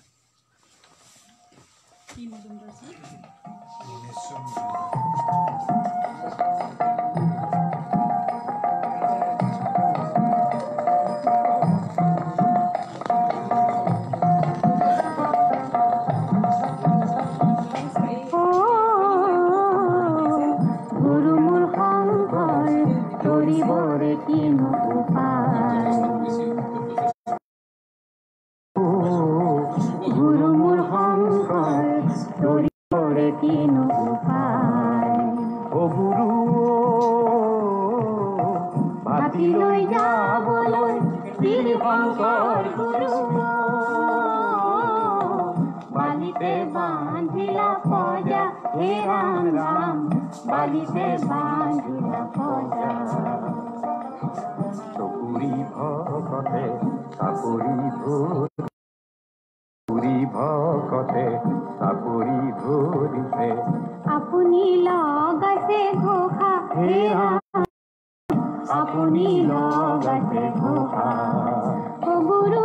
Speaker 4: করে কিনো উপায় গুরু মোৰ শংকৰ তৰি কৰে কিনো উপায় ও গুৰু ভাতি লৈ যাবলৈ শ্ৰী শংকৰ গুৰু বালিতে বান্ধিলা পজা হে ৰাম ৰাম বালিতে বান্ধিলা পজা চকুৰি ভকতে চাপৰি ধৰি ভকতে চাপৰি ধৰিছে আপুনি লগাইছে ঘোষা হে ৰাম আপুনি লগাইছে ঘোষা ও গুৰু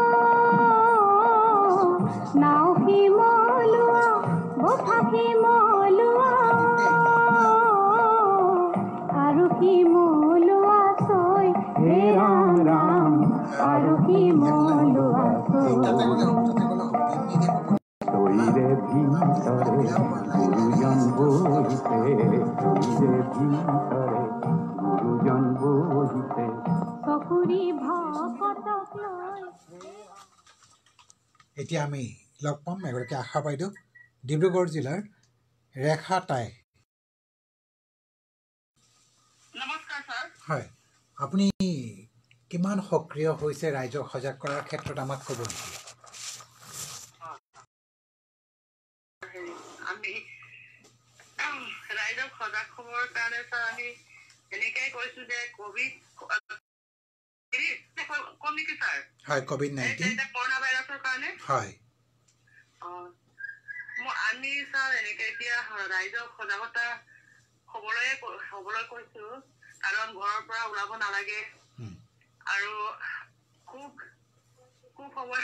Speaker 4: নাও শিমলুৱা বঠা শিমলুৱা আৰু শিমলুৱা চৈ হে ৰাম ৰাম আৰু শিমলুৱা চৈৰে ভিতৰে গুৰুজন বহিছে চৈৰে ভিতৰে গুৰুজন বহিছে চকুৰি ভকতক লৈ
Speaker 2: এতিয়া আমি লগ পাম এগৰাকী আশা বাইদেউ ডিব্ৰুগড় জিলাৰ ৰেখা টাই
Speaker 7: নমস্কাৰ ছাৰ
Speaker 2: হয় আপুনি কিমান সক্ৰিয় হৈছে ৰাইজক সজাগ কৰাৰ ক্ষেত্ৰত আমাক ক'ব নেকি
Speaker 7: আমি ৰাইজক সজাগ হ'বৰ কাৰণে ছাৰ আমি এনেকৈ কৈছোঁ যে ক'ভিড কম নেকি ছাৰ
Speaker 2: হয় COVID-19
Speaker 7: কৰোণা ভাইৰাছৰ কাৰণে
Speaker 2: হয়
Speaker 7: আমি ছাৰ এনেকৈ এতিয়া ৰাইজক সজাগতা হ'বলৈ কৈছোঁ কাৰণ ঘৰৰ পৰা ওলাব নালাগে আৰু খুব সময়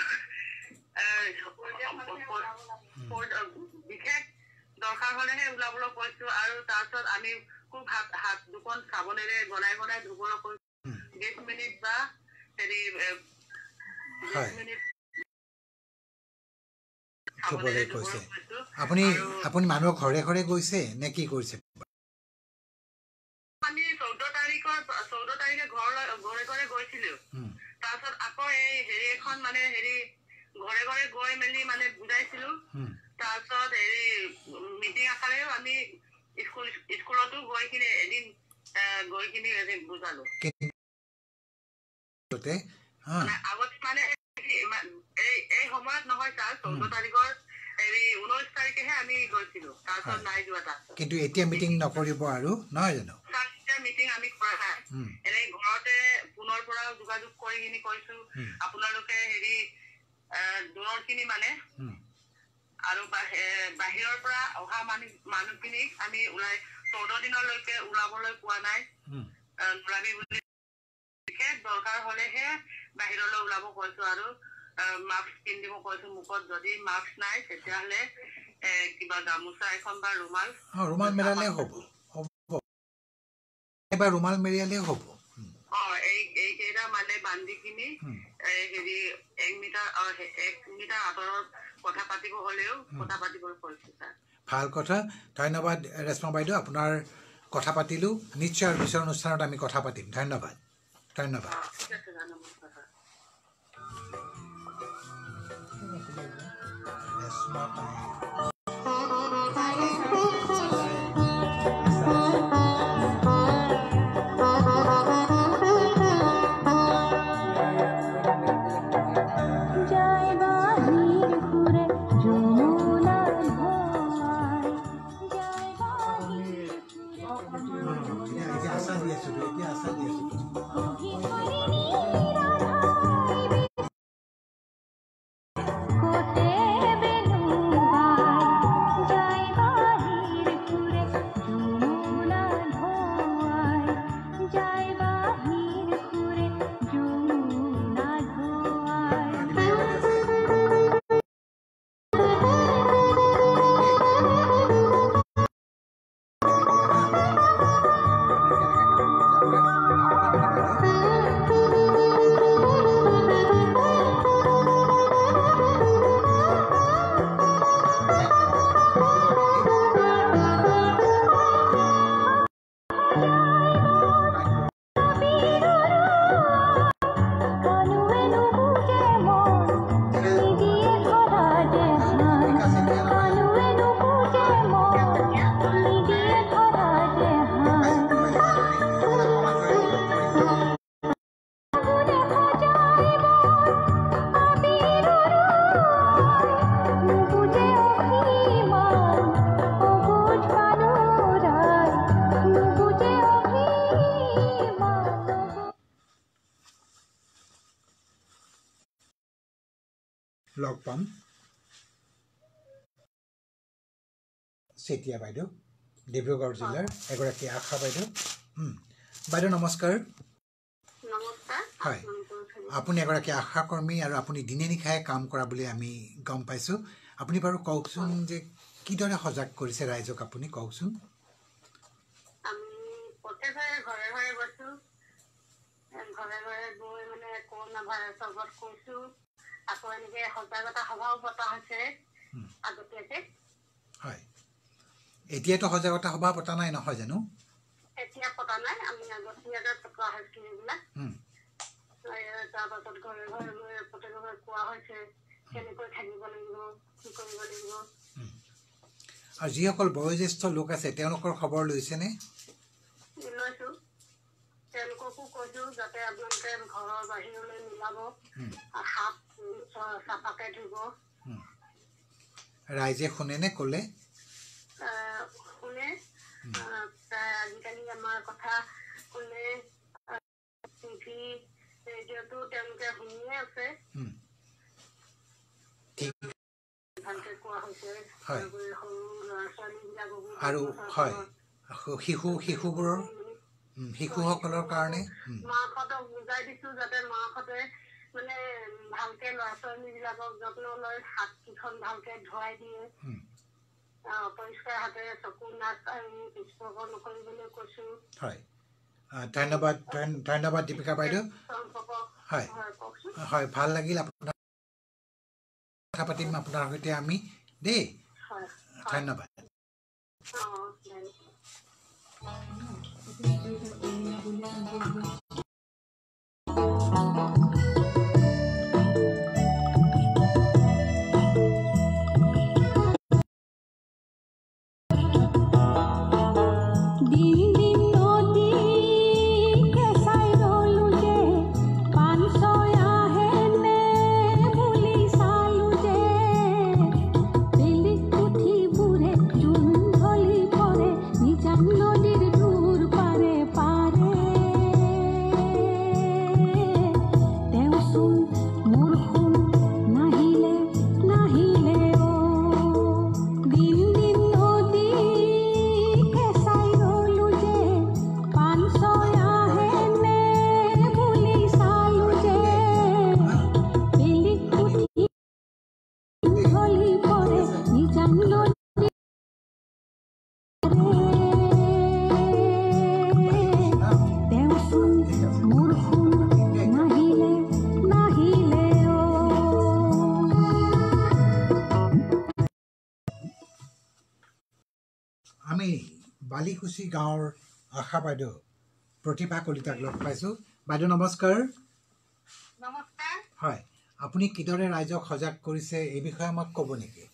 Speaker 7: বিশেষ দৰকাৰ হ'লেহে ওলাবলৈ কৈছোঁ আৰু তাৰপিছত আমি খুব হাত দুখন চাবোনেৰে গলাই ধুবলৈ কৈছোঁ 20 মিনিট বা হেৰি 20 মিনিট
Speaker 2: ধুবলৈ কৈছে আপুনি মানুহৰ ঘৰে ঘৰে গৈছে নে কি কৰিছে
Speaker 7: আমি 14 তাৰিখে ঘৰে ঘৰে গৈছিলো তাৰপিছত আকৌ এই হেৰি এখন মানে হেৰি ঘৰে ঘৰে গৈ মেলি মানে বুজাইছিলো তাৰপিছত হেৰি মিটিং আকাৰেও আমি স্কুলতো গৈ কিনে এদিন বুজালো আগত মানে এই সময়ত নহয় ছাৰ 14 তাৰিখৰ হেৰি 19 তাৰিখেহে আমি গৈছিলো তাৰপিছত নাই যোৱা তাত
Speaker 2: কিন্তু এতিয়া মিটিং নকৰিব আৰু নহয় জানো
Speaker 7: মিটিং আমি কৰা নাই এনেই ঘৰতে পুনৰ পৰা যোগাযোগ কৰি কিনি কৈছো আপোনালোকে হেৰি দূৰৰখিনি মানে আৰু বাহিৰৰ পৰা অহা মানুহখিনিক আমি ওলাই 14 দিনলৈকে ওলাবলৈ পোৱা নাই নোলাবি বুলি বিশেষ দৰকাৰ হলেহে বাহিৰলৈ ওলাব কৈছো আৰু মাস্ক পিন্ধিব কৈছো মুখত যদি মাস্ক নাই তেতিয়াহ'লে কিবা গামোচা এখন বা ৰুমাল
Speaker 2: মেৰিয়ালে হ'ব এবাৰ ৰুমাল মেৰিয়ালে হ'ব
Speaker 7: এইকেইটা মানে বান্ধি কিনি হেৰি 1 মিটাৰ আঁতৰত কথা পাতিব হলেও কথা পাতিবলৈ কৈছো ছাৰ
Speaker 2: ভাল কথা ধন্যবাদ ৰেশ্মা বাইদেউ আপোনাৰ কথা পাতিলো নিশ্চয় আৰু পিছৰ অনুষ্ঠানত আমি কথা পাতিম ধন্যবাদ
Speaker 7: ঠিক আছে
Speaker 2: লগ পাম চেতিয়া বাইদেউ ডিব্ৰুগড় জিলাৰ এগৰাকী আশা বাইদেউ বাইদেউ নমস্কাৰ হয় আপুনি এগৰাকী আশা কৰ্মী আৰু আপুনি দিনে নিশাই কাম কৰা বুলি আমি গম পাইছোঁ আপুনি বাৰু কওকচোন যে কিদৰে সজাগ কৰিছে ৰাইজক আপুনি কওকচোন
Speaker 7: আমি প্ৰত্যেকৰে ঘৰে ঘৰে গৈছোঁ ঘৰে ঘৰে গৈ মানে কৰোণা ভাইৰাছৰ ওপৰত কৈছোঁ আকৌ এনেকে সজাগতা সভাও পতা হৈছে আগতীয়াকে
Speaker 2: হয় এতিয়াতো সজাগতা সভা পতা নাই নহয় জানো
Speaker 7: এতিয়া পতা নাই আমি আগতীয়াকে পতা হৈছিল এইবিলাক তাৰপাছত ঘৰে ঘৰে গৈ প্ৰত্যেকৰে কোৱা হৈছে কেনেকৈ থাকিব লাগিব কি কৰিব লাগিব
Speaker 2: আৰু যিসকল বয়োজ্যেষ্ঠ লোক আছে তেওঁলোকৰ খবৰ লৈছেনে
Speaker 7: লৈছোঁ তেওঁলোককো কৈছোঁ যাতে আপোনালোকে ঘৰৰ বাহিৰলৈ নোলাব হাত চাফাকৈ ধুব
Speaker 2: ৰাইজে শুনেনে ক'লে
Speaker 7: শুনে আজিকালি আমাৰ কথা শুনে টিভি ৰেডিঅ'টো তেওঁলোকে শুনিয়ে আছে ভালকে কোৱা হৈছে সৰু ল'ৰা ছোৱালীবিলাককো
Speaker 2: আৰু হয় শিশুবোৰৰ শিশুসকলৰ কাৰণে
Speaker 7: মাকহঁতক বুজাই দিছোঁ যাতে মাকহঁতে মানে ভালকে ল'ৰা ছোৱালীবিলাকক যত্ন লয় হাতকেইখন ভালকে ধুৱাই দিয়ে পৰিষ্কাৰ হাতেৰে চকু নাক স্পৰ্শ নকৰিবলৈ কৈছোঁ
Speaker 2: হয় ধন্যবাদ দীপিকা বাইদেউ হয় হয় ভাল লাগিল আপোনাৰ কথা পাতিম আপোনাৰ সৈতে আমি দেই ধন্যবাদ আমি বালিকুচি গাঁৱৰ আশা বাইদেউ প্ৰতিভা কলিতাক লগ পাইছোঁ বাইদেউ নমস্কাৰ হয় আপুনি কিদৰে ৰাইজক সজাগ কৰিছে এই বিষয়ে আমাক ক'ব নেকি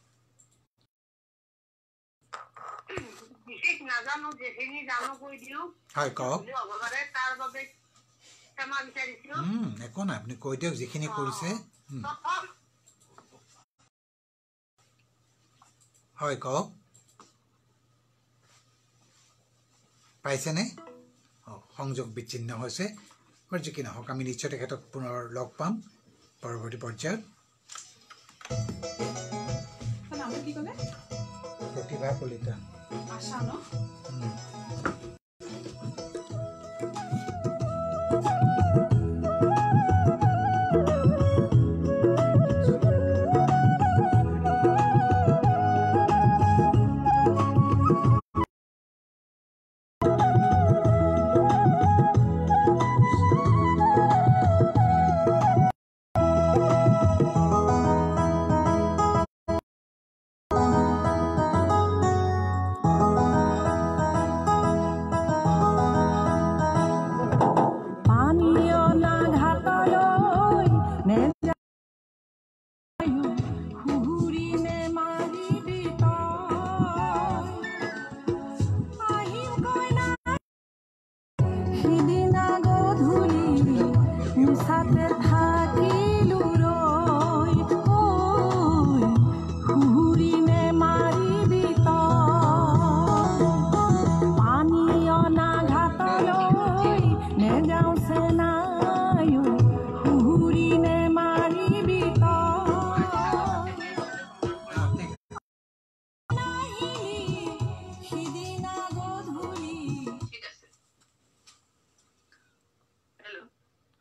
Speaker 2: হয় কওক একো নাই আপুনি কৈ দিয়ক যিখিনি কৰিছে হয় কওক পাইছেনে সংযোগ বিচ্ছিন্ন হৈছে বাৰু যি কি নহওক আমি নিশ্চয় তেখেতক পুনৰ লগ পাম পৰৱৰ্তী পৰ্যায়ত প্ৰতিভা কলিতা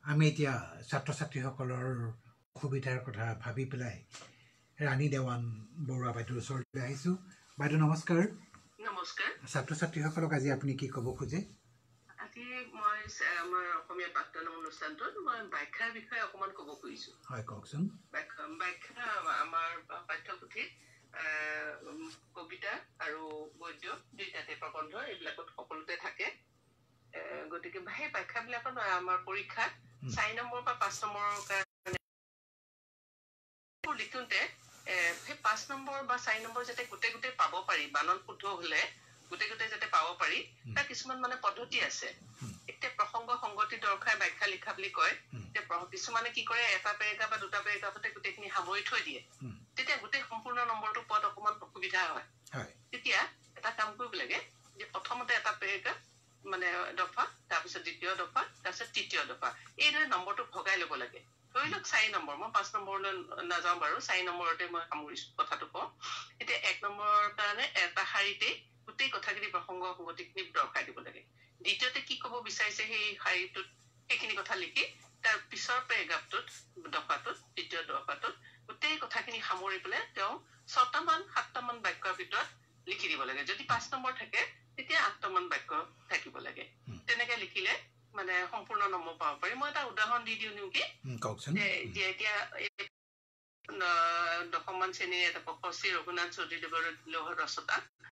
Speaker 2: আমি এতিয়া ছাত্ৰ ছাত্ৰীসকলৰ সুবিধাৰ কথা ভাবি পেলাই ৰাণী দেৱান বৰুৱা বাইদেউৰ ওচৰলৈ আহিছোঁ। বাইদেউ নমস্কাৰ।
Speaker 10: নমস্কাৰ।
Speaker 2: ছাত্ৰ ছাত্ৰীসকলক আজি আপুনি কি ক'ব খোজে?
Speaker 10: আজি মই আমাৰ অসমীয়া পাঠদান অনুষ্ঠানটোত মই ব্যাখ্যাৰ বিষয়ে অকণমান ক'ব খুজিছোঁ।
Speaker 2: হয়, কওকচোন।
Speaker 10: ব্যাখ্যা আমাৰ পাঠ্যপুথিত কবিতা আৰু গদ্য দুইটাতে প্ৰবন্ধ এইবিলাকত সকলোতে থাকে। গতিকে সেই ব্যাখ্যাবিলাকত আমাৰ পৰীক্ষাত 4 নম্বৰ বা 5 নম্বৰৰ কাৰণে লিখোঁতে সেই 5 নম্বৰ বা 4 নম্বৰ যাতে গোটেই পাব পাৰি, বানান শুদ্ধ হ'লে গোটেই যাতে পাব পাৰি, তাৰ কিছুমান মানে পদ্ধতি আছে। এতিয়া প্ৰসংগ সংগতি দৰ্শাই ব্যাখ্যা লিখা বুলি কয়। কিছুমানে কি কৰে, এটা পেৰেগ্ৰাফ বা দুটা পেৰেগ্ৰাফতে গোটেইখিনি সামৰি থৈ দিয়ে, তেতিয়া গোটেই সম্পূৰ্ণ নম্বৰটো পোৱাত অকণমান অসুবিধা হয়। তেতিয়া এটা কাম কৰিব লাগে যে প্ৰথমতে এটা পেৰেগ্ৰাফ মানে দফা, তাৰপিছত দ্বিতীয় দফা, তাৰপিছত তৃতীয় দফা, এইদৰে নম্বৰটো ভগাই ল'ব লাগে। ধৰি লওক 4 নম্বৰ, মই 5 নম্বৰলৈ নাযাওঁ বাৰু, 4 নম্বৰতে মই সামৰিছো কথাটো কওঁ। এতিয়া 1 নম্বৰৰ কাৰণে এটা শাৰীতেই গোটেই কথাখিনি প্ৰসংগ সংগতিখিনি দৰ্শাই দিব লাগে। দ্বিতীয়তে কি ক'ব বিচাৰিছে সেই শাৰীটোত সেইখিনি কথা লিখি তাৰ পিছৰ পেৰেগ্ৰাফটোত দফাটোত তৃতীয় দফাটোত গোটেই কথাখিনি সামৰি পেলাই তেওঁ 6টামান 7টামান বাক্যৰ ভিতৰত লিখি দিব লাগে। যদি 5 নম্বৰ থাকে তেতিয়া 8টামান বাক্য থাকিব লাগে। তেনেকে লিখিলে মানে সম্পূৰ্ণ নম্বৰ পাব পাৰি। মই এটা উদাহৰণ দি দিওঁ নেকি? এতিয়া 10মান শ্ৰেণীৰ এটা প্ৰশস্তি ৰঘুনাথ চৌধুৰীদেৱৰ ৰচনা,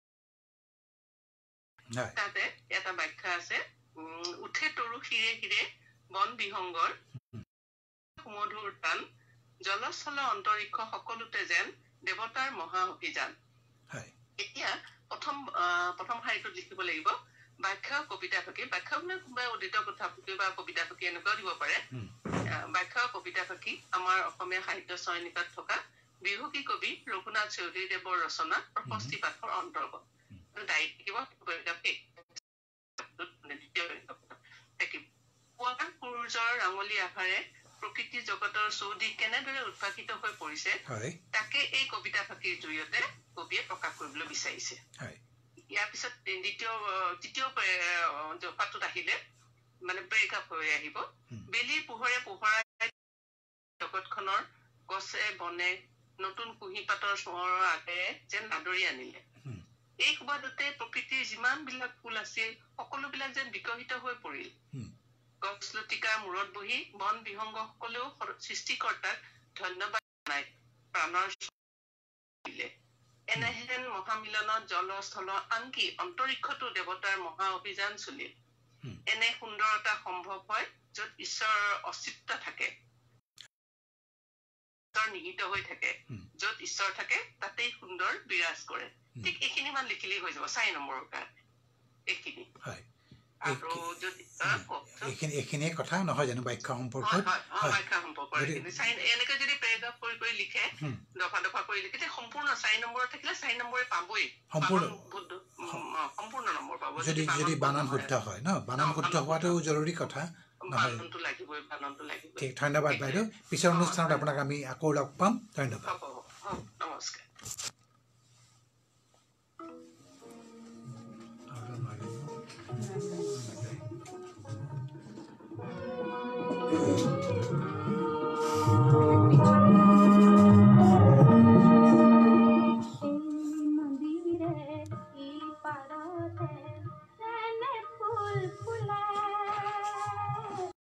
Speaker 10: তাতে এটা ব্যাখ্যা আছে, উঠে তৰু শিৰে শিৰে বন বিহংগৰ সুমধুৰ টান, জলস্থল অন্তৰীক্ষ সকলোতে যেন দেৱতাৰ মহা অভিযান। এতিয়া প্ৰথম শাৰীটোত লিখিব লাগিব ব্যাখ্যা কবিতা ফাঁকি। ব্যাখ্যা মানে কোনোবাই উদিত কথা ফাঁকি বা কবিতা ফাঁকি এনেকুৱাও দিব পাৰে। ব্যাখ্যা কবিতা ফাঁকি আমাৰ অসমীয়া সাহিত্য চয়নিকাত থকা বিহুকী কবি ৰঘুনাথ চৌধুৰীদেৱৰ ৰচনা প্ৰশস্তি পাঠৰ অন্তৰ্গত। সূৰ্যৰ ৰাঙলী আভাৰে প্ৰকৃতি জগতৰ চৌদিশ কেনেদৰে উদ্ভাসিত হৈ পৰিছে তাকে এই কবিতা ফাঁকিৰ জৰিয়তে কবিয়ে প্ৰকাশ কৰিবলৈ বিচাৰিছে। ইয়াৰ পিছত তৃতীয় দফাটোত আহিলে মানে পেৰেগ্ৰাফ হৈ আহিব, বেলি পোহৰে পোহৰাই জগতখনৰ গছে বনে নতুন কুঁহিপাতৰ চোঁৱৰৰ আগেৰে যেন আদৰি আনিলে। এই সুবাদতে প্ৰকৃতিৰ যিমান বিলাক ফুল আছিল সকলোবিলাক যেন বিকশিত হৈ পৰিল। গছ লতিকাৰ মূৰত বহি বন বিহংগ সকলেও সৃষ্টিকৰ্তাক ধন্যবাদ জনাই প্ৰাণৰ এনেহেন মহামিলনত জল স্থল আনকি অন্তৰীক্ষতো দেৱতাৰ মহা অভিযান চলিল। এনে সুন্দৰতা সম্ভৱ হয় য'ত ঈশ্বৰৰ অস্তিত্ব থাকে, নিহিত হৈ থাকে। য'ত ঈশ্বৰ থাকে তাতেই সুন্দৰ বিৰাজ কৰে। ঠিক এইখিনি মান লিখিলেই হৈ যাব 4 নম্বৰৰ কাৰণে। এইখিনি
Speaker 2: এইখিনিয়ে কথা নহয় জানো ব্যাখ্যা সম্পৰ্কত?
Speaker 10: এনেকে যদি পেৰেগ্ৰাফ কৰি লিখে, দফা দফা কৰি লিখে, সম্পূৰ্ণ 4 নম্বৰ থাকিলে 4 নম্বৰে পাবই, সম্পূৰ্ণ নম্বৰ পাব।
Speaker 2: যদি বানান শুদ্ধ হয় ন, বানান শুদ্ধ হোৱাটো জৰুৰী কথা নহয়। ঠিক, ধন্যবাদ বাইদেউ। পিছৰ অনুষ্ঠানত আপোনাক আমি আকৌ লগ পাম। ধন্যবাদ।
Speaker 10: নমস্কাৰ।